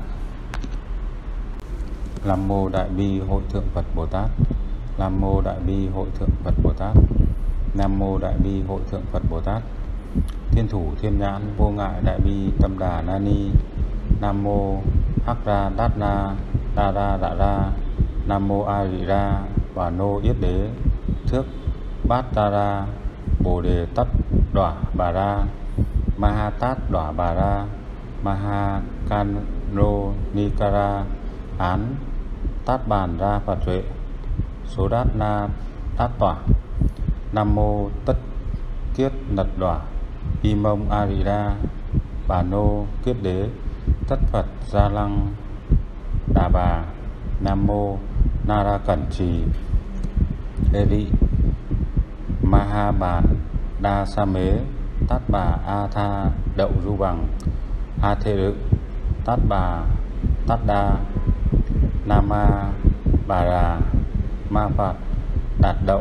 A: Nam Mô Đại Bi Hội Thượng Phật Bồ Tát. Nam Mô Đại Bi Hội Thượng Phật Bồ Tát. Nam Mô Đại Bi Hội Thượng Phật Bồ Tát. Thiên thủ thiên nhãn vô ngại đại bi tâm đà na ni. Nam Mô Hắc Ra Đát Na Đa Ra Đạ Ra Nam Mô A Di Đà Bà Nô Yết Đế Thước Bát Ta Ra Bồ Đề Tát Đọa Bà Ra Ma Ha Tát Đọa Bà Ra Ma Ha Can Rô Ni Ca Ra Án Tát Bàn Ra Phật Huệ Số Đát Na Tát Tọa. Nam Mô Tất Kiết Nật Đọa Y Mông A Di Đà Bà Nô Kiết Đế Tất Phật Gia Lăng Đà Bà. Nam Mô Nara Cẩn Trì Heri Ma Ha Bàn Đa Sa Mế Tát Bà A Tha Đậu Du Bằng A Thê Rự Tát Bà Tát Đa Nama Bà Rà Ma Phạt Đạt Đậu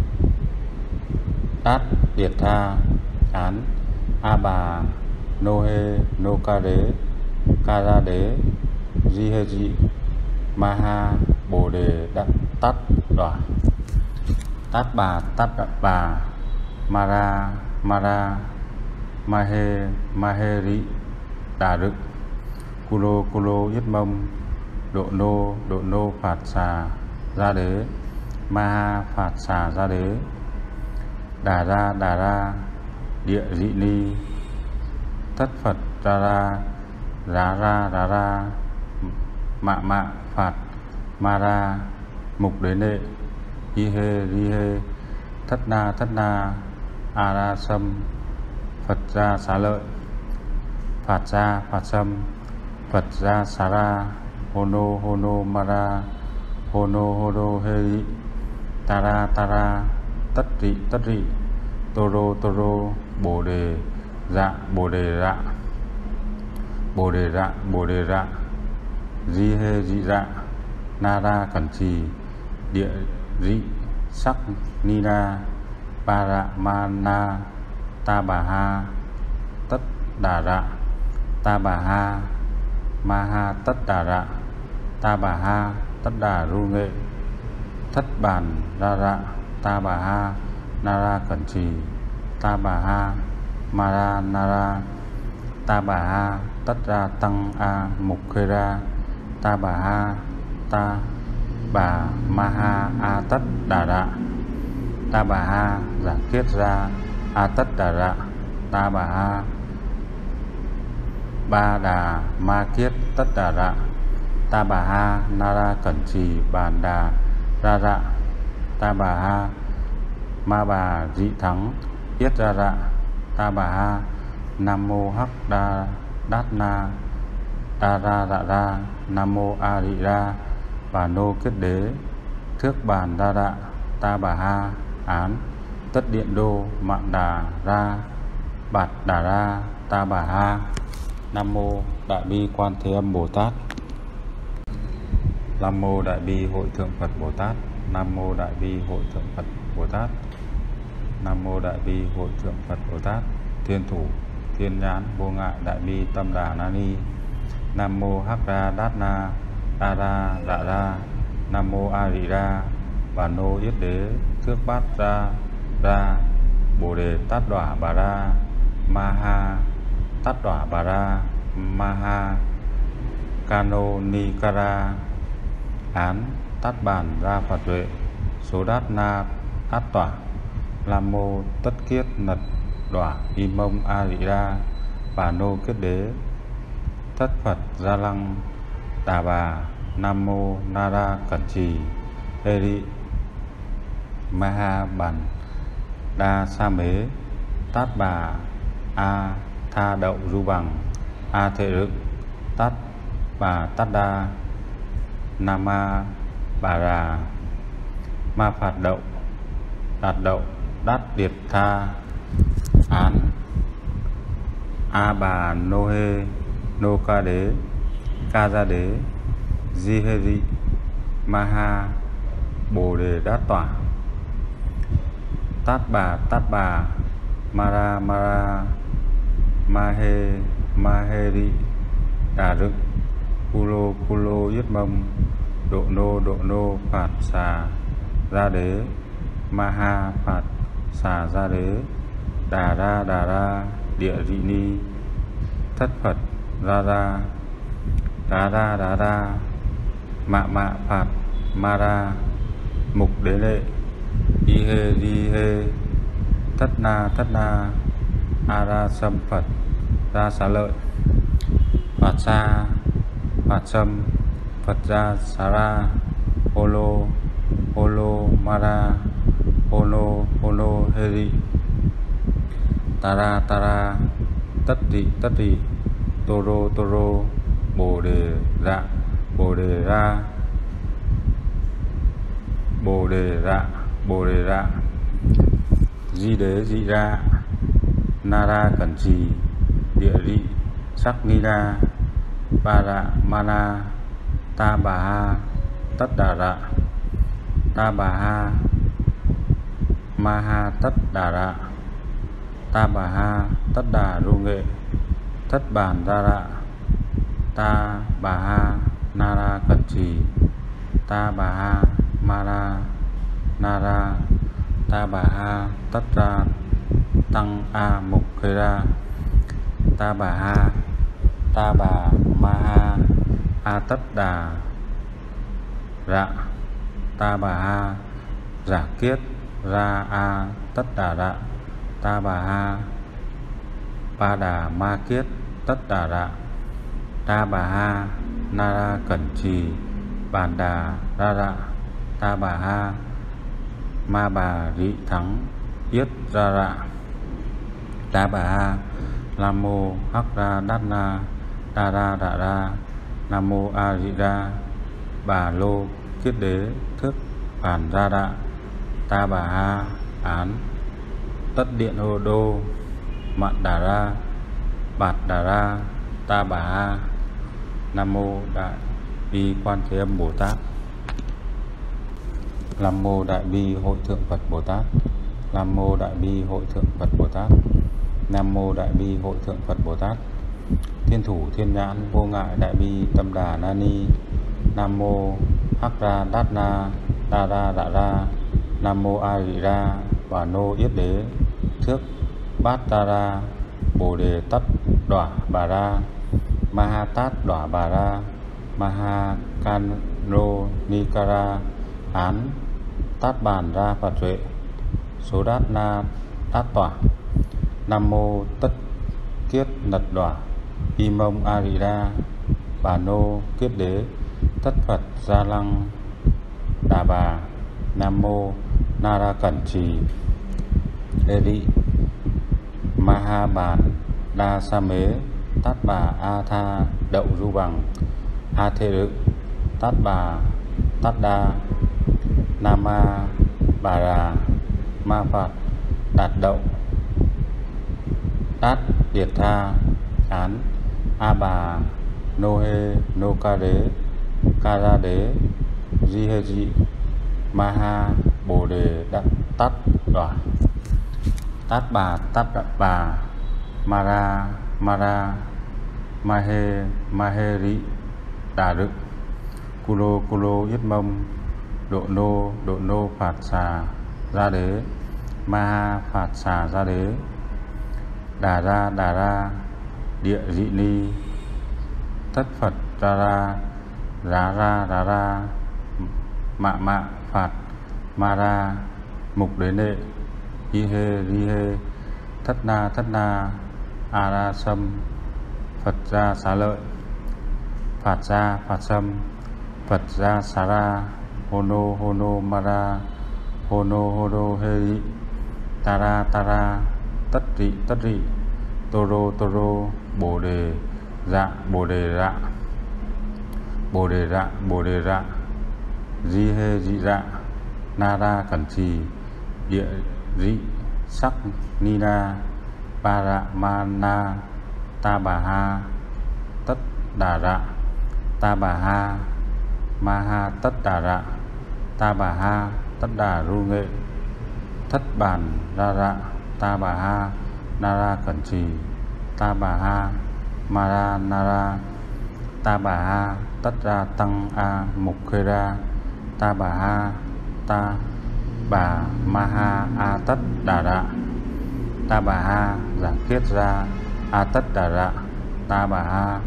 A: Tát Điệt Tha Án A Bà Nô Hê Nô Ca Đế Ca Ra Đế Di Hê Dị Ma Ha Bồ Đề Đắc Tát Đọa Tát Bà Tát Bà Mara Mara Ma Hê Ma Hê Rị Đà Rự Culo Culo Yết Mông Độ Nô Độ Nô Phạt Xà Gia Đế Ma Ha Phạt Xà Gia Đế Đà Ra Đà Ra Địa Dị Ni Thất Phật Ra Ra Rá Ra Rá Ra Mạ Mạ Phạt Ma Ra Mục Đế Nệ Y Hê Ri Hê Thất Na Thất Na A Ra Sâm Phật Gia Xá Lợi Phạt Gia Phạt Sâm Phật Gia Xá Ra Hono Hono Mara Hono Hono Hê Rị Tara Tara Tất Rị Tất Rị Toro Toro Bồ Đề Dạ Bồ Đề Rạ Bồ Đề Rạ Bồ Đề Rạ Di Hê Dị Rạ Nara Cẩn Trì Địa Rị Sắc Ni Đa Ba Rạ Ma Na Ta Bà Ha Tất Đà Rạ Ta Bà Ha Ma Ha Tất Đà Rạ Ta Bà Ha Tất Đà Ru Nghệ Thất Bàn Ra Rạ Ta Bà Ha Nara Cẩn Trì Ta Bà Ha Mara Nara Ta Bà Ha Tất Ra Tăng A Mục Khê Ra Ta Bà Ha Ta Bà Ma Ha A Tất Đà Rạ Ta Bà Ha Giả Kiết Ra A Tất Đà Rạ Ta Bà Ha Ba Đà Ma Kiết Tất Đà Rạ Ta Bà Ha Nara Cẩn Trì Bàn Đà Ra Rạ Ta Bà Ha Ma Bà Dị Thắng Yết Ra Rạ Ta Bà Ha Nam Mô Hắc Đa Đát Na Đa Ra Đạ Ra Nam Mô A Di Đà Bà Nô Kiết Đế Thước Bàn Ra Rạ Ta Bà Ha Án Tất Điện Đô Mạn Đà Ra Bạt Đà Ra Ta Bà Ha. Nam Mô Đại Bi Quan Thế Âm Bồ Tát. Nam Mô Đại Bi Hội Thượng Phật Bồ Tát. Nam Mô Đại Bi Hội Thượng Phật Bồ Tát. Nam Mô Đại Bi Hội Thượng Phật Bồ Tát. Thiên thủ thiên nhãn vô ngại đại bi tâm đà na ni. Nam Mô Hắc Ra Đát Na Đa Ra Đạ Ra. Nam Mô A Rị Ra Bà Nô Yết Đế Thước Bát Ra Ra Bồ Đề Tát Đọa Bà Ra Ma Ha Tát Đọa Bà Ra Ma Ha Cano Ni Ca Ra. Án Tát Bàn Ra Phật Tuệ Số Đát Na Tát Tỏa. Nam Mô Tất Kiết Nật Đọa Y Mông A Rị Ra Bà Nô Kiết Đế Thất Phật Gia Lăng Đà Bà. Nam Mô Na Ra Cẩn Trì Hê Rị Ma Ha Bản Đa Sa Mế Tát Bà A Tha Đậu Du Bằng A Thệ Rựng Tát Bà Tát Đa Nam Ma Bà Rà Ma Phạt Đậu Đạt Đậu Đát Điệt Tha. Án A Bà Nô Hê Nô Ca Đế Ca Gia Đế Di Hê Rị Ma Ha Bồ Đề Đát Tỏa. Tát Bà Tát Bà Ma Ra Ma Ra Ma Hê Ma Hê Rị Đà Rựng Cu Lô Cu Lô Yết Mông Độ Nô Độ Nô Phạt Xà Gia Đế Ma Ha Phạt Xà Gia Đế Đà Ra Đà Ra Địa Rị Ni Thất Phật Ra Ra Đá Ra Đá Ra Mạ Mạ Phạt Ma Ra Mục Đế Lệ Y Hê Di Hê Thất Na Thất Na A Ra Sâm Phật Ra Xá Lợi Phạt Sa Phạt Sâm Phật Ra Xá Ra Hô Lô Hô Lô Ma Ra Hô Lô Hô Lô Hê Rị Ta Ra Ta Ra Tất Rị Tất Rị Tô Rô Tô Rô Bồ Đề Dạ Bồ Đề Ra Bồ Đề Rạ Bồ Đề Rạ Di Đế Dị Ra Na Ra Cẩn Trì Địa Rị Sắc Ni Đa Ba Rạ Ma Na Ta Bà Ha Tất Đà Rạ Ta Bà Ha Ma Ha Tất Đà Rạ Ta Bà Ha Tất Đà Ru Nghệ Thất Bàn Ra Rạ Ta Bà Ha Na Ra Cẩn Trì Ta Bà Ha Ma Ra Na Ra Ta Bà Ha Tất Ra Tăng A Mục Khê Ra Ta Bà Ha Ta Bà Ma Ha A Tất Đà Rạ Ta Bà Ha Giả Kiết Ra A Tất Đà Rạ Ta Bà Ha Ba Đà Ma Kiết Tất Đà Rạ Ta Bà Ha Na Ra Cẩn Trì Bàn Đà Ra Rạ Ta Bà Ha Ma Bà Rị Thắng Yết Ra Rạ Ta Bà Ha. Nam Mô Hắc Ra Đát Na Đa Ra Đạ Ra. Nam Mô A Rị Ra Bà Lô Kiết Đế Thức Bản Ra Rạ Ta Bà Ha. Án Tất Điện Ô Đô Mạn Đà Ra Bạt Đà Ra Ta Bà Ha. Nam Mô Đại Bi Quan Thế Âm Bồ Tát. Nam Mô Đại Bi Hội Thượng Phật Bồ Tát. Nam Mô Đại Bi Hội Thượng Phật Bồ Tát. Nam Mô Đại Bi Hội Thượng Phật Bồ Tát. Thiên thủ thiên nhãn vô ngại đại bi tâm đà na ni. Nam Mô Hắc Ra Đát Na Đa Ra Đạ Ra. Nam Mô A Rị Ra Bà Nô Yết Đế Thước Bát Ta Ra Bồ Đề Tát Đọa Bà Ra Ma Ha Tát Đọa Bà Ra Ma Ha Cano Ni Ca Ra. Án Tát Bàn Ra Phật Tuệ Số Đát Na Tát Tỏa. Nam Mô Tất Kiết Nật Đọa Y Mông A Rị Ra Bà Nô Kiết Đế Thất Phật Gia Lăng Đà Bà. Nam Mô Na Ra Cẩn Trì Hê Rị Ma Ha Bản Đa Sa Mế Tát Bà A Tha Đậu Du Bằng A Thê Rựng Tát Bà Tát Đa Nam Ma Bà Rà, Ma Phạt, Đạt Đậu, Đát Điệt Tha, Án, A Bà, Nô Hê, Nô Ca Đế, Ca Ra Đế, Di Hê Dị, Ma Ha, Bồ Đề Đắc Tát Đỏa, Tát Bà, Tát Bà, Ma Ra, Ma Ra, Ma Hê, Ma Hê Rị, Đà Rự, Cu Lô, Cu Lô Yết Mông, Độ Nô, Độ Nô Phạt Xà Ra Đế, Ma Ha Phạt Xà Ra Đế, Đà Ra, Đà Ra, Địa Dị Ni, Thất Phật Ra Ra, Rá Ra, Rá Ra, Mạ Mạ Phạt Ma Ra, Mục Đế Nệ, Y Hê, Ri Hê, Thất Na, Thất Na, A Ra Sâm, Phật Gia Xá Lợi, Phạt Gia, Phạt Sâm, Phật Gia Xá Ra, Hô Nô, Hô Nô Ma Ra, Hô Nô, Hô Nô Hê Rị, Ta Ra, Ta Ra, Tất Rị, Tất Rị, Tô Rô, Tô Rô, Bồ Đề Dạ, Bồ Đề Rạ, Bồ Đề Rạ, Bồ Đề Rạ, Di Hê Dị Rạ, Na Ra Cẩn Trì, Địa Rị Sắc Ni Na, Ba Rạ Ma Na, Ta Bà Ha, Tất Đà Rạ, Ta Bà Ha, Ma Ha Tất Đà Rạ, Ta Bà Ha, Tất Đà Ru Nghệ, Thất Bản Ra Rạ, Ta Bà Ha, Na Ra Cẩn Trì, Ta Bà Ha, Ma Ra Na Ra, Ta Bà Ha, Tất Ra Tăng A Mục Khê Ra, Ta Bà Ha, Ta Bà Ma Ha A Tất Đà Rạ, Ta Bà Ha Giảng Kiết Ra A Tất Đà Rạ, Ta Bà Ha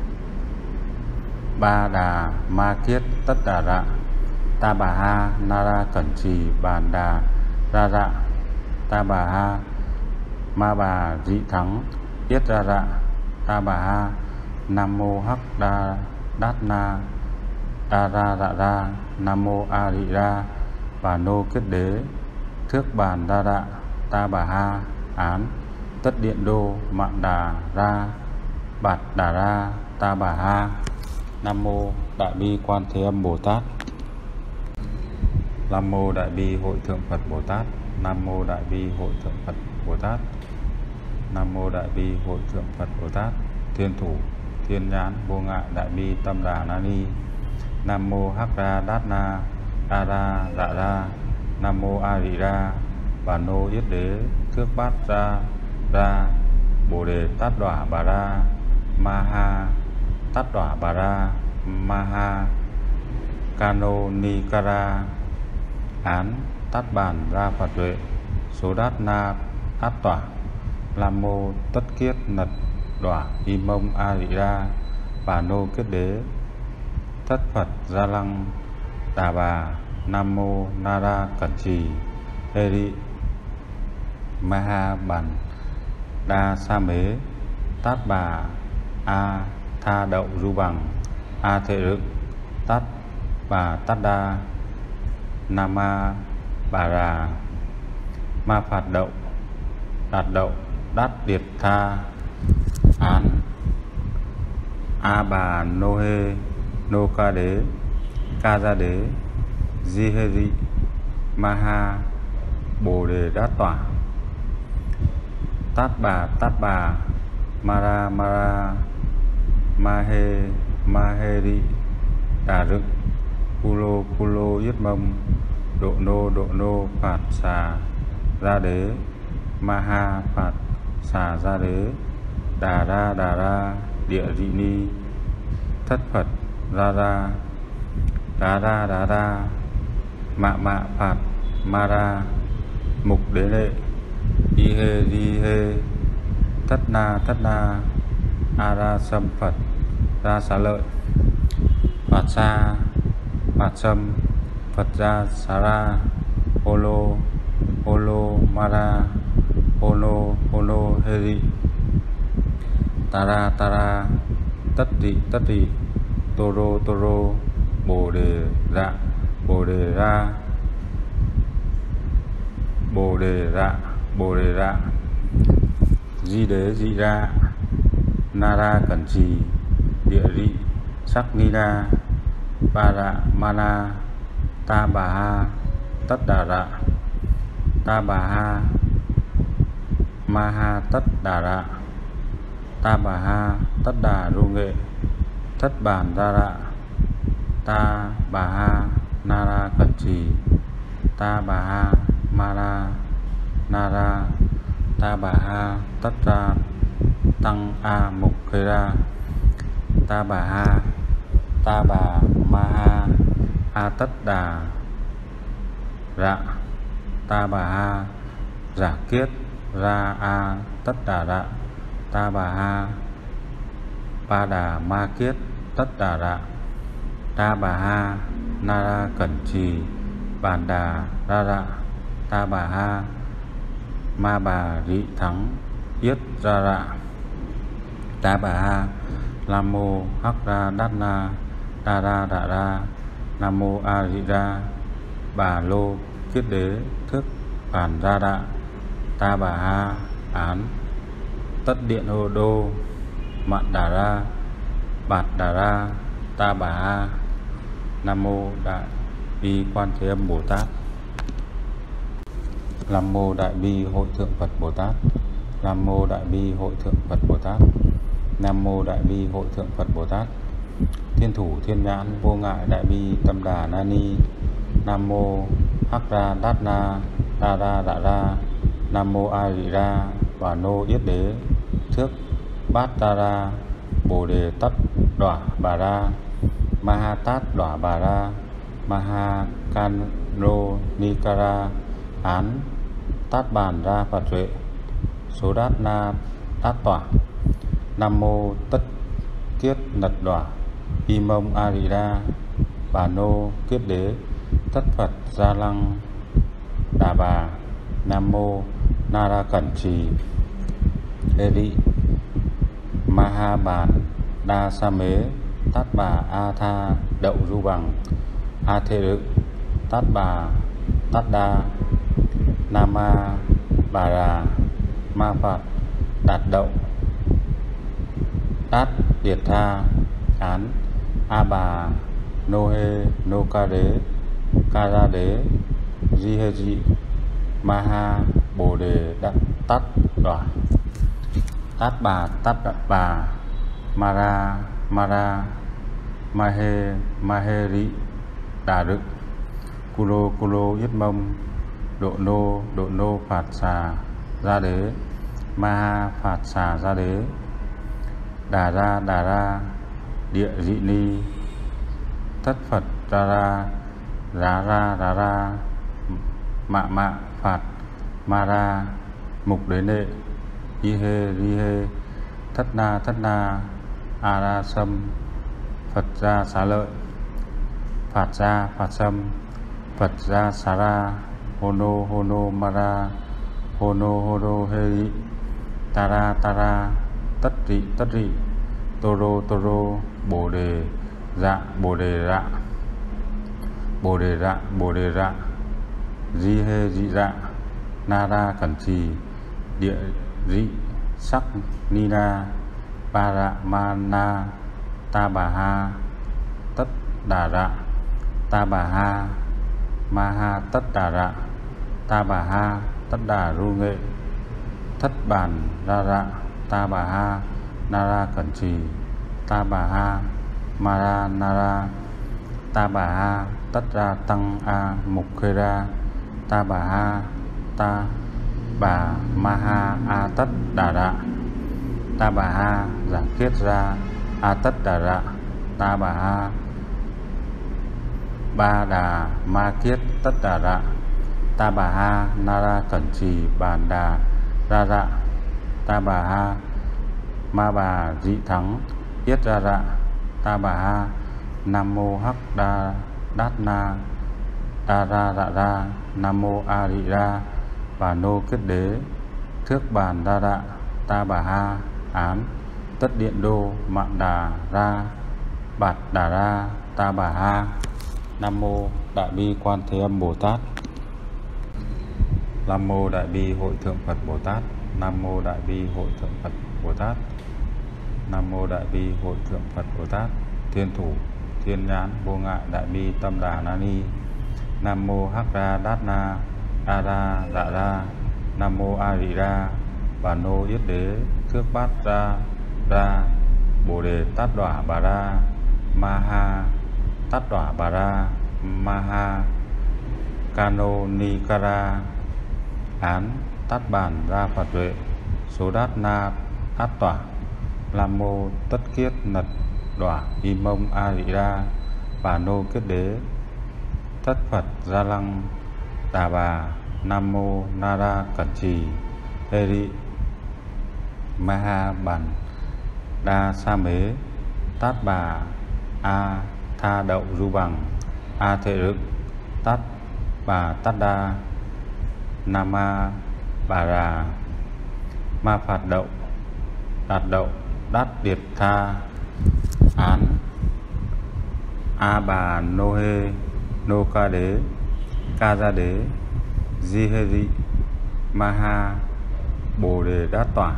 A: Ba Đà Ma Kiết Tất Đà Rạ, Ta Bà Ha Na Ra Cẩn Trì Bàn Đà Ra Rạ, Ta Bà Ha Ma Bà Dị Thắng Yết Ra Rạ, Ta Bà Ha Nam Mô Hắc Đa Đát Na Đa Ra Rạ Ra, Nam Mô A Rị Ra, Bà Nô Kết Đế, Thước Bàn Ra Rạ, Ta Bà Ha Án, Tất Điện Đô Mạn Đà Ra, Bạt Đà Ra, Ta Bà Ha. Nam Mô Đại Bi Quan Thế Âm Bồ Tát. Nam Mô Đại Bi Hội Thượng Phật Bồ Tát. Nam Mô Đại Bi Hội Thượng Phật Bồ Tát. Nam Mô Đại Bi Hội Thượng Phật Bồ Tát. Thiên Thủ Thiên Nhãn Vô Ngại Đại Bi Tâm Đà Na Ni. Nam Mô Hắc Ra Đát Na Đa Ra Rạ Ra, Nam Mô A Rị Ra, Bà Nô Yết Đế, Thước Bát Ra Ra, Bồ Đề Tát Đỏa Bà Ra, Ma Ha Tát Đỏa Bà Ra, Ma Ha Cano Ni Ca Ra, Án Tát Bàn Ra Phật Duệ, Số Đát Na Tát Tỏa, Nam Mô Tất Kiết Nật Đỏa Y Mông A Rị Ra, Bà Nô Kết Đế, Thất Phật Gia Lăng Đà Bà, Nam Mô Na Ra Cẩn Trì Hê Rị, Ma Ha Bản Đa Sa Mế, Tát Bà A Tha Đậu Du Bằng, A Thệ Rự, Tát Bà Tát Đa, Nam Ma Bà Rà, Ma Phạt Đậu, Đạt Đậu, Đát Điệt Tha, Án, A Bà Nô Hê, Nô Ca Đế, Ca Ra Đế, Di Hê Dị, Ma Ha, Bồ Đề Đát Tỏa, Tát Bà, Tát Bà, Ma Ra, Ma Ra, Ma Hê, Ma Hê Rị, Đà Rự, Cu Lô, Cu Lô Yết Mông, Độ Nô, Độ Nô Phạt Xà Ra Đế, Ma Ha Phạt Xà Ra Đế, Đà Ra, Đà Ra, Địa Dị Ni, Thất Phật Ra Ra, Đá Ra, Đá Ra, Mạ Mạ Phạt Ma Ra, Mục Đế Nệ, Y Hê, Ri Hê, Thất Na, Thất Na, A Ra Sâm Phật Ra Xá Lợi, Phạt Sa, Phạt Sâm, Phật Gia Xá Ra, Hô Lô, Hô Lô Ma Ra, Hô Nô, Hô Nô Hê Rị, Ta Ra, Ta Ra, Tất Rị, Tất Rị, Tô Rô, Tô Rô, Bồ Đề Rạ, Bồ Đề Ra, Bồ Đề Rạ, Bồ Đề Rạ, Di Đế Dị Ra, Na Ra Cẩn Trì, Địa Rị Sắc Ni Na, Ba Rạ Ma Na, Ta Bà Ha, tất đà rạ. Ta bà ha ma ha tất đà rạ. Ta bà ha tất đà ru nghệ thất bàn ra rạ. Ta bà ha na ra cẩn trì. Ta bà ha ma ra na ra. Ta bà ha tất ra tăng a mục khê ra. Ta bà ha ta bà ma ha a tất đà rạ. Ta bà ha giả kiết ra a tất đà rạ. Ta bà ha ba đà ma kiết tất đà rạ. Ta bà ha na ra cẩn trì bàn đà ra rạ. Ta bà ha ma bà rị thắng yết ra rạ. Ta bà ha nam mô hắc ra đát na đa ra đà ra. Nam mô a di đà bà lô kiết đế thức bàn ra đạ. Ta bà ha án tất điện hô đô mạn đà ra bạt đà ra. Ta bà ha nam mô đại bi quan thế âm Bồ Tát. Nam mô đại bi hội thượng Phật Bồ Tát. Nam mô đại bi hội thượng Phật Bồ Tát. Nam mô đại bi hội thượng Phật Bồ Tát. Thiên thủ thiên nhãn vô ngại đại bi tâm đà na ni. Nam mô hắc ra đát na đa ra đà ra. Nam mô a di đà bà nô yết đế thước bát ta ra. Bồ đề tất đọa bà ra. Ma ha tát đọa bà ra. Ma ha can rô ni ca ra. Án tát bàn ra Phật tuệ. Số đát na tát tỏa. Nam mô tất kiết nật đọa y mông a di đà bà nô kiết đế tất Phật gia lăng đà bà. Nam mô na ra cẩn trì hê rị ma ha bàn đa sa mế tát bà a tha đậu du bằng a thê rự tát bà tát đa nam ma bà rà ma phạt đạt đậu tát điệt tha. Án a bà nô hê nô ca đế ca ra đế di hê dị ma ha bồ đề đắc tát đọa. Tát bà tát bà ma ra ma ra ma hê ma hê rị đà rự cu lô cu lô yết mông độ nô độ nô phạt xà ra đế ma ha phạt xà ra đế đà ra đà ra địa dị ni thất Phật ra ra rá ra rá ra mạ mạ phạt ma ra mục đế nệ y hê ri hê thất na thất na a ra sâm Phật ra xá lợi. Phạt ra phạt sâm Phật ra xá ra. Hô nô hô nô ma ra. Hô nô hô nô hê rị. Ta ra ta ra tất rị tất rị. Tô rô tô rô bồ đề dạ bồ đề rạ. Bồ đề rạ bồ đề rạ di hê dị rạ. Na ra cẩn trì địa dị sắc ni na ba rạ ma na. Ta bà ha tất đà rạ. Ta bà ha ma ha tất đà rạ. Ta bà ha tất đà ru nghệ thất bàn ra rạ. Ta bà ha na ra cẩn trì. Ta bà ha ma ra na ra. Ta bà ha tất ra tăng a mục khê ra. Ta bà ha ta bà ma ha a tất đà rạ. Ta bà ha giả kiết ra a tất đà rạ. Ta bà ha ba đà ma kiết tất đà rạ. Ta bà ha na ra cẩn trì bàn đà ra rạ. Ta bà ha ma bà dị thắng yết ra rạ. Ta bà ha nam mô hắc đa đát na đa ra rạ ra. Nam mô a di đà bà nô kiết đế thước bàn ra rạ. Ta bà ha án tất điện đô mạn đà ra bạt đà ra. Ta bà ha nam mô đại bi quan thế âm Bồ Tát. Nam mô đại bi hội thượng Phật Bồ Tát. Nam mô đại bi hội thượng Phật Bồ Tát. Nam mô đại bi hội thượng Phật Bồ Tát. Thiên thủ thiên nhãn vô ngại đại bi tâm đà na ni. Nam mô Hắc Ra Đát Na A Ra Dạ Ra. Nam mô A Di Đà Bà Nô Yết Đế Thước Bát Ra Ra. Bồ Đề Tát Đọa Bà Ra Ma Ha Tát Đọa Bà Ra Ma Ha. Cano Ni Ca Ra. Án Tát Bàn Ra Phật Duệ Số Đát Na Át Tỏa. Nam mô Tất Kiết Nật Đọa Y Mông A Di Đà Bà Nô Kiết Đế Thất Phật Gia Lăng Đà Bà. Nam mô Na Ra Cẩn Trì Hê Rị Ma Ha Bản Đa Sa Mế Tát Bà A Tha Đậu Du Bằng A Thệ Rực Tát Bà Tát Đa Nam Ma Bà Rà Ma Phạt Đậu Đạt Đậu Đát Điệt Tha. Án A Bà Nô Hê Nô Ca Đế Ca Gia Đế Di Hê Rị Ma Ha Bồ Đề Đát Tỏa.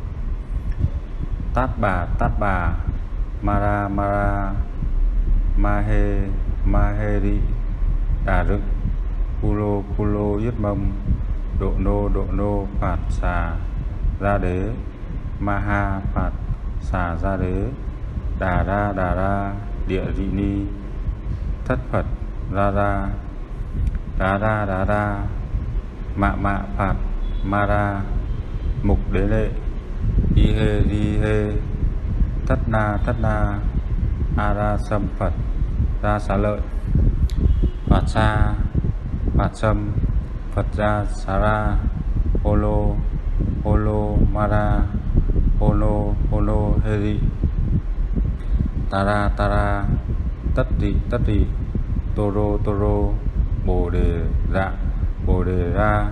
A: Tát Bà Tát Bà Ma Ra Ma Ra Ma Hê Ma Hê Rị Đà Rực Cu Lô Cu Lô Yết Mông Độ Nô Độ Nô Phạt Xà Gia Đế Ma Ha Phạt Xà Gia Đế Đà Ra Đà Ra Địa Rị Ni Thất Phật Ra Ra Đà Ra Đà Ra Mạ Mạ Phạt Ma Ra Mục Đế Lệ Y Hê Di Hê Thất Na Thất Na A Ra Sâm Phật Ra Xá Lợi Phạt Sa Phạt Sâm Phật Ra Xá Ra Hô Lô Hô Lô Ma Ra Hô Lô Hô Lô Hê Rị Ta Ra Ta Ra Tất Rị Tất Rị Tô Rô Tô Rô Bồ Đề Dạ Bồ Đề Ra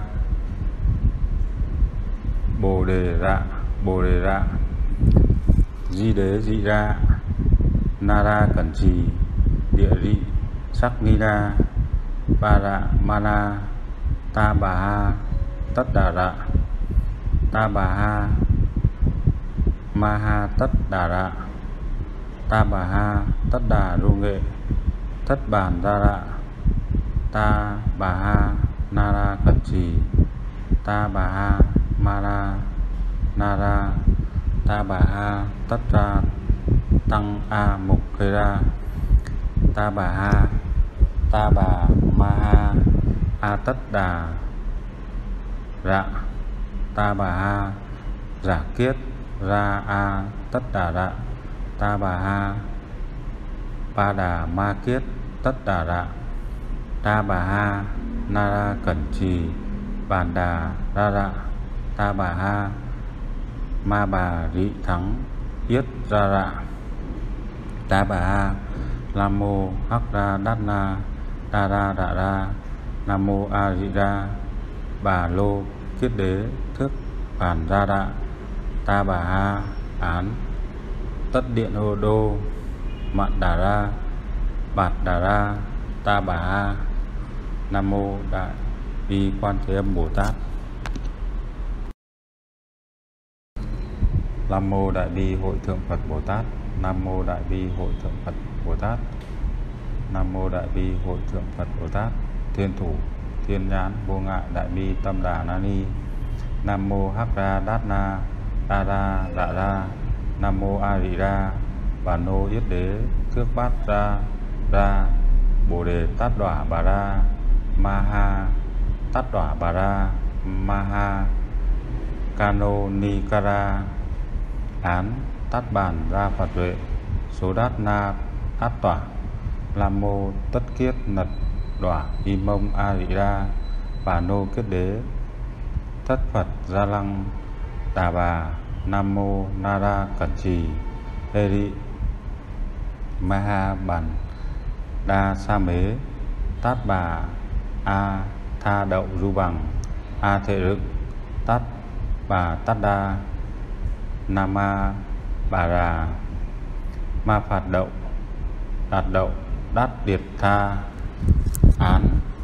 A: Bồ Đề Ra Bồ Đề Ra. Di Đế Dị Ra Na Ra Cẩn Trì Địa Rị Sắc Ni Đa Ba Ra Ma Na Ta Bà Ha Tất Đà Ra Ta Bà Ha Ma Ha Tất Đà Ra Ta Bà Ha Tất Đà Ru Nghệ Thất Bàn Ra Ra Ta Bà Ha Na Ra Cẩn Trì Ta Bà Ha Ma Ra Na Ra Ta Bà Ha Tất Ra Tăng A Mục Khê Ra Ta Bà Ha Ta Bà Ma Ha A Tất Đà Ra Ta Bà Ha Giả Kiết Ra A Tất Đà Ra Ta Bà Ha Ba Đà Ma Kiết Tất Đà Ra Ta Bà Ha Na Ra Cẩn Trì Bàn Đà Ra Ra Ta Bà Ha Ma Bà Rị Thắng Yết Ra Ra Ta Bà Ha. Nam mô Hắc Ra Đát Na Đa Ra Đà Ra. Nam mô A Di Đà Bà Lô Kiết Đế Thức Bàn Ra Đà Ta Bà Ha. Án Tất Điện Hô Đô Mạn Đà Ra Bạt Đà Ra Ta Bà Ha. Nam mô Đại Bi Quan Thế Âm Bồ Tát. Nam mô Đại Bi Hội Thượng Phật Bồ Tát. Nam mô Đại Bi Hội Thượng Phật Bồ Tát. Nam mô Đại Bi Hội Thượng Phật Bồ Tát. Thiên thủ thiên nhãn vô ngại đại bi tâm đà na ni. Nam mô Hắc Ra Đát Na A Ra Dạ Ra. Nam mô A Di Đà Bà Nô Yết Đế Thước Bát Ra Ra. Bồ Đề Tát Đọa Bà Ra Ma Ha Tát Đọa Bà Ra Ma Ha. Cano Ni Ca Ra. Án Tát Bàn Ra Phật Duệ Số Đát Na Át Tỏa. Nam mô Tất Kiết Nật Đọa Y Mông A Di Đà Bà Nô Kiết Đế Thất Phật Gia Lăng Đà Bà. Nam mô Na Ra Cẩn Trì Hê Rị Ma Ha Bản Đa Sa Mế Tát Bà A Tha Đậu Du Bằng A Thệ Rực Tát Bà Tát Đa Nam Ma Bà Rà Ma Phạt Đậu Đạt Đậu Đát Điệt Tha. Án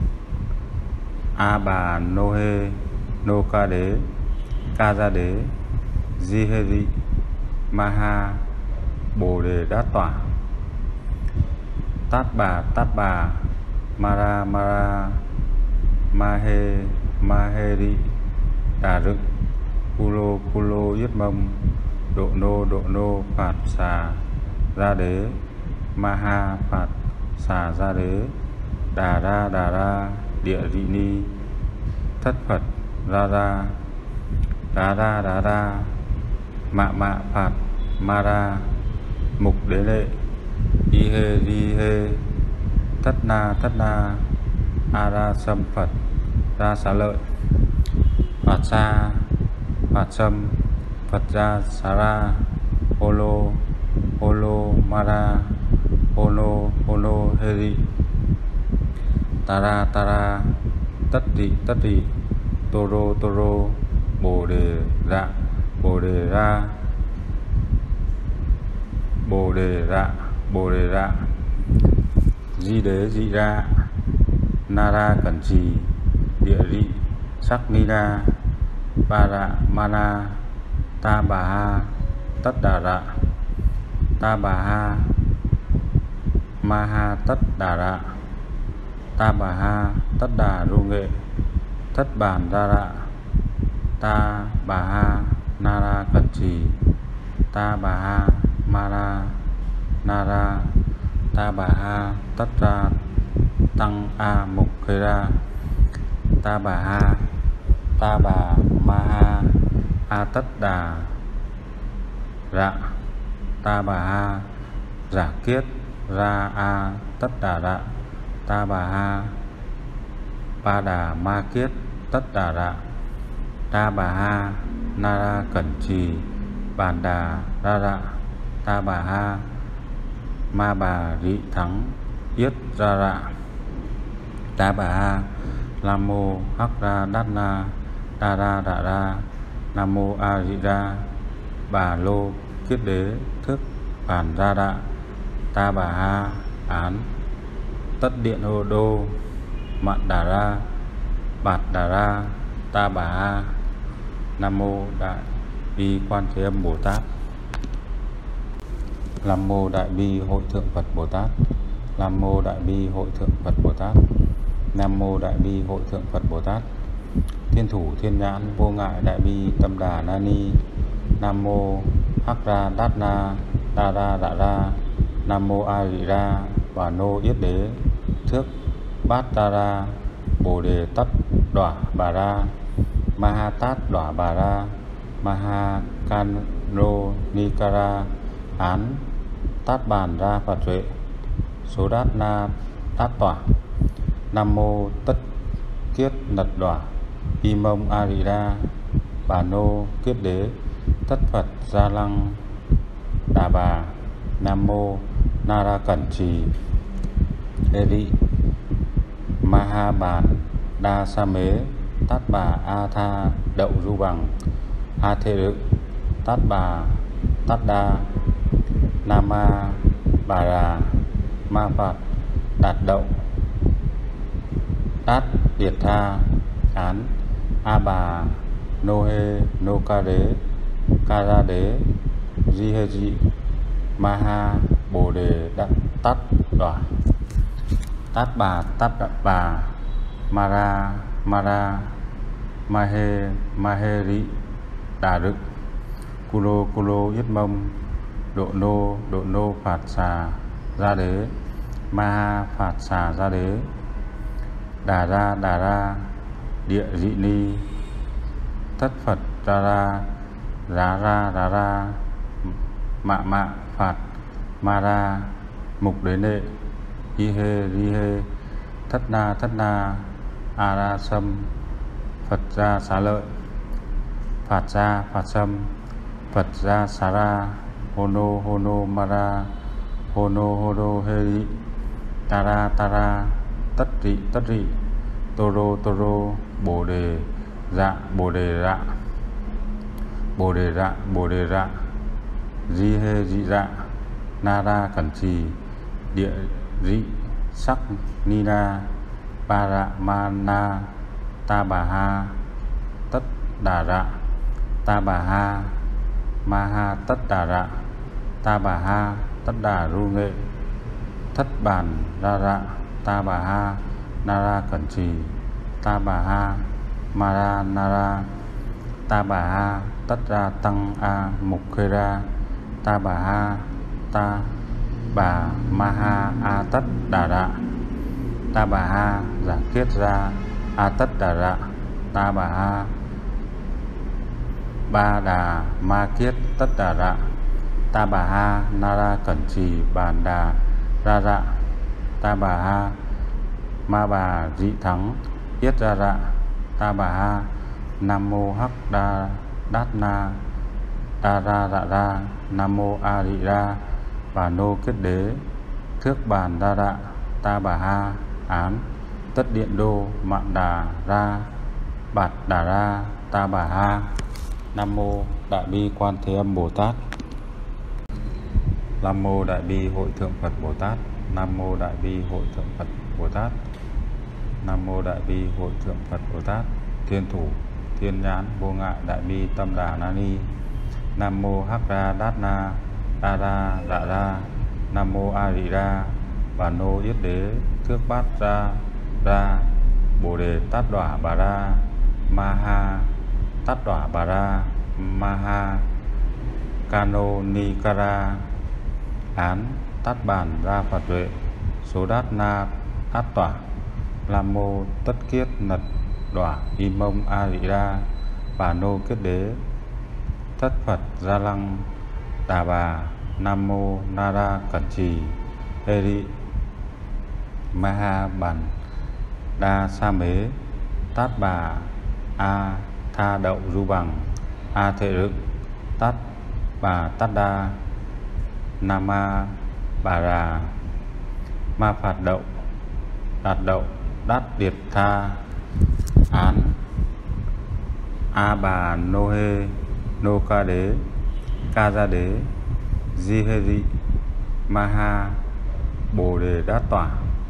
A: A Bà Nô Hê Nô Ca Đế Ca Gia Đế Di Hê Rị Ma Ha Bồ Đề Đát Tỏa. Tát Bà Tát Bà Mara Mara Mahe Maheri Đà Rực Kulo Kulo Yết Mông Độ Nô Độ Nô Phạt Xà Gia Đế Maha Phạt Xà Gia Đế Đà Ra Đà Ra Địa Dị Ni Thất Phật Ra Ra Đà Ra Đà Ra Mạ Mạ Phạt Mara Mục Đế Lệ Y Hê Di Hê Thất Na Thất Na A Ra Sâm Phật Ra Xá Lợi Phạt Sa Phạt Sâm Phật Ra Xá Ra Holo Holo Mara Holo Holo Heri Tara Tara Tất Dị Tất Dị Toro Toro Bồ Đề Ra Bồ Đề Ra Bồ Đề Ra Bồ Đề Ra Di Đế Dị Ra Nara Cẩn Trì Địa Dị Sắc Ni Đa Ba Rạ Mana Ta Bà Ha Tất Đà Rạ Ta Bà Ha Ma Ha Tất Đà Rạ Ta Bà Ha Tất Đà Ru Nghệ Thất Bản Ra Rạ Ta Bà Ha Nara Cẩn Trì Ta Bà Ha Mara Nara Ta Bà Ha Tất Ra Tăng A Mục Khê Ra Ta Bà Ha Ta Bà Ma Ha A Tất Đà Rạ Ta Bà Ha Giả Kiết Ra A Tất Đà Rạ Ta Bà Ha Ba Đà Ma Kiết Tất Đà Rạ Ta Bà Ha Nara Cẩn Trì Bàn Đà Ra Rạ Ta Bà Ha Ma Bà Rị Thắng Yết Ra Rạ Ta Bà Ha Nam Mô Hắc Ra Đát Na Đa Ra Đà Ra Nam Mô A Di Đà Bà Lô Kiết Đế Thức Bản Ra Đạ Ta Bà Ha Án Tất Điện Hô Đô Mạn Đà Ra Bạt Đà Ra Ta Bà Ha. Nam Mô Đại Bi Quan Thế Âm Bồ Tát. Nam Mô Đại Bi Hội Thượng Phật Bồ Tát. Nam Mô Đại Bi Hội Thượng Phật Bồ Tát. Nam Mô Đại Bi Hội Thượng Phật Bồ Tát. Thiên thủ thiên nhãn vô ngại đại bi tâm đà na ni. Nam Mô Hắc Ra Đát Na Đa Ra Đà Ra. Nam Mô A Di Đà Bà Nô Yết Đế Thước Bát Ta Ra Bồ Đề Tất Đọa Bà Ra Ma Ha Tát Đọa Bà Ra Ma Ha Can Rô Ni Ca Ra Án Tát Bàn Ra Phật Tuệ Số Đát Na Tát Tỏa. Nam Mô Tất Kiết Nật Đọa Y Mông A Di Đà Bà Nô Kiết Đế Tất Phật Gia Lăng Đà Bà. Nam Mô Nara Cẩn Trì Hê Rị Ma Ha Bàn Đa Sa Mế Tát Bà A Tha Đậu Du Bằng A Thê Đự Tát Bà Tát Đa Nama Bà Rà Ma Phạt Đạt Đậu Tát Điệt Tha Án A Bà Nô Hê Nô Ca Đế Ca Ra Đế Di Hê Dị Ma Ha Bồ Đề Đắc Tát Đọa Tát Bà Tát Bà Mara Mara Mahe Maheri Đà Rực Kulo Kulo Yết Mông Độ Nô Độ Nô Phạt Xà Gia Đế Ma Phạt Xà Gia Đế Đà Ra Đà Ra Địa Dị Ni Thất Phật Ra Ra Giá Ra Đà Ra Mạ Mạ Phạt Mara Mục Đế Lệ Y Hê Di Hê Thất Na Thất Na A Ra Sâm Phật Ra Xá Lợi Phạt Ra Phạt Sâm Phật Ra Xá Ra Hono Hono Mara Hono Hono Heri Tara Tara Tất Dị Tất Dị Toro Toro Bồ Đề Dạ Bồ Đề Rạ Bồ Đề Rạ Bồ Đề Rạ Di Hê Dị Rạ Nara Cẩn Trì Địa Dị Sắc Ni Đa Ba Rạ Ma Na Ta Bà Ha Tất Đà Rạ Ta Bà Ha Ma Ha Tất Đà Rạ Ta Bà Ha Tất Đà Ru Nghệ Thất Bản Ra Rạ Ta Bà Ha Nara Cẩn Trì, Ta Bà Ha Mara Nara, Ta Bà Ha Tất Ra Tăng A Mục Khê Ra, Ta Bà Ha Ta Bà Ma Ha A Tất Đà Rạ, Ta Bà Ha Giả Kiết Ra A Tất Đà Rạ, Ta Bà Ha Ba Đà Ma Kiết Tất Đà Rạ, Ta Bà Ha Nara Cẩn Trì Bàn Đà Ra Rạ, Ta Bà Ha Ma Bà Dị Thắng Yết Ra Rạ, Ta Bà Ha Nam Mô Hắc Đa Đát Na Đa Ra Rạ Ra, Nam Mô A Rị Ra Bà Nô Kết Đế Thước Bàn Ra Rạ, Ta Bà Ha Án Tất Điện Đô Mạn Đà Ra Bạt Đà Ra, Ta Bà Ha. Nam Mô Đại Bi Quan Thế Âm Bồ Tát. Nam Mô Đại Bi Hội Thượng Phật Bồ Tát. Nam Mô Đại Bi Hội Thượng Phật Bồ Tát. Nam Mô Đại Bi Hội Thượng Phật Bồ Tát. Thiên thủ thiên nhãn vô ngại đại bi tâm đà na ni. Nam Mô Hắc Ra Đát Na Đa Ra Rạ Ra, Nam Mô A Rị Ra Bà Nô Yết Đế Thước Bát Ra Ra, Bồ Đề Tát Đỏa Bà Ra Ma Ha Tát Đỏa Bà Ra Ma Ha Cano Ni Ca Ra. Án Tát Bàn Ra Phật Duệ Số Đát Na Át Tỏa, Nam Mô Tất Kiết Nật Đỏa Y Mông A Rị Ra Bà Nô Kết Đế Thất Phật Gia Lăng Đà Bà, Nam Mô Nara Cẩn Trì Hê Rị Ma Ha Bản Đa Sa Mế, Tát Bà A Tha Đậu Du Bằng A Thệ Rựng, Tát Bà Tát Đa Nama Bà Rà Ma Phạt Đậu Đạt Đậu Đát Điệt Tha. Án A Bà Nô Hê Nô Ca Đế Ca Gia Đế Di Hê Rị Ma Ha Bồ Đề Đát Tỏa,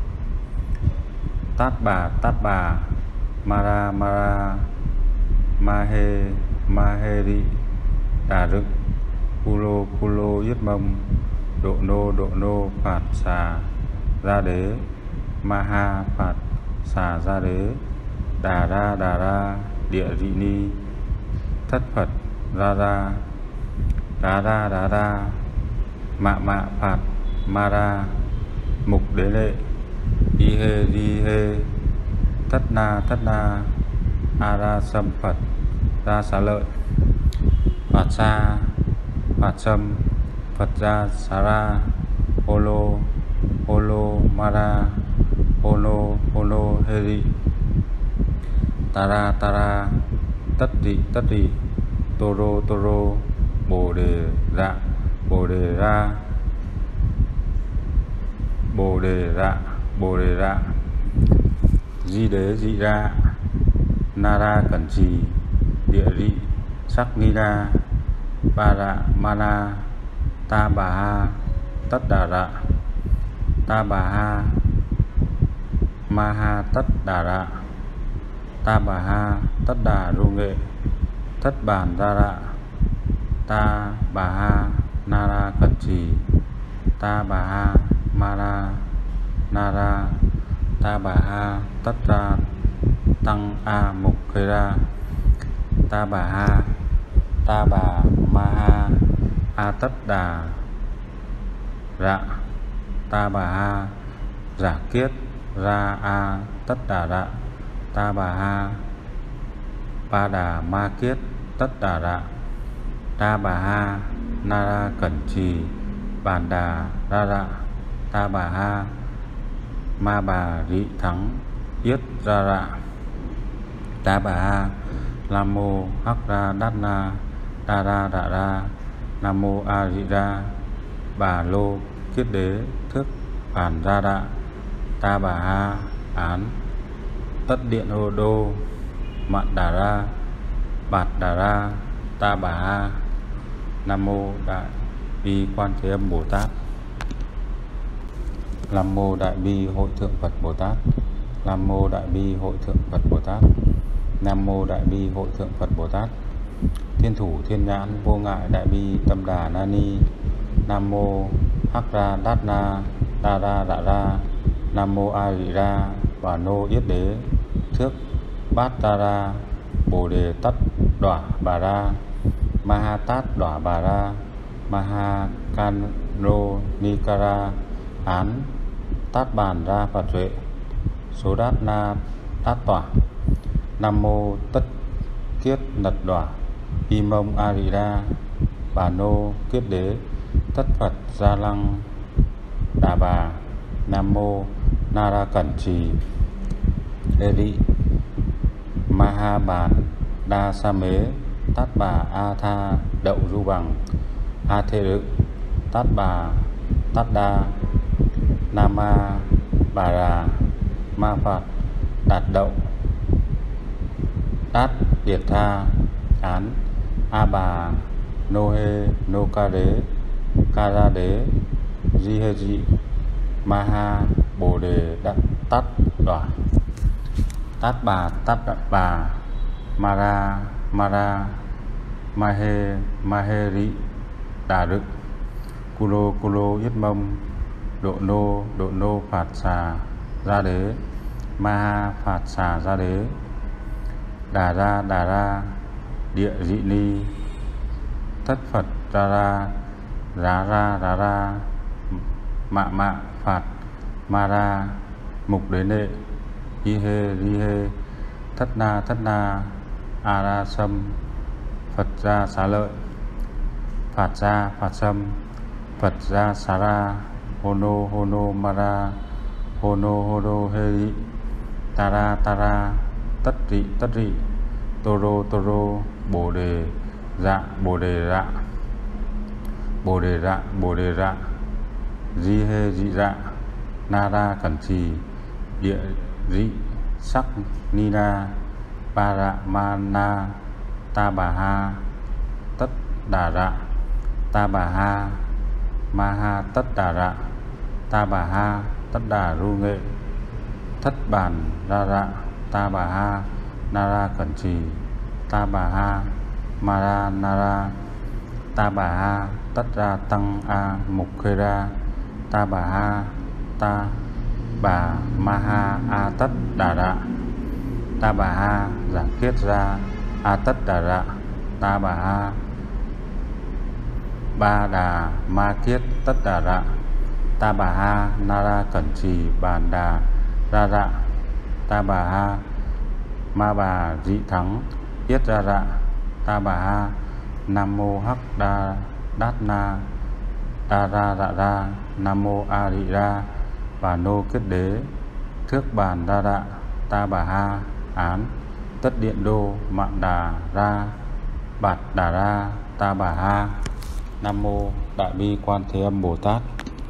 A: Tát Bà Tát Bà Mara Mara Ma Hê Ma Hê Rị Đà Rựng Culo Culo Yết Mông Độ Nô Độ Nô Phạt Xà Gia Đế Ma Ha Phạt Xà Gia Đế Đà Ra Đà Ra Địa Rị Ni Thất Phật Ra Ra Đà Ra Đà Ra Mạ Mạ Phạt Ma Ra Mục Đế Lệ Y Hê Di Hê Thất Na Thất Na A Ra Sâm Phật Ra Xá Lợi Phạt Sa Phạt Sâm Phật Ra Xá Ra Holo Holo Mara Holo Holo Hê Rị Tara Tara Tất Rị Tất Rị Toro Toro Bồ Đề Rạ Bồ Đề Ra Bồ Đề Rạ Bồ Đề Rạ Di Đế Dị Ra Nara Cẩn Trì Địa Rị Sắc Ni Đa Ba Rạ Mana, Ta Bà Ha Tất Đà Rạ, Ta Bà Ha Ma Ha Tất Đà Rạ, Ta Bà Ha Tất Đà Ru Nghệ Thất Bàn Ra Rạ, Ta Bà Ha Nara Cẩn Trì, Ta Bà Ha Mara Nara, Ta Bà Ha Tất Ra Tăng A Mục Khê Ra, Ta Bà Ha Ta Bà Ma Ha A Tất Đà Rạ, Ta Bà Ha Giả Kiết Ra A Tất Đà Rạ, Ta Bà Ha Ba Đà Ma Kiết Tất Đà Rạ, Ta Bà Ha Nara Cẩn Trì Bàn Đà Ra Rạ, Ta Bà Ha Ma Bà Rị Thắng Yết Ra Rạ, Ta Bà Ha Nam Mô Hắc Ra Đát Na Đa Ra Rạ Ra, Nam Mô A Rị Ra Bà Lô Kiết Đế Thức Bàn Ra Rạ, Ta Bà Ha Án Tất Điện Ô Đô Mạn Đà Ra Bạt Đà Ra, Ta Bà Ha. Nam Mô Đại Bi Quan Thế Âm Bồ Tát. Nam Mô Đại Bi Hội Thượng Phật Bồ Tát. Nam Mô Đại Bi Hội Thượng Phật Bồ Tát. Nam Mô Đại Bi Hội Thượng Phật Bồ Tát. Thiên thủ thiên nhãn vô ngại đại bi tâm đà na ni. Nam Mô Hắc Ra Đát Na Đa Ra Rạ Ra, Nam Mô A Di Đà Bà Nô Yết Đế Thước Bát Ta Ra Bồ Đề Tát Đọa Bà Ra Maha Tát Đọa Bà Ra Maha Kano Nikara Án Tát Bàn Ra Phật Tuệ Số Đát Na Tát Tỏa Nam Mô Tất Kiết Nật Đọa Y Mông A Di Đà Bà Nô Kiết Đế Tất Phật Gia Lăng Đà Bà Nam Mô Nara Cẩn Trì Ê Rị Maha Bàn Đa Sa Mế Tát Bà A Tha Đậu Du Bằng A Thê Rự Tát Bà Tát Đa Nama Bà Rà Ma Phạt Đạt Đậu Tát Điệt Tha Án A Bà Nô Hê Nô Ca Đế Ca Ra Đế Di Hê Dị Maha Bồ Đề Đắc Tát Đọa Tát Bà Tát Bà Mara Mara Mahe Mahe Rị Đà Rự Culo Culo Yết Mông Độ Nô Độ Nô Phạt Xà Gia Đế Maha Phạt Xà Gia Đế Đà Ra Đà Ra Địa Dị Ni Thất Phật Ra Ra Rá Ra Rá Ra Mạ Mạ Phạt Ma Ra Mục Đế Nệ Y Hê Ri Hê Thất Na Thất Na A Ra Sâm Phật Gia Xá Lợi Phạt Gia Phạt Sâm Phật Gia Xá Ra Hono Hono Mara Hono Hono Hê Rị Tara Tara Tất Rị Tất Rị Toro Toro Bồ Đề Dạ Bồ Đề Rạ Bồ Đề Rạ Bồ Đề Rạ Di Hê Dị Rạ Nara Cẩn Trì Địa Rị Sắc Ni Na Ba Rạ Ma Na Ta Bà Ha Tất Đà Rạ Ta Bà Ha Ma Ha Tất Đà Rạ Ta Bà Ha Tất Đà Ru Nghệ Thất Bàn Ra Rạ Ta Bà Ha Nara Cẩn Trì Ta Bà Ha Mara Nara Ta Bà Ha Tất Ra Tăng A Mục Khê Ra Ta Bà Ha Ta Bà Maha A Tất Đà Rạ Ta Bà Ha Giả Kiết Ra A Tất Đà Rạ Ta Bà Ha Ba Đà Ma Kiết Tất Đà Rạ Ta Bà Ha Nara Cẩn Trì Bàn Đà Ra Rạ Ta Bà Ha Ma Bà Dị Thắng Yết Ra Rạ Ta Bà Ha Nam Mô Hắc Đa Đát Na Đa Ra Rạ Ra Nam Mô A Di Đà Bà Nô Kiết Đế Thước Bàn Ra Rạ Ta Bà Ha Án Tất Điện Đô Mạn Đà Ra Bạt Đà Ra Ta Bà Ha. Nam Mô Đại Bi Quan Thế Âm Bồ Tát.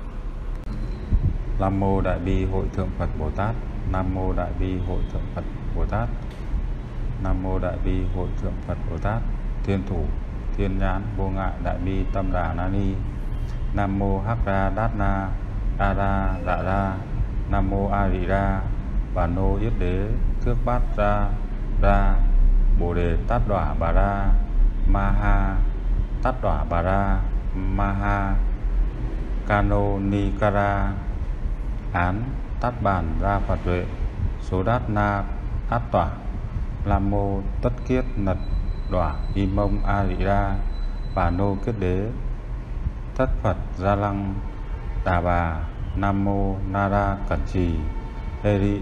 A: Nam Mô Đại Bi Hội Thượng Phật Bồ Tát. Nam Mô Đại Bi Hội Thượng Phật Bồ Tát. Nam Mô Đại Bi Hội Thượng Phật Bồ Tát. Thiên Thủ Thiên Nhãn Vô Ngại Đại Bi Tâm Đà Na Ni. Nam Mô Hắc Ra Đát Na Đa Ra Đà Ra. Nam Mô A Di Đà Bà Nô Yết Đế Thước Bát Ra Ra Bồ Đề Tát Đọa Bà Ra Maha Tát Đọa Bà Ra Maha Kano Nikara Án Tát Bàn Ra Phật Tuệ Số Đát Na Tát Tỏa Nam Mô Tất Kiết Nật Đọa Y Mông A Di Đà Bà Nô Kiết Đế Thất Phật Gia Lăng Đà Bà. Nam Mô Nara Cẩn Trì Ê Rị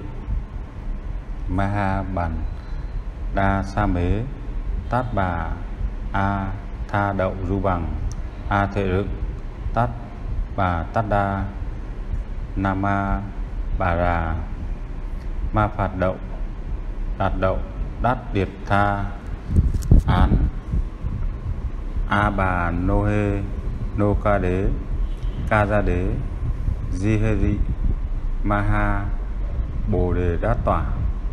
A: Maha Bàn Đa Sa Mế Tát Bà A Tha Đậu Du Bằng A Thệ Rự Tát Bà Tát Đa Nama Bà Rà Ma Phạt Đậu Đạt Đậu Đát Điệt Tha Án A Bà Nô Hê Nô Ca Đế Ca Ra Đế Di Hê Rị Maha Bồ Đề Đát Tỏa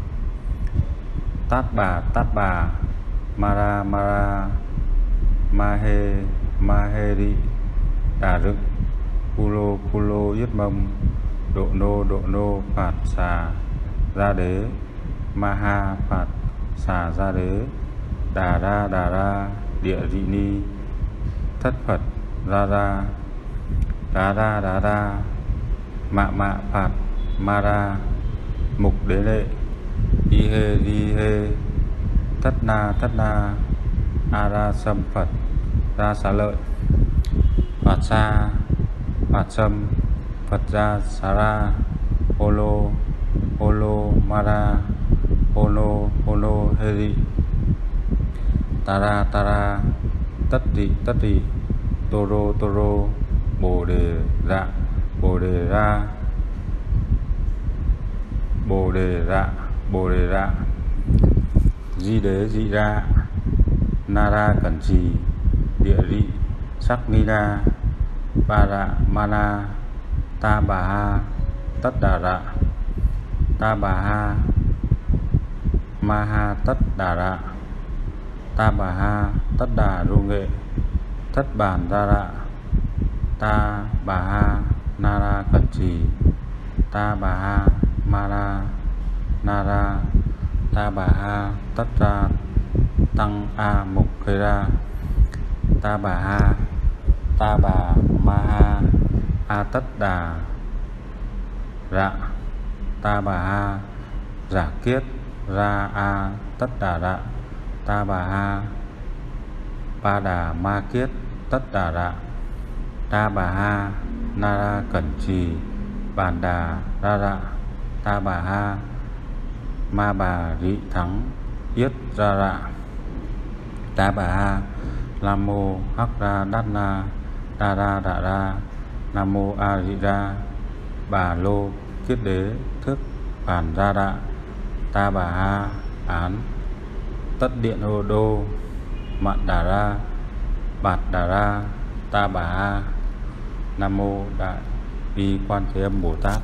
A: Tát Bà Tát Bà Mara Mara Mahe Mahe Rị Đà Rự Culo Culo Yết Mông Độ Nô Độ Nô Phạt Xà Gia Đế Maha Phạt Xà Gia Đế Đà Ra Đà Ra Địa Dị Ni Thất Phật Ra Ra Đà Ra Đà Ra Mạ Mạ Phạt Mara Mục Đế Lệ Ihe Rihe Thất Na Thất Na Ara Sâm Phật Ra Xá Lợi Phạt Sa Phạt Sâm Phật Ra Xá Ra Holo Holo Mara Holo Holo Heri Tara Tara Tất Rị Tất Rị Toro Toro Bồ Đề Ra Bồ Đề Ra Bồ Đề Ra Bồ Đề Ra Di Đế Dị Ra Nara Cẩn Trì Địa Rị Sắc Ni Đa Ba Rạ Mana Ta Bà Ha Tất Đà Rạ Ta Bà Ha Ma Ha Tất Đà Rạ Ta Bà Ha Tất Đà Ru Nghệ Thất Bản Ra Rạ Ta Bà Ha Nara Cẩn Trì Ta Bà Ha Mara Nara Ta Bà Ha Tất Ra Tăng A Mục Khê Ra Ta Bà Ha Ta Bà Ma Ha A Tất Đà Rạ Ta Bà Ha Giả Kiết Ra A Tất Đà Rạ Ta Bà Ha Ba Đà Ma Kiết Tất Đà Rạ Ta Bà Ha Nara Cẩn Trì Bàn Đà Ra Rạ Ta Bà Ha Ma Bà Rị Thắng Yết Ra Rạ Ta Bà Ha Nam Mô Hắc Ra Đát Na Ta Ra Đà Ra Nam Mô A Rị Ra Bà Lô Kiết Đế Thức Bàn Ra Rạ Ta Bà Ha Án Tất Điện Ô Đô Mạn Đà Ra Bạt Đà Ra Ta Bà Ha. Nam Mô Đại Bi Quan Thế Âm Bồ Tát.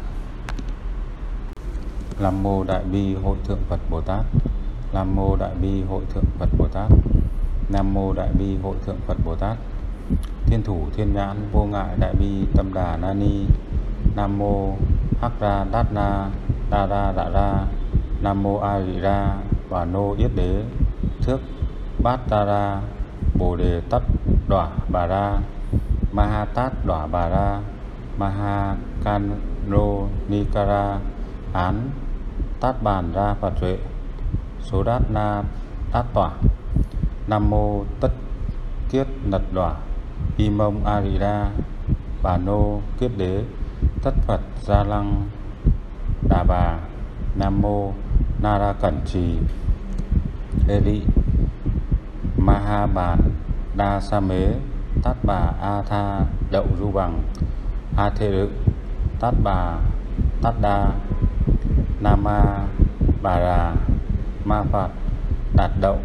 A: Nam Mô Đại Bi Hội Thượng Phật Bồ Tát. Nam Mô Đại Bi Hội Thượng Phật Bồ Tát. Nam Mô Đại Bi Hội Thượng Phật Bồ Tát. Thiên thủ thiên nhãn vô ngại đại bi tâm đà na ni. Nam Mô Hắc Ra Đát Na Ta Ra Đà Ra. Nam Mô A Rị Ra Bà Nô Yết Đế Thước Bát Ta Ra Bồ Đề Tát Đọa Bà Ra Ma Ha Tát Đọa Bà Ra Ma Ha Can Rô Ni Ca Ra Án Tát Bàn Ra Phật Tuệ Số Đát Na Tát Tỏa. Nam Mô Tất Kiết Nật Đọa Y Mông A Rị Ra Bà Nô Kiết Đế Tất Phật Gia Lăng Đà Bà. Nam Mô Nara Cẩn Trì Ê Rị Ma Ha Bàn Đa Sa Mế Tát Bà A Tha Đậu Du Bằng A Thê Đự Tát Bà Tát Đa Nam Ma Bà Rà Ma Phạt Đạt Đậu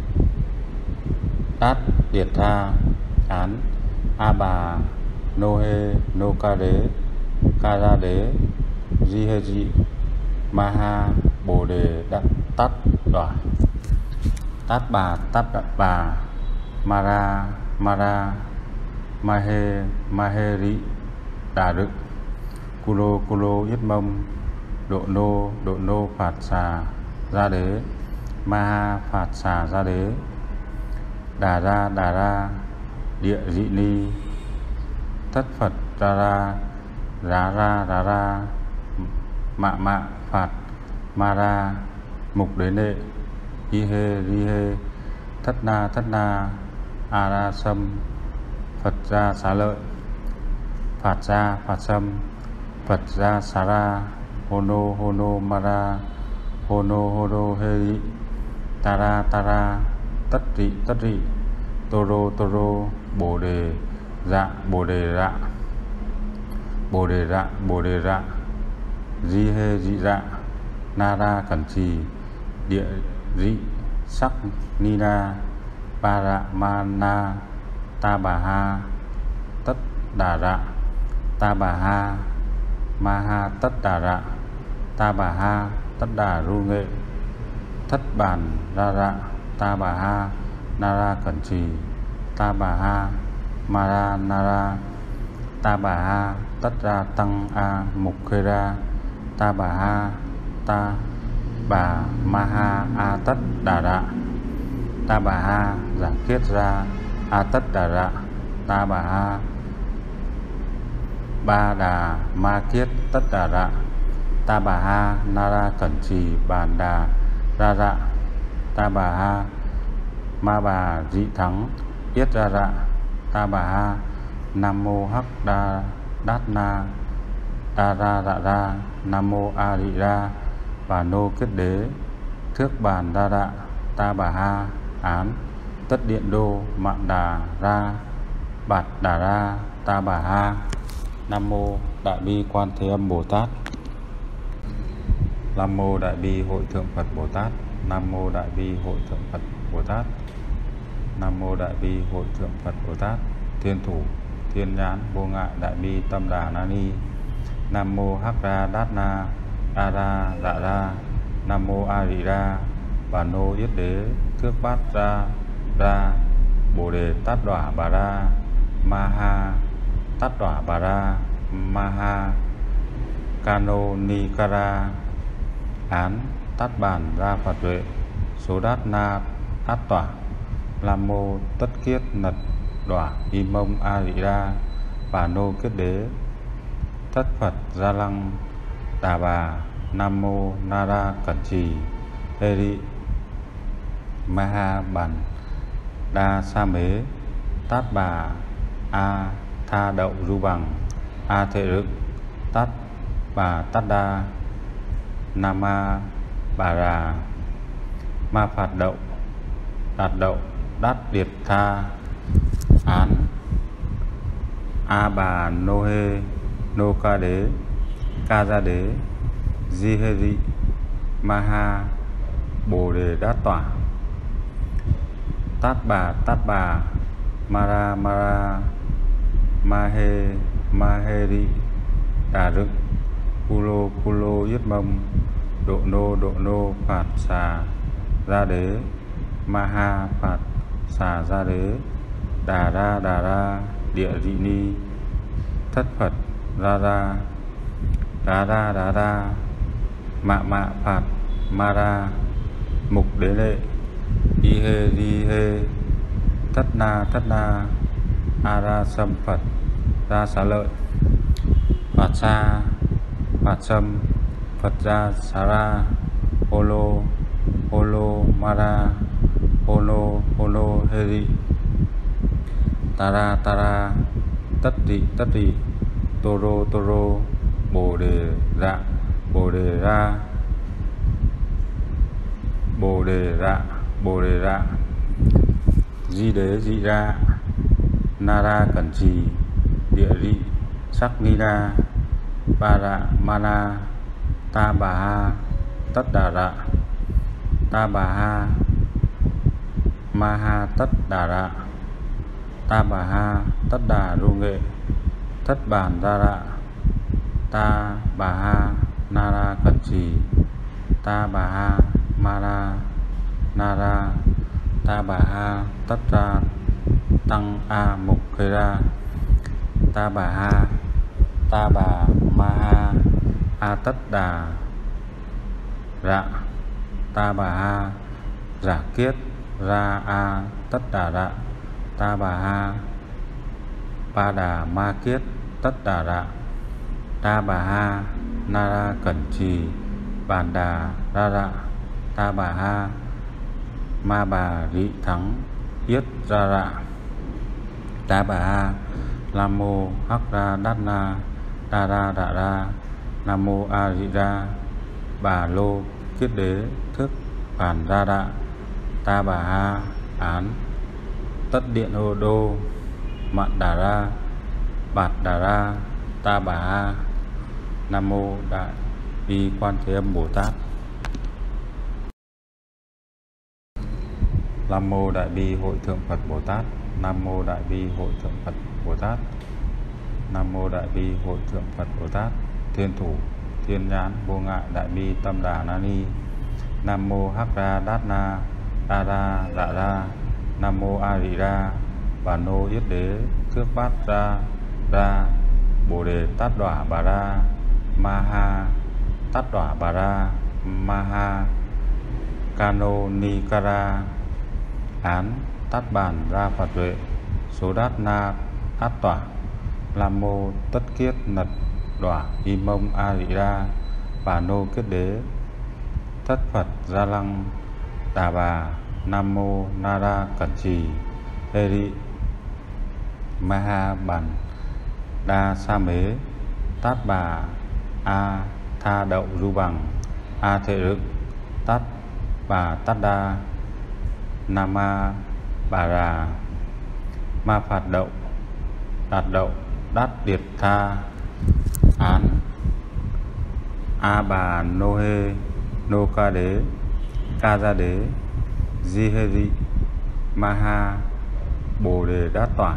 A: Tát Điệt Tha Án A Bà Nô Hê Nô Ca Đế Ca Ra Đế Di Hê Dị Ma Ha Bồ Đề Đắc Tát Đọa Tát Bà Tát Bà Mara Mara Ma Hê Ma Hê Rị Đà Rự Culo Culo Yết Mông Độ Nô Độ Nô Phạt Xà Gia Đế Ma Ha Phạt Xà Gia Đế Đà Ra Đà Ra Địa Dị Ni Thất Phật Ra Ra Rá Ra Rá Ra Mạ Mạ Phạt Ma Ra Mục Đế Lệ Y Hê Ri Hê Thất Na Thất Na A Ra Sâm Phật Ra Xá Lợi Phạt Ra Phạt Sâm Phật Ra Xá Ra Hono Hono Mara Hono Hono Heri Tara Tara Tất Rị Tất Rị Toro Toro Bồ Đề Dạ Bồ Đề Rạ Bồ Đề Rạ Bồ Đề Rạ Di Hê Dị Rạ Nara Cẩn Trì Địa Rị Sắc Ni Đa Ba Rạ Ma Na Ta Bà Ha Tất Đà Rạ Ta Bà Ha Ma Ha Tất Đà Rạ Ta Bà Ha Tất Đà Ru Nghệ Thất Bản Ra Rạ Ta Bà Ha Nara Cẩn Trì Ta Bà Ha Mara Nara Ta Bà Ha Tất Ra Tăng A Mục Khê Ra Ta Bà Ha Ta Bà Ma Ha A Tất Đà Rạ Ta Bà Ha Giả Kiết Ra A Tất Đà Rạ Ta Bà Ha Ba Đà Ma Kiết Tất Đà Rạ Ta Bà Ha Nara Cẩn Trì Bàn Đà Ra Rạ Ta Bà Ha Ma Bà Dị Thắng Yết Ra Rạ Ta Bà Ha Nam Mô Hắc Đa Đát Na Ta Ra Rạ Ra Nam Mô A Rị Ra Bà Nô Kết Đế Thước Bàn Ra Rạ Ta Bà Ha Án Tất Điện Đô Mạn Đà Ra Bạt Đà Ra Ta Bà Ha. Nam Mô Đại Bi Quan Thế Âm Bồ Tát. Nam Mô Đại Bi Hội Thượng Phật Bồ Tát. Nam Mô Đại Bi Hội Thượng Phật Bồ Tát. Nam Mô Đại Bi Hội Thượng Phật Bồ Tát. Thiên Thủ Thiên Nhãn Vô Ngại Đại Bi Tâm Đà Na Ni. Nam Mô Hắc Ra Đát Na A Ra Dạ Ra Nam Mô A Rị Ra Bà Nô Yết Đế Thước Bát Ra Ra Bồ Đề Tát Đọa Bà Ra Ma Ha Tát Đọa Bà Ra Ma Ha Cano Ni Ca Ra Án Tát Bàn Ra Phật Duệ Số Đát Na Át Tỏa Nam Mô Tất Kiết Nật Đọa Y Mông A Rị Ra Bà Nô Kết Đế Thất Phật Gia Lăng Đà Bà Nam Mô Nara Cẩn Trì Hê Rị Maha Bàn Đa Sa Mế Tát Bà A Tha Đậu Du Bằng A Thệ Rựng Tát Bà Tát Đa Nama Bà Rà Ma Phạt Đậu Đạt Đậu Đát Điệt Tha Án A Bà Nô Hê Nô Ca Đế Ca Gia Đế Di Hê Rị Maha Bồ Đề Đát Tỏa Tát Bà Tát Bà Mara Mara Ma Hê Ma Hê Rị Đà Rựng Kulo Kulo Yết Mông Độ Nô Độ Nô Phạt Xà Gia Đế Maha Phạt Xà Gia Đế Đà Ra Đà Ra Địa Rị Ni Thất Phật Ra Ra Đà Ra Đà Ra Mạ Mạ Phạt Ma Ra Mục Đế Lệ Y Hê Di Hê Thất Na Thất Na A Ra Sâm Phật Ra Xá Lợi Phạt Sa Phạt Sâm Phật Ra Xá Ra Holo Holo Mara Holo Holo Hê Rị Tara Tara Tất Rị Tất Rị Toro Toro Bồ Đề Rạ Bồ Đề Ra Bồ Đề Rạ Bồ Đề Rạ Di Đế Dị Ra Nara Cẩn Trì Địa Rị Sắc Ni Đa Ba Rạ Mana Ta Bà Ha Tất Đà Rạ Ta Bà Ha Ma Ha Tất Đà Rạ Ta Bà Ha Tất Đà Ru Nghệ Thất Bàn Ra Rạ Ta Bà Ha Nara Cẩn Trì Ta Bà Ha Mara Nara Ta Bà Ha Tất Ra Tăng A Mục Kê Ra Ta Bà Ha Ta Bà Ma Ha A Tất Đà Rạ Ta Bà Ha Giả Kiết Ra A Tất Đà Rạ Ta Bà Ha Ba Đà Ma Kiết Tất Đà Rạ Ta Bà Ha Nara Cẩn Trì Bàn Đà Ra Rạ Ta Bà Ha Ma Bà Rị Thắng Yết Ra Rạ Ta Bà Ha Nam Mô Hắc Ra Đát Na Ta Ra Rạ Ra Nam Mô A Rị Ra Bà Lô Kiết Đế Thức Bàn Ra Rạ Ta Bà Ha Án Tất Điện Hô Đô Mạn Đà Ra Bạt Đà Ra Ta Bà Ha. Nam Mô Đại Bi Quan Thế Âm Bồ Tát. Nam Mô Đại Bi Hội Thượng Phật Bồ Tát. Nam Mô Đại Bi Hội Thượng Phật Bồ Tát. Nam Mô Đại Bi Hội Thượng Phật Bồ Tát. Thiên Thủ Thiên Nhãn Vô Ngại Đại Bi Tâm Đà Na Ni. Nam Mô Hắc Ra Đát Na A Ra Dạ Ra Nam Mô A Rị Ra Bà Nô Yết Đế Thước Bát Ra Ra Bồ Đề Tát Đọa Bà Ra Ma Ha Tát Đọa Bà Ra Ma Ha Cano Ni Ca Ra Án Tát Bàn Ra Phật Duệ Số Đát Na Át Tỏa Nam Mô Tất Kiết Nật Đọa Y Mông A Rị Ra Bà Nô Kiết Đế, Thất Phật Gia Lăng Đà Bà, Nam Mô Nara Cẩn Trì, Heri Maha Bản Đa Sa Mế, Tát Bà A Tha Đậu Du Bằng, A Thệ Rự, Tát Bà Tát Đa, Nama Bà Rà, Ma Phạt Đậu, Đạt Đậu, Đát Điệt Tha, Án A Bà Nô Hê, Nô Ca Đế, Ca Gia Đế, Di Hê Dị, Maha Bồ Đề Đát Tỏa,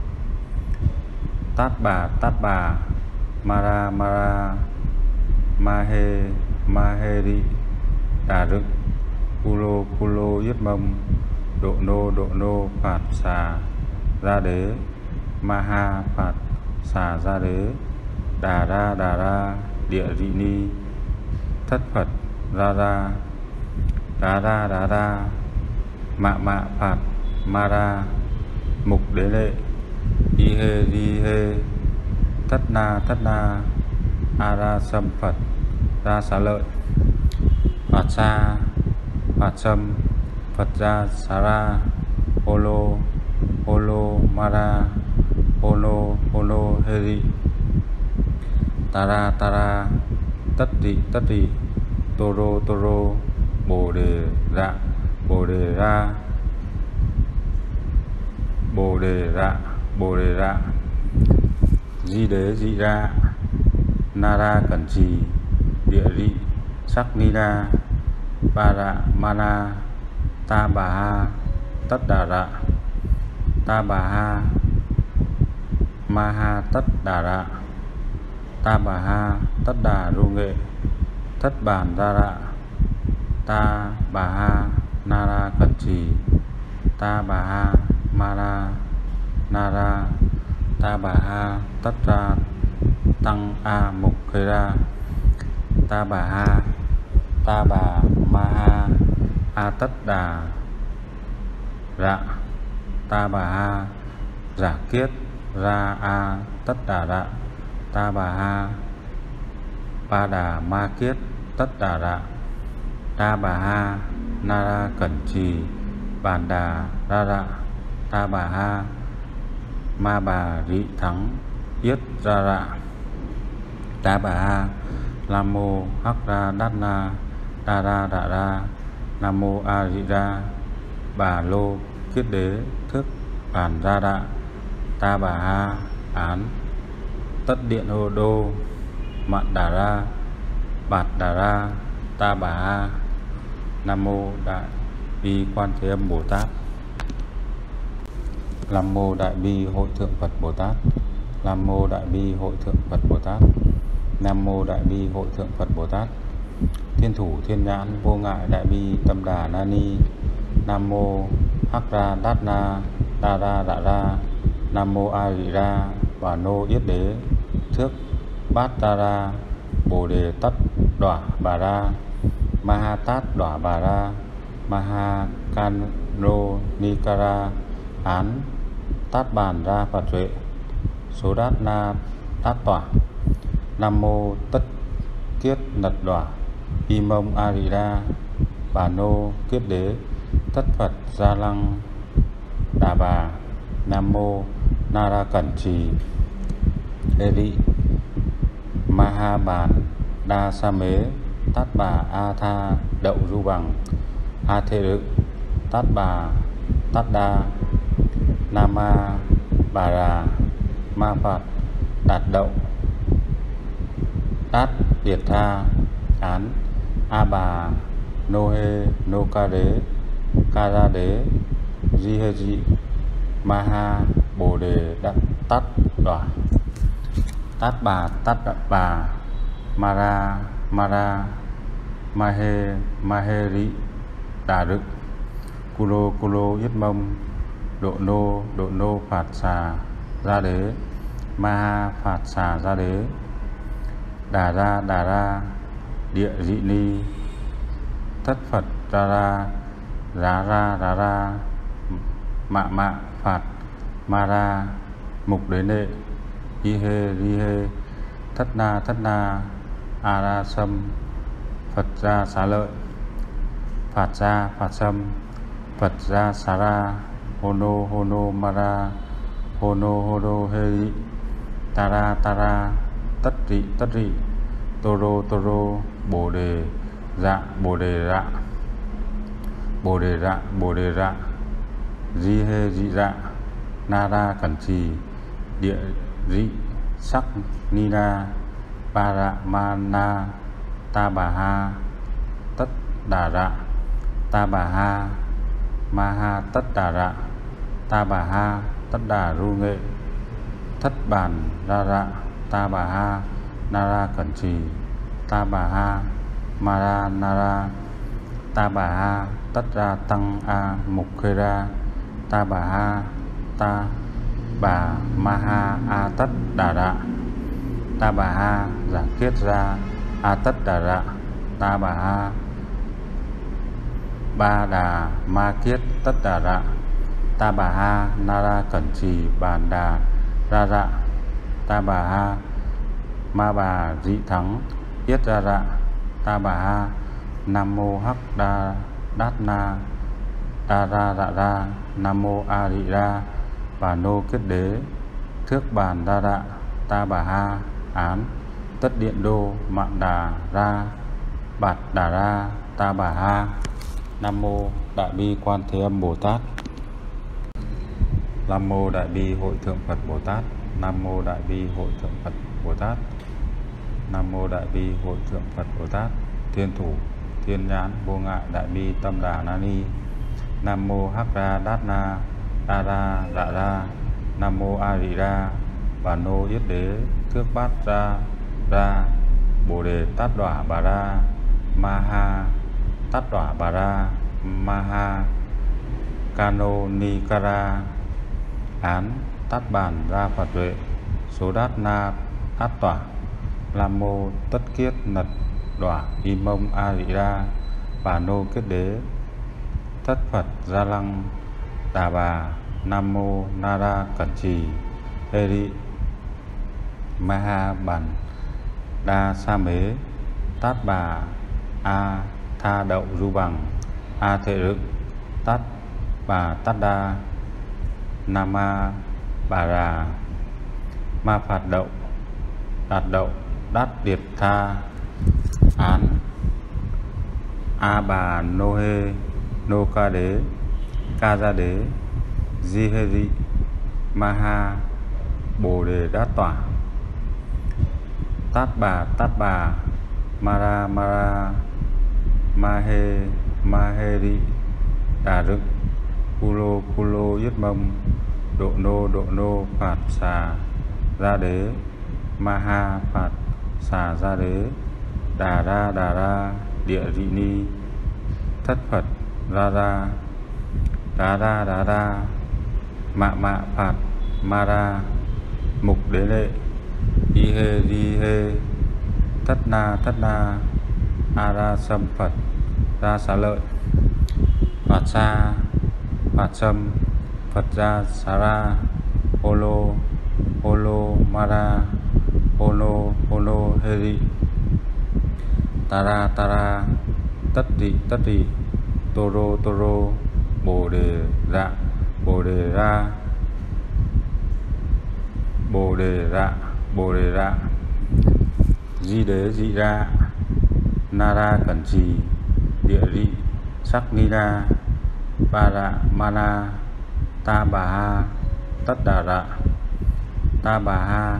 A: Tát Bà Tát Bà, Mara Mara, Ma Hê Ma Hê Ri, Đà Rự, Kulo Kulo Yết Mông, Độ Nô Độ Nô Phạt Xà Gia Đế, Maha Phạt Xà Gia Đế, Đà Ra Đà Ra, Địa Dị Ni, Thất Phật Ra Ra, Đà Ra Đà Ra, Mạ Mạ Phạt Ma Ra, Mục Đế Lệ, Y Hê Di Hê, Thất Na Thất Na, A Ra Sâm Phật Ra Xá Lợi, Phạt Sa Phạt Sâm, Phật Ra Xá Ra, Holo Holo Mara, Holo Holo Heri, Tara Tara, Tất Dị Tất Dị, Toro Toro, Bồ Đề Rạ Bồ Đề Ra, Bồ Đề Rạ Bồ Đề Rạ, Di Đế Dị Ra, Nara Cẩn Trì, Địa Dị Sắc Ni Đa, Ba Rạ Mana, Ta Bà Ha, Tất Đà Rạ, Ta Bà Ha, Ma Ha Tất Đà Rạ, Ta Bà Ha Tất Đà Ru Nghệ, Thất Bản Ra Rạ, Ta Bà Ha Nara Cẩn Trì, Ta Bà Ha Mara Nara, Ta Bà Ha Tất Ra Tăng A Mục Khê Ra, Ta Bà Ha Ta Bà Ma Ha A Tất Đà Rạ, Ta Bà Ha Giả Kiết Ra A Tất Đà Rạ, Ta Bà Ha Ba Đà Ma Kiết Tất Đà Rạ, Ta Bà Ha Nara Cẩn Trì Bàn Đà Ra Rạ, Ta Bà Ha Ma Bà Rị Thắng Yết Ra Rạ, Ta Bà Ha Nam Mô Hắc Ra Đát Na Đa Ra Đà Ra, Nam Mô A Rị Ra, Bà Lô Kiết Đế Thức Bàn Ra Rạ, Ta Bà Ha Án Tất Điện Ô Đô, Mạn Đà Ra, Bạt Đà Ra, Ta Bà Ha. Nam Mô Đại Bi Quan Thế Âm Bồ Tát. Nam Mô Đại Bi Hội Thượng Phật Bồ Tát. Nam Mô Đại Bi Hội Thượng Phật Bồ Tát. Nam Mô Đại Bi Hội Thượng Phật Bồ Tát. Thiên thủ thiên nhãn vô ngại đại bi tâm đà na ni. Nam Mô Hắc Ra Đát Na Đa Ra Đà Ra, Nam Mô A Rị Ra, Bà Nô Yết Đế Thước Bát Ta Ra, Bồ Đề Tất Đỏa Bà Ra, Maha Tát Đỏa Bà Ra, Maha Kano Nikara, Án Tát Bàn Ra Phật Tuệ, Số Đát Na Tát Tỏa, Nam Mô Tất Kiết Nật Đỏa, Y Mông A Rị Ra, Bà Nô Kiết Đế, Thất Phật Gia Lăng Đà Bà, Nam Mô Nara Cẩn Trì, Heri Maha Bản Đa Sa Mế, Tát Bà A Tha Đậu Du Bằng, A Thê Rự, Tát Bà Tát Đa, Nama Bà Rà, Ma Phạt Đạt Đậu, Đát Điệt Tha, Án A Bà Nô Hê Nô Ca Đế, Ca Gia Đế, Di Hê Dị, Maha Bồ Đề Đát Tát Đỏa, Tát Bà Tát Bà, Mara Mara, Ma Hê Ma Hê Ri, Đà Rự, Kulo Kulo Yết Mông, Độ Nô Độ Nô Phạt Xà Gia Đế, Maha Phạt Xà Gia Đế, Đà Ra Đà Ra, Địa Dị Ni, Thất Phật Ra Ra, Giá Ra Ra Ra, Mạ Mạ Phạt Ma Ra, Mục Đế Nệ, Y Hê Ri Hê, Thất Na Thất Na, A Ra Sâm, Phật Gia Xá Lợi. Phạt Gia Phạt Sâm, Phật Gia Xá Ra. Hono Hono Mara, Hono Hono Heri. Tara Tara, Tất Rị Tất Rị. Toro Toro, Bồ Đề Dạ Bồ Đề Rạ. Bồ Đề Rạ Bồ Đề Rạ. Di Hê Dị Rạ. Nara Cẩn Trì. Địa Rị Sắc Ni Na. Paramana. Ta Bà Ha Tất Đà Rạ. Ta Bà Ha Maha Tất Đà Rạ. Ta Bà Ha Tất Đà Ru Nghệ. Thất Bàn Ra Rạ. Ta Bà Ha Nara Cẩn Trì. Ta Bà Ha Mara Nara. Ta Bà Ha Tất Ra Tăng A Mục Khê Ra. Ta Bà Ha Ta Bà Maha A Tất Đà Rạ. Ta Bà Ha Giả Kiết Ra A Tất Đà Rạ. Ta Bà Ha Ba Đà Ma Kiết Tất Đà Rạ. Ta Bà Ha Nara Cẩn Trì Bàn Đà Ra Rạ. Ta Bà Ha Ma Bà Dị Thắng Yết Ra Rạ. Ta Bà Ha Nam Mô Hắc Đa Đát Na Đa Ra Rạ Ra. Nam Mô A Rị Ra Bà Nô Kết Đế Thước Bàn Ra Rạ. Ta Bà Ha Án Tất Điện Đô Mạn Đà Ra Bạt Đà Ra. Ta Bà Ha. Nam Mô Đại Bi Quan Thế Âm Bồ Tát. Nam Mô Đại Bi Hội Thượng Phật Bồ Tát. Nam Mô Đại Bi Hội Thượng Phật Bồ Tát. Nam Mô Đại Bi Hội Thượng Phật Bồ Tát. Thiên Thủ Thiên Nhãn Vô Ngại Đại Bi Tâm Đà Na Ni. Nam Mô Hắc Ra Đát Na Đa Ra Rạ Ra. Nam Mô A Rị Ra Bà Nô Yết Đế Thước Bát Ra Ra. Bồ Đề Tát Đọa Bà Ra Ma Ha Tát Đọa Bà Ra Ma Ha Cano Ni Ca Ra. Án Tát Bàn Ra Phật Duệ Số Đát Na Át Tỏa. Nam Mô Tất Kiết Nật Đọa Y Mông A Rị Ra Bà Nô Kết Đế Thất Phật Gia Lăng Đà Bà. Nam Mô Nara Cẩn Trì Heri Maha Bản Đa Sa Mế. Tát Bà A Tha Đậu Du Bằng A Thệ Rựng. Tát Bà Tát Đa Nama Bà Rà Ma Phạt Đậu Đạt Đậu Đát Điệt Tha. Án A Bà Nô Hê Nô Ca Đế Ca Gia Đế Di Hê Dị Maha Bồ Đề Đát Tỏa. Tát Bà Tát Bà Mara Mara Ma Hê Ma Hê Rị Đà Rựng. Kulo Kulo Yết Mông. Độ Nô Độ Nô Phạt Xà Gia Đế Maha Phạt Xà Gia Đế. Đà Ra Đà Ra Địa Rị Ni. Thất Phật Ra Ra Đà Ra Đà Ra Mạ Mạ Phạt Ma Ra. Mục Đế Lệ Y Hê Di Hê. Thất Na Thất Na A Ra Sâm Phật Ra Xá Lợi. Phạt Sa Phạt Sâm, Phật Gia Xá Ra. Holo Holo Mara. Hono Hono Heri. Tara Tara, Tất Rị Tất Rị. Toro Toro, Bồ Đề Rạ Bồ Đề Ra. Bồ Đề Rạ Bồ Đề Rạ. Di Đế Dị Ra. Nara Cẩn Trì. Địa Rị Sắc Ni Na. Paramana. Ta Bà Ha Tất Đà Rạ. Ta Bà Ha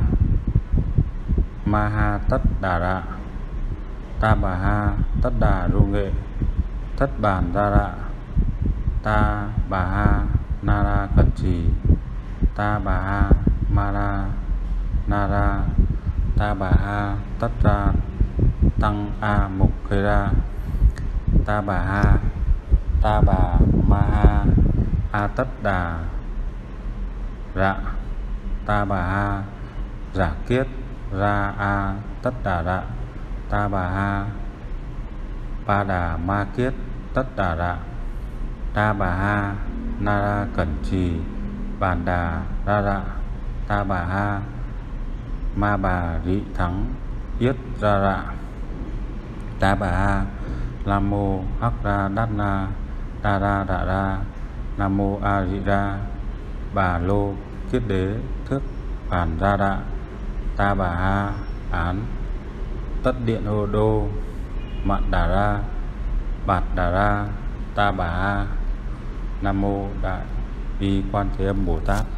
A: Maha Tất Đà Rạ. Ta Bà Ha Tất Đà Ru Nghệ. Thất Bàn Ra Rạ. Ta Bà Ha Nara Cẩn Trì. Ta Bà Ha Mara Nara. Ta Bà Ha Tất Ra Tăng A Mục Khê Ra. Ta Bà Ha Ta Bà Maha A Tất Đà Rạ. Ta Bà Ha Giả Kiết Ra A Tất Đà Rạ. Ta Bà Ha Ba Đà Ma Kiết Tất Đà Rạ. Ta Bà Ha Nara Cẩn Trì Bàn Đà Ra Rạ. Ta Bà Ha Ma Bà Rị Thắng Yết Ra Rạ. Ta Bà Ha. Nam mô Hắc Ra Đát Na Đa Ra Đà Ra. Nam mô A Di Đà Bà Lô Kiết Đế Thước Bản Ra Đạ. Ta Bà Ha. Án Tất Điện Hô Đô Mạn Đà Ra Bạt Đà Ra. Ta Bà Ha. Nam mô Đại Bi Quan Thế Âm Bồ Tát.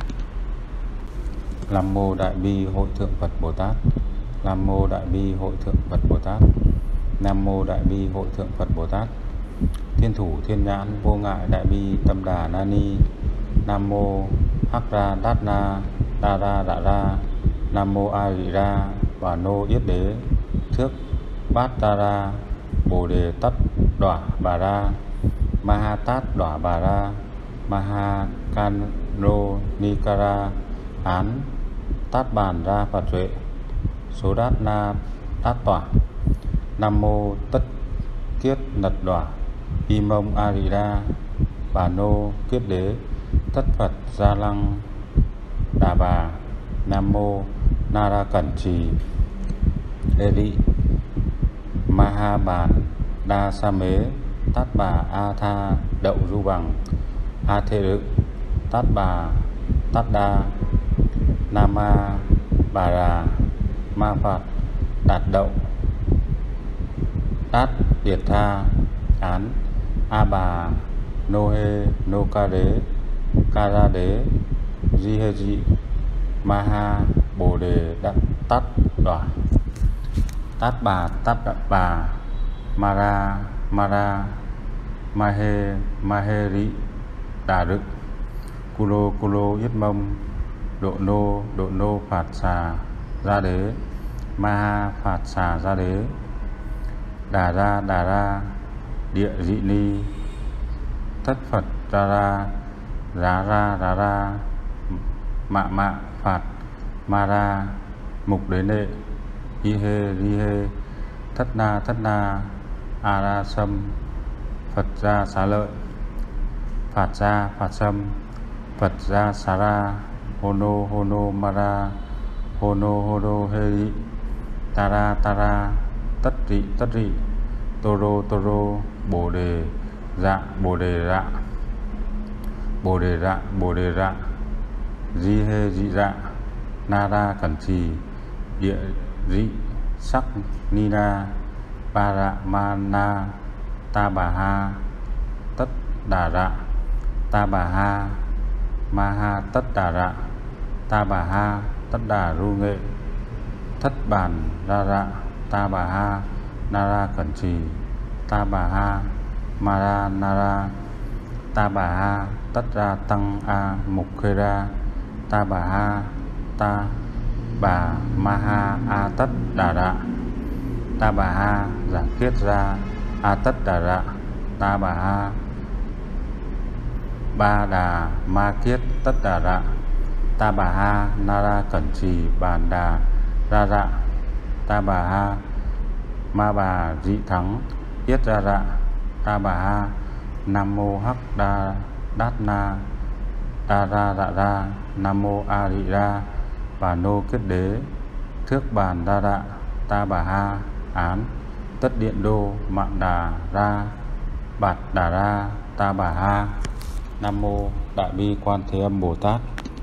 A: Nam mô Đại Bi Hội Thượng Phật Bồ Tát. Nam mô Đại Bi Hội Thượng Phật Bồ Tát. Nam mô Đại Bi Hội Thượng Phật Bồ Tát. Thiên thủ thiên nhãn vô ngại đại bi tâm đà na ni. Nam mô Hắc Ra Đát Na Đa Ra Đà Ra. Nam mô A Di Đà Bà Nô Yết Đế Thước Bát Đà Ra. Bồ Đề Tát Đọa Bà Ra. Ma Ha Tát Đọa Bà Ra. Ma Ha Kano Nikara. Án Tát Bàn Ra Phật Tuệ. Số Đát Na Tát Tỏa. Nam mô Tất Kiết Nật Đọa Y Mông A Di Đà Bà Nô Kiết Đế Tất Phật Gia Lăng Đà Bà. Nam mô Na Ra Cẩn Trì Ê Đi Ma Ha Bàn Đa Sa Mế Tát Bà A Tha Đậu Du Bằng A Thê Rự Tát Bà Tát Đa Nam Ma Bà Rà Ma Phạt Đạt Đậu Tát Điệt Tha. Án A Bà Nô Hê Nô Ca Đế Ca Ra Đế Di Hê Dị Ma Ha Bồ Đề Đắc Tát Đọa. Tát Bà Tát Bà Ma Ra Ma Ra Ma Hê Ma Hê Rị Đà Rự Cu Lô Cu Lô Yết Mông Độ Nô Độ Nô Phạt Xà Gia Đế Ma Ha Phạt Xà Gia Đế Đà Ra Đà Ra Địa Dị Ni Thất Phật Ra Ra Rá Ra Rá Ra Mạ Mạ Phạt Ma Ra Mục Đế Nệ Y Hê Ri Hê Thất Na Thất Na A Ra Sâm Phật Gia Xá Lợi Phạt Gia Phạt Sâm Phật Gia Xá Ra Hô Nô Hô Nô Ma Ra Hô Nô Hô Nô Hê Rị Ta Ra Ta Ra Tất Rị Tất Rị Tô Rô Tô Rô Bồ Đề Dạ Bồ Đề Rạ Bồ Đề Rạ Bồ Đề Rạ Di Hê Dị Rạ Na Ra Cẩn Trì Địa Dị Sắc Ni Na Ba Rạ Ma Na. Ta Bà Ha. Tất Đà Rạ. Ta Bà Ha. Ma Ha Tất Đà Rạ. Ta Bà Ha. Tất Đà Ru Nghệ Thất Bàn Ra Rạ. Ta Bà Ha. Na Ra Cẩn Trì. Ta Bà Ha. Ma Ra Na Ra. Ta Bà Ha. Tất Ra Tăng A Mục Khê Ra. Ta Bà Ha. Ta Bà Ma Ha A Tất Đà Rạ. Ta Bà Ha. Giả Kiết Ra A Tất Đà Rạ. Ta Bà Ha. Ba Đà Ma Kiết Tất Đà Rạ. Ta Bà Ha. Na Ra Cẩn Trì Bàn Đà Ra Rạ. Ta Bà Ha. Ma Bà Dị Thắng Yết Ra Rạ. Ta Bà Ha. Nam mô Hắc Đa Đát Na Đa Ra Đà Ra. Nam mô A Di Đà Bà Nô Kiết Đế Thước Bàn Ra Rạ. Ta Bà Ha. Án Tất Điện Đô Mạn Đà Ra Bạt Đà Ra. Ta Bà Ha. Nam mô Đại Bi Quan Thế Âm Bồ Tát.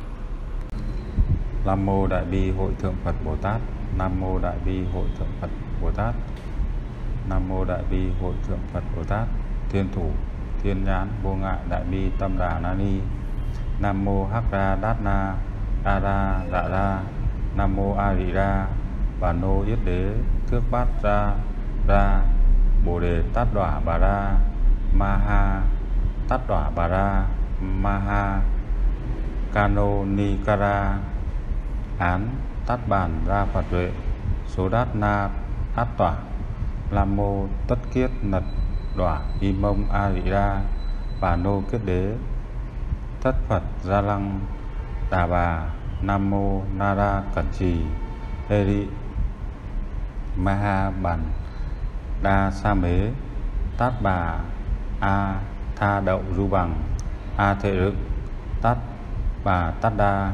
A: Nam mô Đại Bi Hội Thượng Phật Bồ Tát. Nam mô Đại Bi Hội Thượng Phật Bồ Tát. Nam mô Đại Bi Hội Thượng Phật Bồ Tát. Thiên thủ thiên nhãn vô ngại đại bi tâm đà na ni. Nam mô Hắc Ra Đát Na Đa Ra Đà Ra. Nam mô A Di Đà Bà Nô Yết Đế Thước Bát Ra Ra. Bồ Đề Tát Đọa Bà Ra. Ma Ha Tát Đọa Bà Ra. Ma Ha Kano Nikara. Án Tát Bàn Ra Phật Tuệ. Số Đát Na Tát Tỏa. Nam mô Tất Kiết Nật Đọa Y Mông A Di Đà Bà Nô Kiết Đế Thất Phật Gia Lăng Đà Bà. Nam mô Na Ra Cẩn Trì Ê Đi Ma Ha Bàn Đa Sa Mế Tát Bà A Tha Đậu Du Bằng A Thệ Rự Tát Bà Tát Đa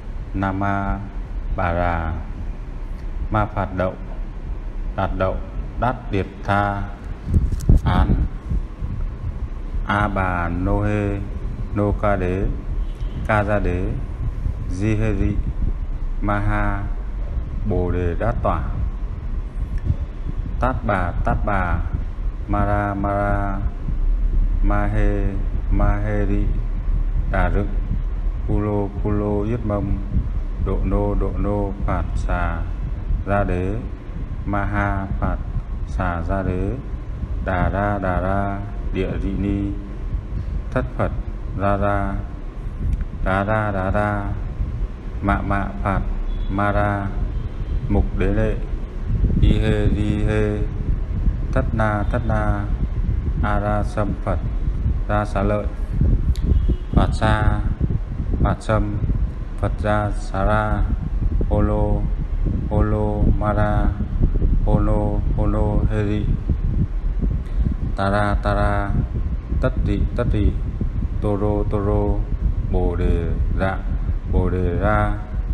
A: Nama Bà Rà Ma Phạt Đậu Đạt Đậu Đát Điệt Tha Án A Bà Nô Hê Nô Ca Đế Ca Gia Đế Di Hê Dị Ma Ha Bồ Đề Đát Tỏa Tát Bà Tát Bà Mara Mara Ma Hê Ma Hê Dị Đà Rựng Kulo Kulo Yết Mông Độ Nô Độ Nô Phạt Xà Gia Đế Ma Ha Phạt Xà Gia Đế Đà Ra Đà Ra Địa Dị Ni Thất Phật Ra Ra Đà Ra Đà Ra Mạ Mạ Phạt Ma Ra Mục Đế Lệ Y Hê Di Hê Thất Na Thất Na A Ra Sâm Phật Ra Xá Lợi Phạt Sa Phạt Sâm Phật Ra Xá Ra Holo Holo Mara Holo Holo Hê Dị Tara Tara Tất Dị Tất Dị Toro Toro Bồ Đề Dạ Bồ Đề Ra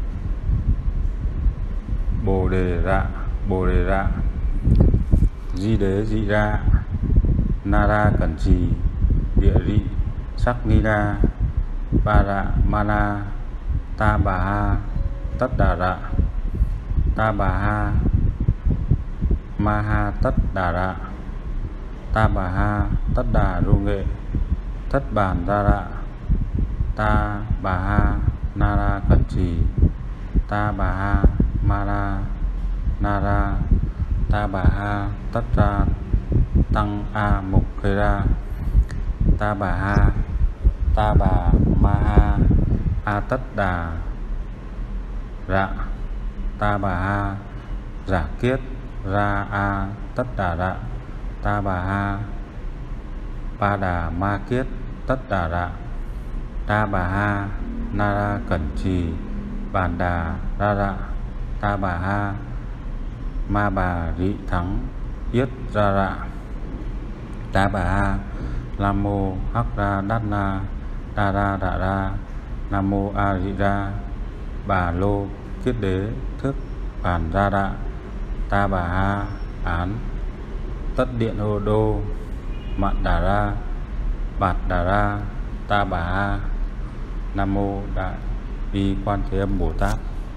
A: Bồ Đề Ra Bồ Đề Ra Di Đế Dị Ra Nara Cẩn Trì Địa Dị Sắc Ni Đa Ba Rạ Mana Ta Bà Ha Tất Đà Rạ Ta Bà Ha Ma Ha Tất Đà Rạ Ta Bà Ha Tất Đà Ru Nghệ Thất Bản Ra Rạ Ta Bà Ha Nara Cẩn Trì Ta Bà Ha Mara Nara Ta Bà Ha Tất Ra Tăng A Mục Khê Ra Ta Bà Ha Ta Bà Ma Ha A Tất Đà Rạ Ta Bà Ha Giả Kiết Ra A Tất Đà Rạ Ta Bà Ha Pa Đà Ma Kiết Tất Đà Rạ Ta Bà Ha Nara Cẩn Trì Bàn Đà Ra Rạ Ta Bà Ha Ma Bà Rị Thắng Yết Ra Rạ Ta Bà Ha Nam Mô Hắc Ra Đát Na Đa Ra Đà Ra Nam Mô A Rị Ra Bà Lô Kiết Đế Thức Bàn Ra Rạ Ta Bà Ha Án Tất Điện Ô Đô Mạn Đà Ra Bạt Đà Ra Ta Bà Ha. Nam Mô Đại Bi Quan Thế Âm Bồ Tát.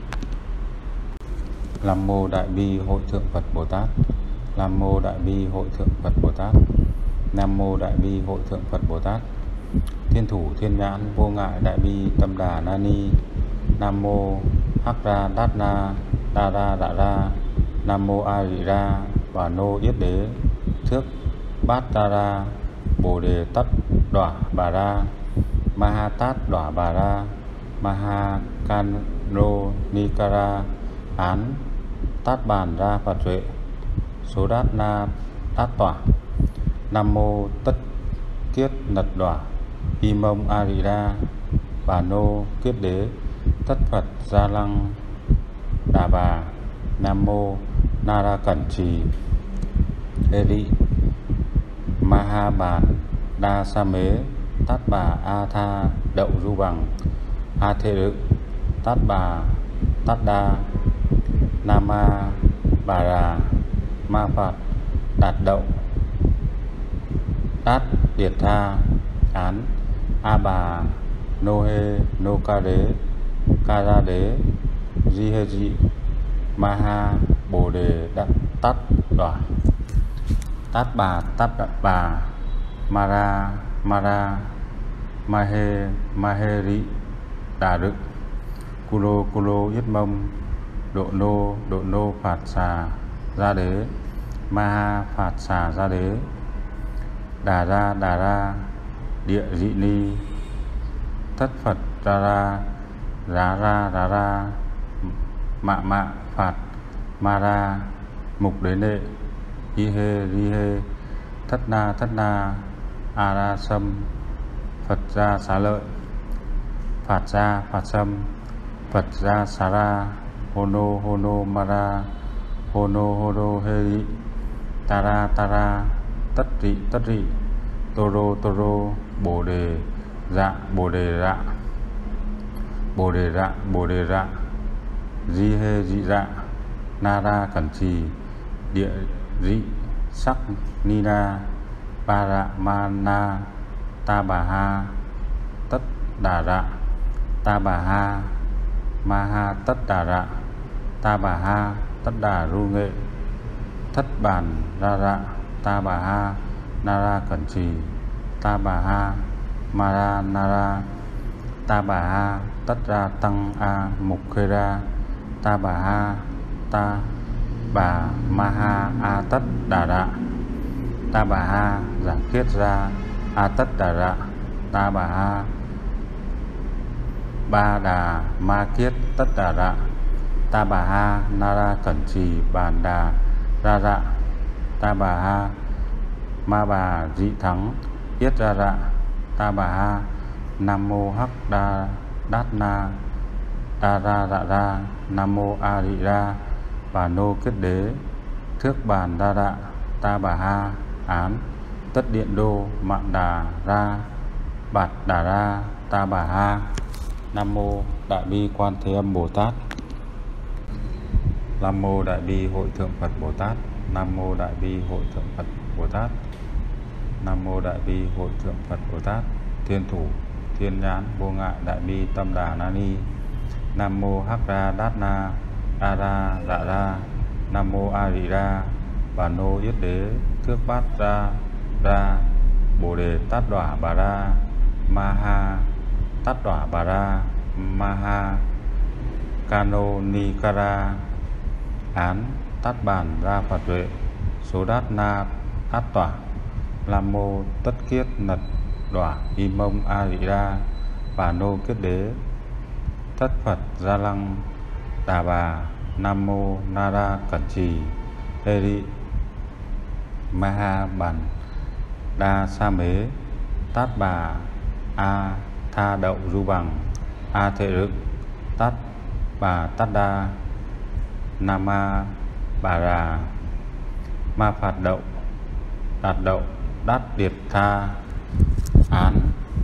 A: Nam Mô Đại Bi Hội Thượng Phật Bồ Tát. Nam Mô Đại Bi Hội Thượng Phật Bồ Tát. Nam Mô Đại Bi Hội Thượng Phật Bồ Tát. Thiên thủ thiên nhãn vô ngại đại bi tâm đà na ni. Nam Mô Hắc Ra Đát Na Đa Ra Đà Ra. Nam Mô A Rị Ra Bà Nô Yết Đế Thước Bát Ta Ra Bồ Đề Tất Đỏa Bà Ra Ma Ha Tát Đỏa Bà Ra Ma Ha Can Rô Ni Ca Ra Án Tát Bàn Ra Phật Duệ Số Đát Na Tát Tỏa. Nam Mô Tất Kiết Nật Đỏa Y Mông A Rị Ra Bà Nô Kiết Đế Tất Phật Gia Lăng Đà Bà. Nam Mô Nara Cẩn Trì Hê Dị Ma Ha Bàn Đa Sa Mế Tát Bà A Tha Đậu Du Bằng A Thê Rự Tát Bà Tát Đa Nam Ma Bà Rà Ma Phạt Đạt Đậu Đát Điệt Tha Án A Bà Nô Hê Nô Ca Đế Ca Gia Đế Di Hê Dị Ma Ha Bồ Đề Đát Tát Đỏa Tát Bà Tát Bà Mara Mara Ma Hê Ma Hê Rị Đà Rựng Kulo Kulo Yết Mông Độ Nô Độ Nô Phạt Xà Gia Đế Ma Ha Phạt Xà Gia Đế Đà Ra Đà Ra Địa Dị Ni Thất Phật Ra Ra Giá Ra Ra Ra Mạ Mạ Phạt Ma Ra Mục Đế Lệ Y Hê Di Hê Thất Na Thất Na A Ra Sâm Phật Ra Xá Lợi Phạt Ra Phạt Sâm Phật Ra Xá Ra Hono Hono Mara Hono Hono Hê Dị Tara Tara Tất Dị Tất Dị Toro Toro Bồ Đề Dạ Bồ Đề Rạ Bồ Đề Rạ Bồ Đề Rạ Di Hê Dị Rạ Nara Cẩn Trì Địa ri sắc ni na pa ra ma na ta bà ha tất đà rạ ta bà ha ma ha tất đà rạ ta bà ha tất đà ru nghệ thất bàn ra rạ ta bà ha na ra cẩn trì ta bà ha ma ra na ra ta bà ha tất ra tăng a mục khê ra ta bà ha ta bà ma ha a tất đà rạ ta bà ha giả kiết ra a tất đà rạ ta bà ha ba đà ma kiết tất đà rạ ta bà ha na ra cẩn trì bàn đà ra rạ ta bà ha ma bà dị thắng yết ra rạ ta bà ha nam mô hắc đa đát na đa ra rạ ra nam mô a di ra bà nô kết đế thước bàn đa rạ ta bà ha án tất điện đô mạn đà ra bạt đà ra ta bà ha. Nam mô Đại bi Quan Thế Âm Bồ Tát. Nam mô Đại bi Hội Thượng Phật Bồ Tát. Nam mô Đại bi Hội Thượng Phật Bồ Tát. Nam mô Đại bi Hội Thượng Phật Bồ Tát. Thiên thủ thiên nhãn vô ngại đại bi tâm đà na ni. Nam mô hắc ra đát na đa ra dạ ra. Nam mô a di ra bà nô yết đế thước bát ra ra. Bồ đề tát đọa bà ra ma ha tát đọa bà ra ma ha cano ni kara án tát bàn ra Phật tuệ số đát na tát tỏa. Nam mô tất kiết nật đọa y mông a di ra bà nô kết đế thất Phật gia lăng đà bà. Nam mô na ra cẩn trì hê ri ma ha bản đa sa mế tát bà a tha đậu du bằng a thệ rực tát bà tát đa nama bà rà ma phạt đậu đạt đậu đát điệt tha án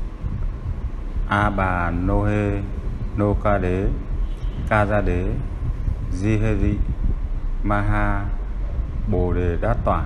A: a bà nô hê nô ca đế ca gia đế di hê ri ma ha bồ đề đát tỏa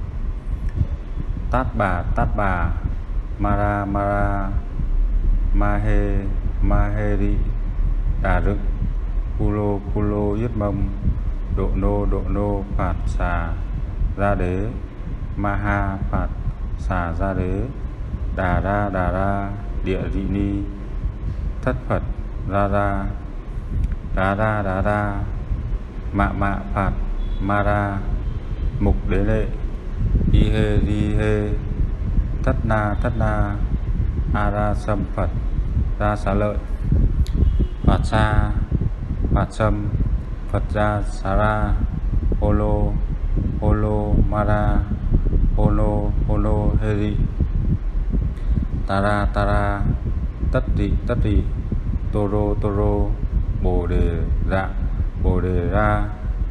A: tát bà tát bà mara mara ma hê ma hê ri đà rực pulo pulo yết mông độ nô độ nô phạt xà ra đế ma ha phạt xà ra đế đà ra đà ra địa dị ni thất Phật ra ra đà ra đà ra mạ mạ phạt ma ra mục đế lệ y hê ri hê thất na thất na a ra sâm Phật ra xá lợi phạt sa phạt sâm Phật ra xá ra holo holo mara holo holo hê ri tara tara tất tị tất tị toro toro bồ đề dạ bồ đề ra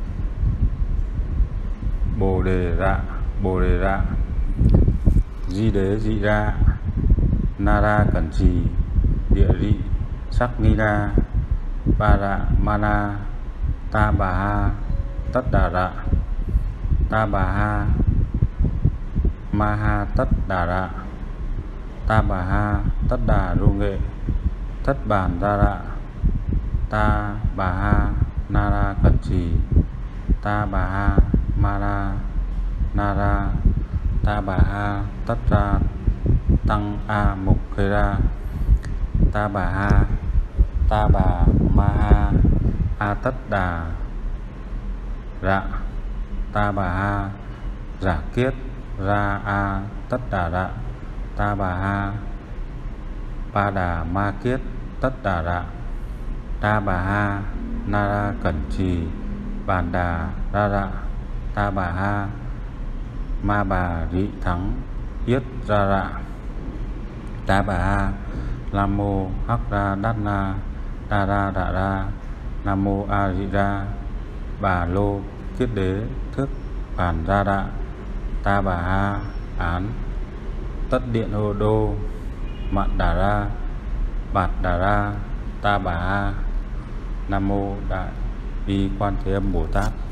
A: bồ đề ra bồ đề ra di đế dị ra na ra cẩn trì địa ri sắc ni na pa ra ma na ta bà ha tất đà rạ ta bà ha ma ha tất đà rạ ta bà ha tất đà ru nghệ thất bàn ra rạ ta bà ha na ra cẩn trì ta bà ha ma ra na ra ta bà ha tất ra tăng a mục khê ra ta bà ha ta bà ma ha a tất đà rạ ta bà ha giả kiết ra a tất đà rạ ta bà ha ba đà ma kiết tất đà rạ ta bà ha na ra cẩn trì bàn đà ra rạ ta bà ha ma bà rị thắng yết ra rạ ta bà ha. Nam mô hắc ra đát na đa ra đà ra. Nam mô a di ra bà lô kiết đế thức bàn ra đạ ta bà ha án tất điện ô đô mạn đà ra bạt đà ra ta bà ha. Nam mô Đại bi Quan Thế Âm Bồ Tát.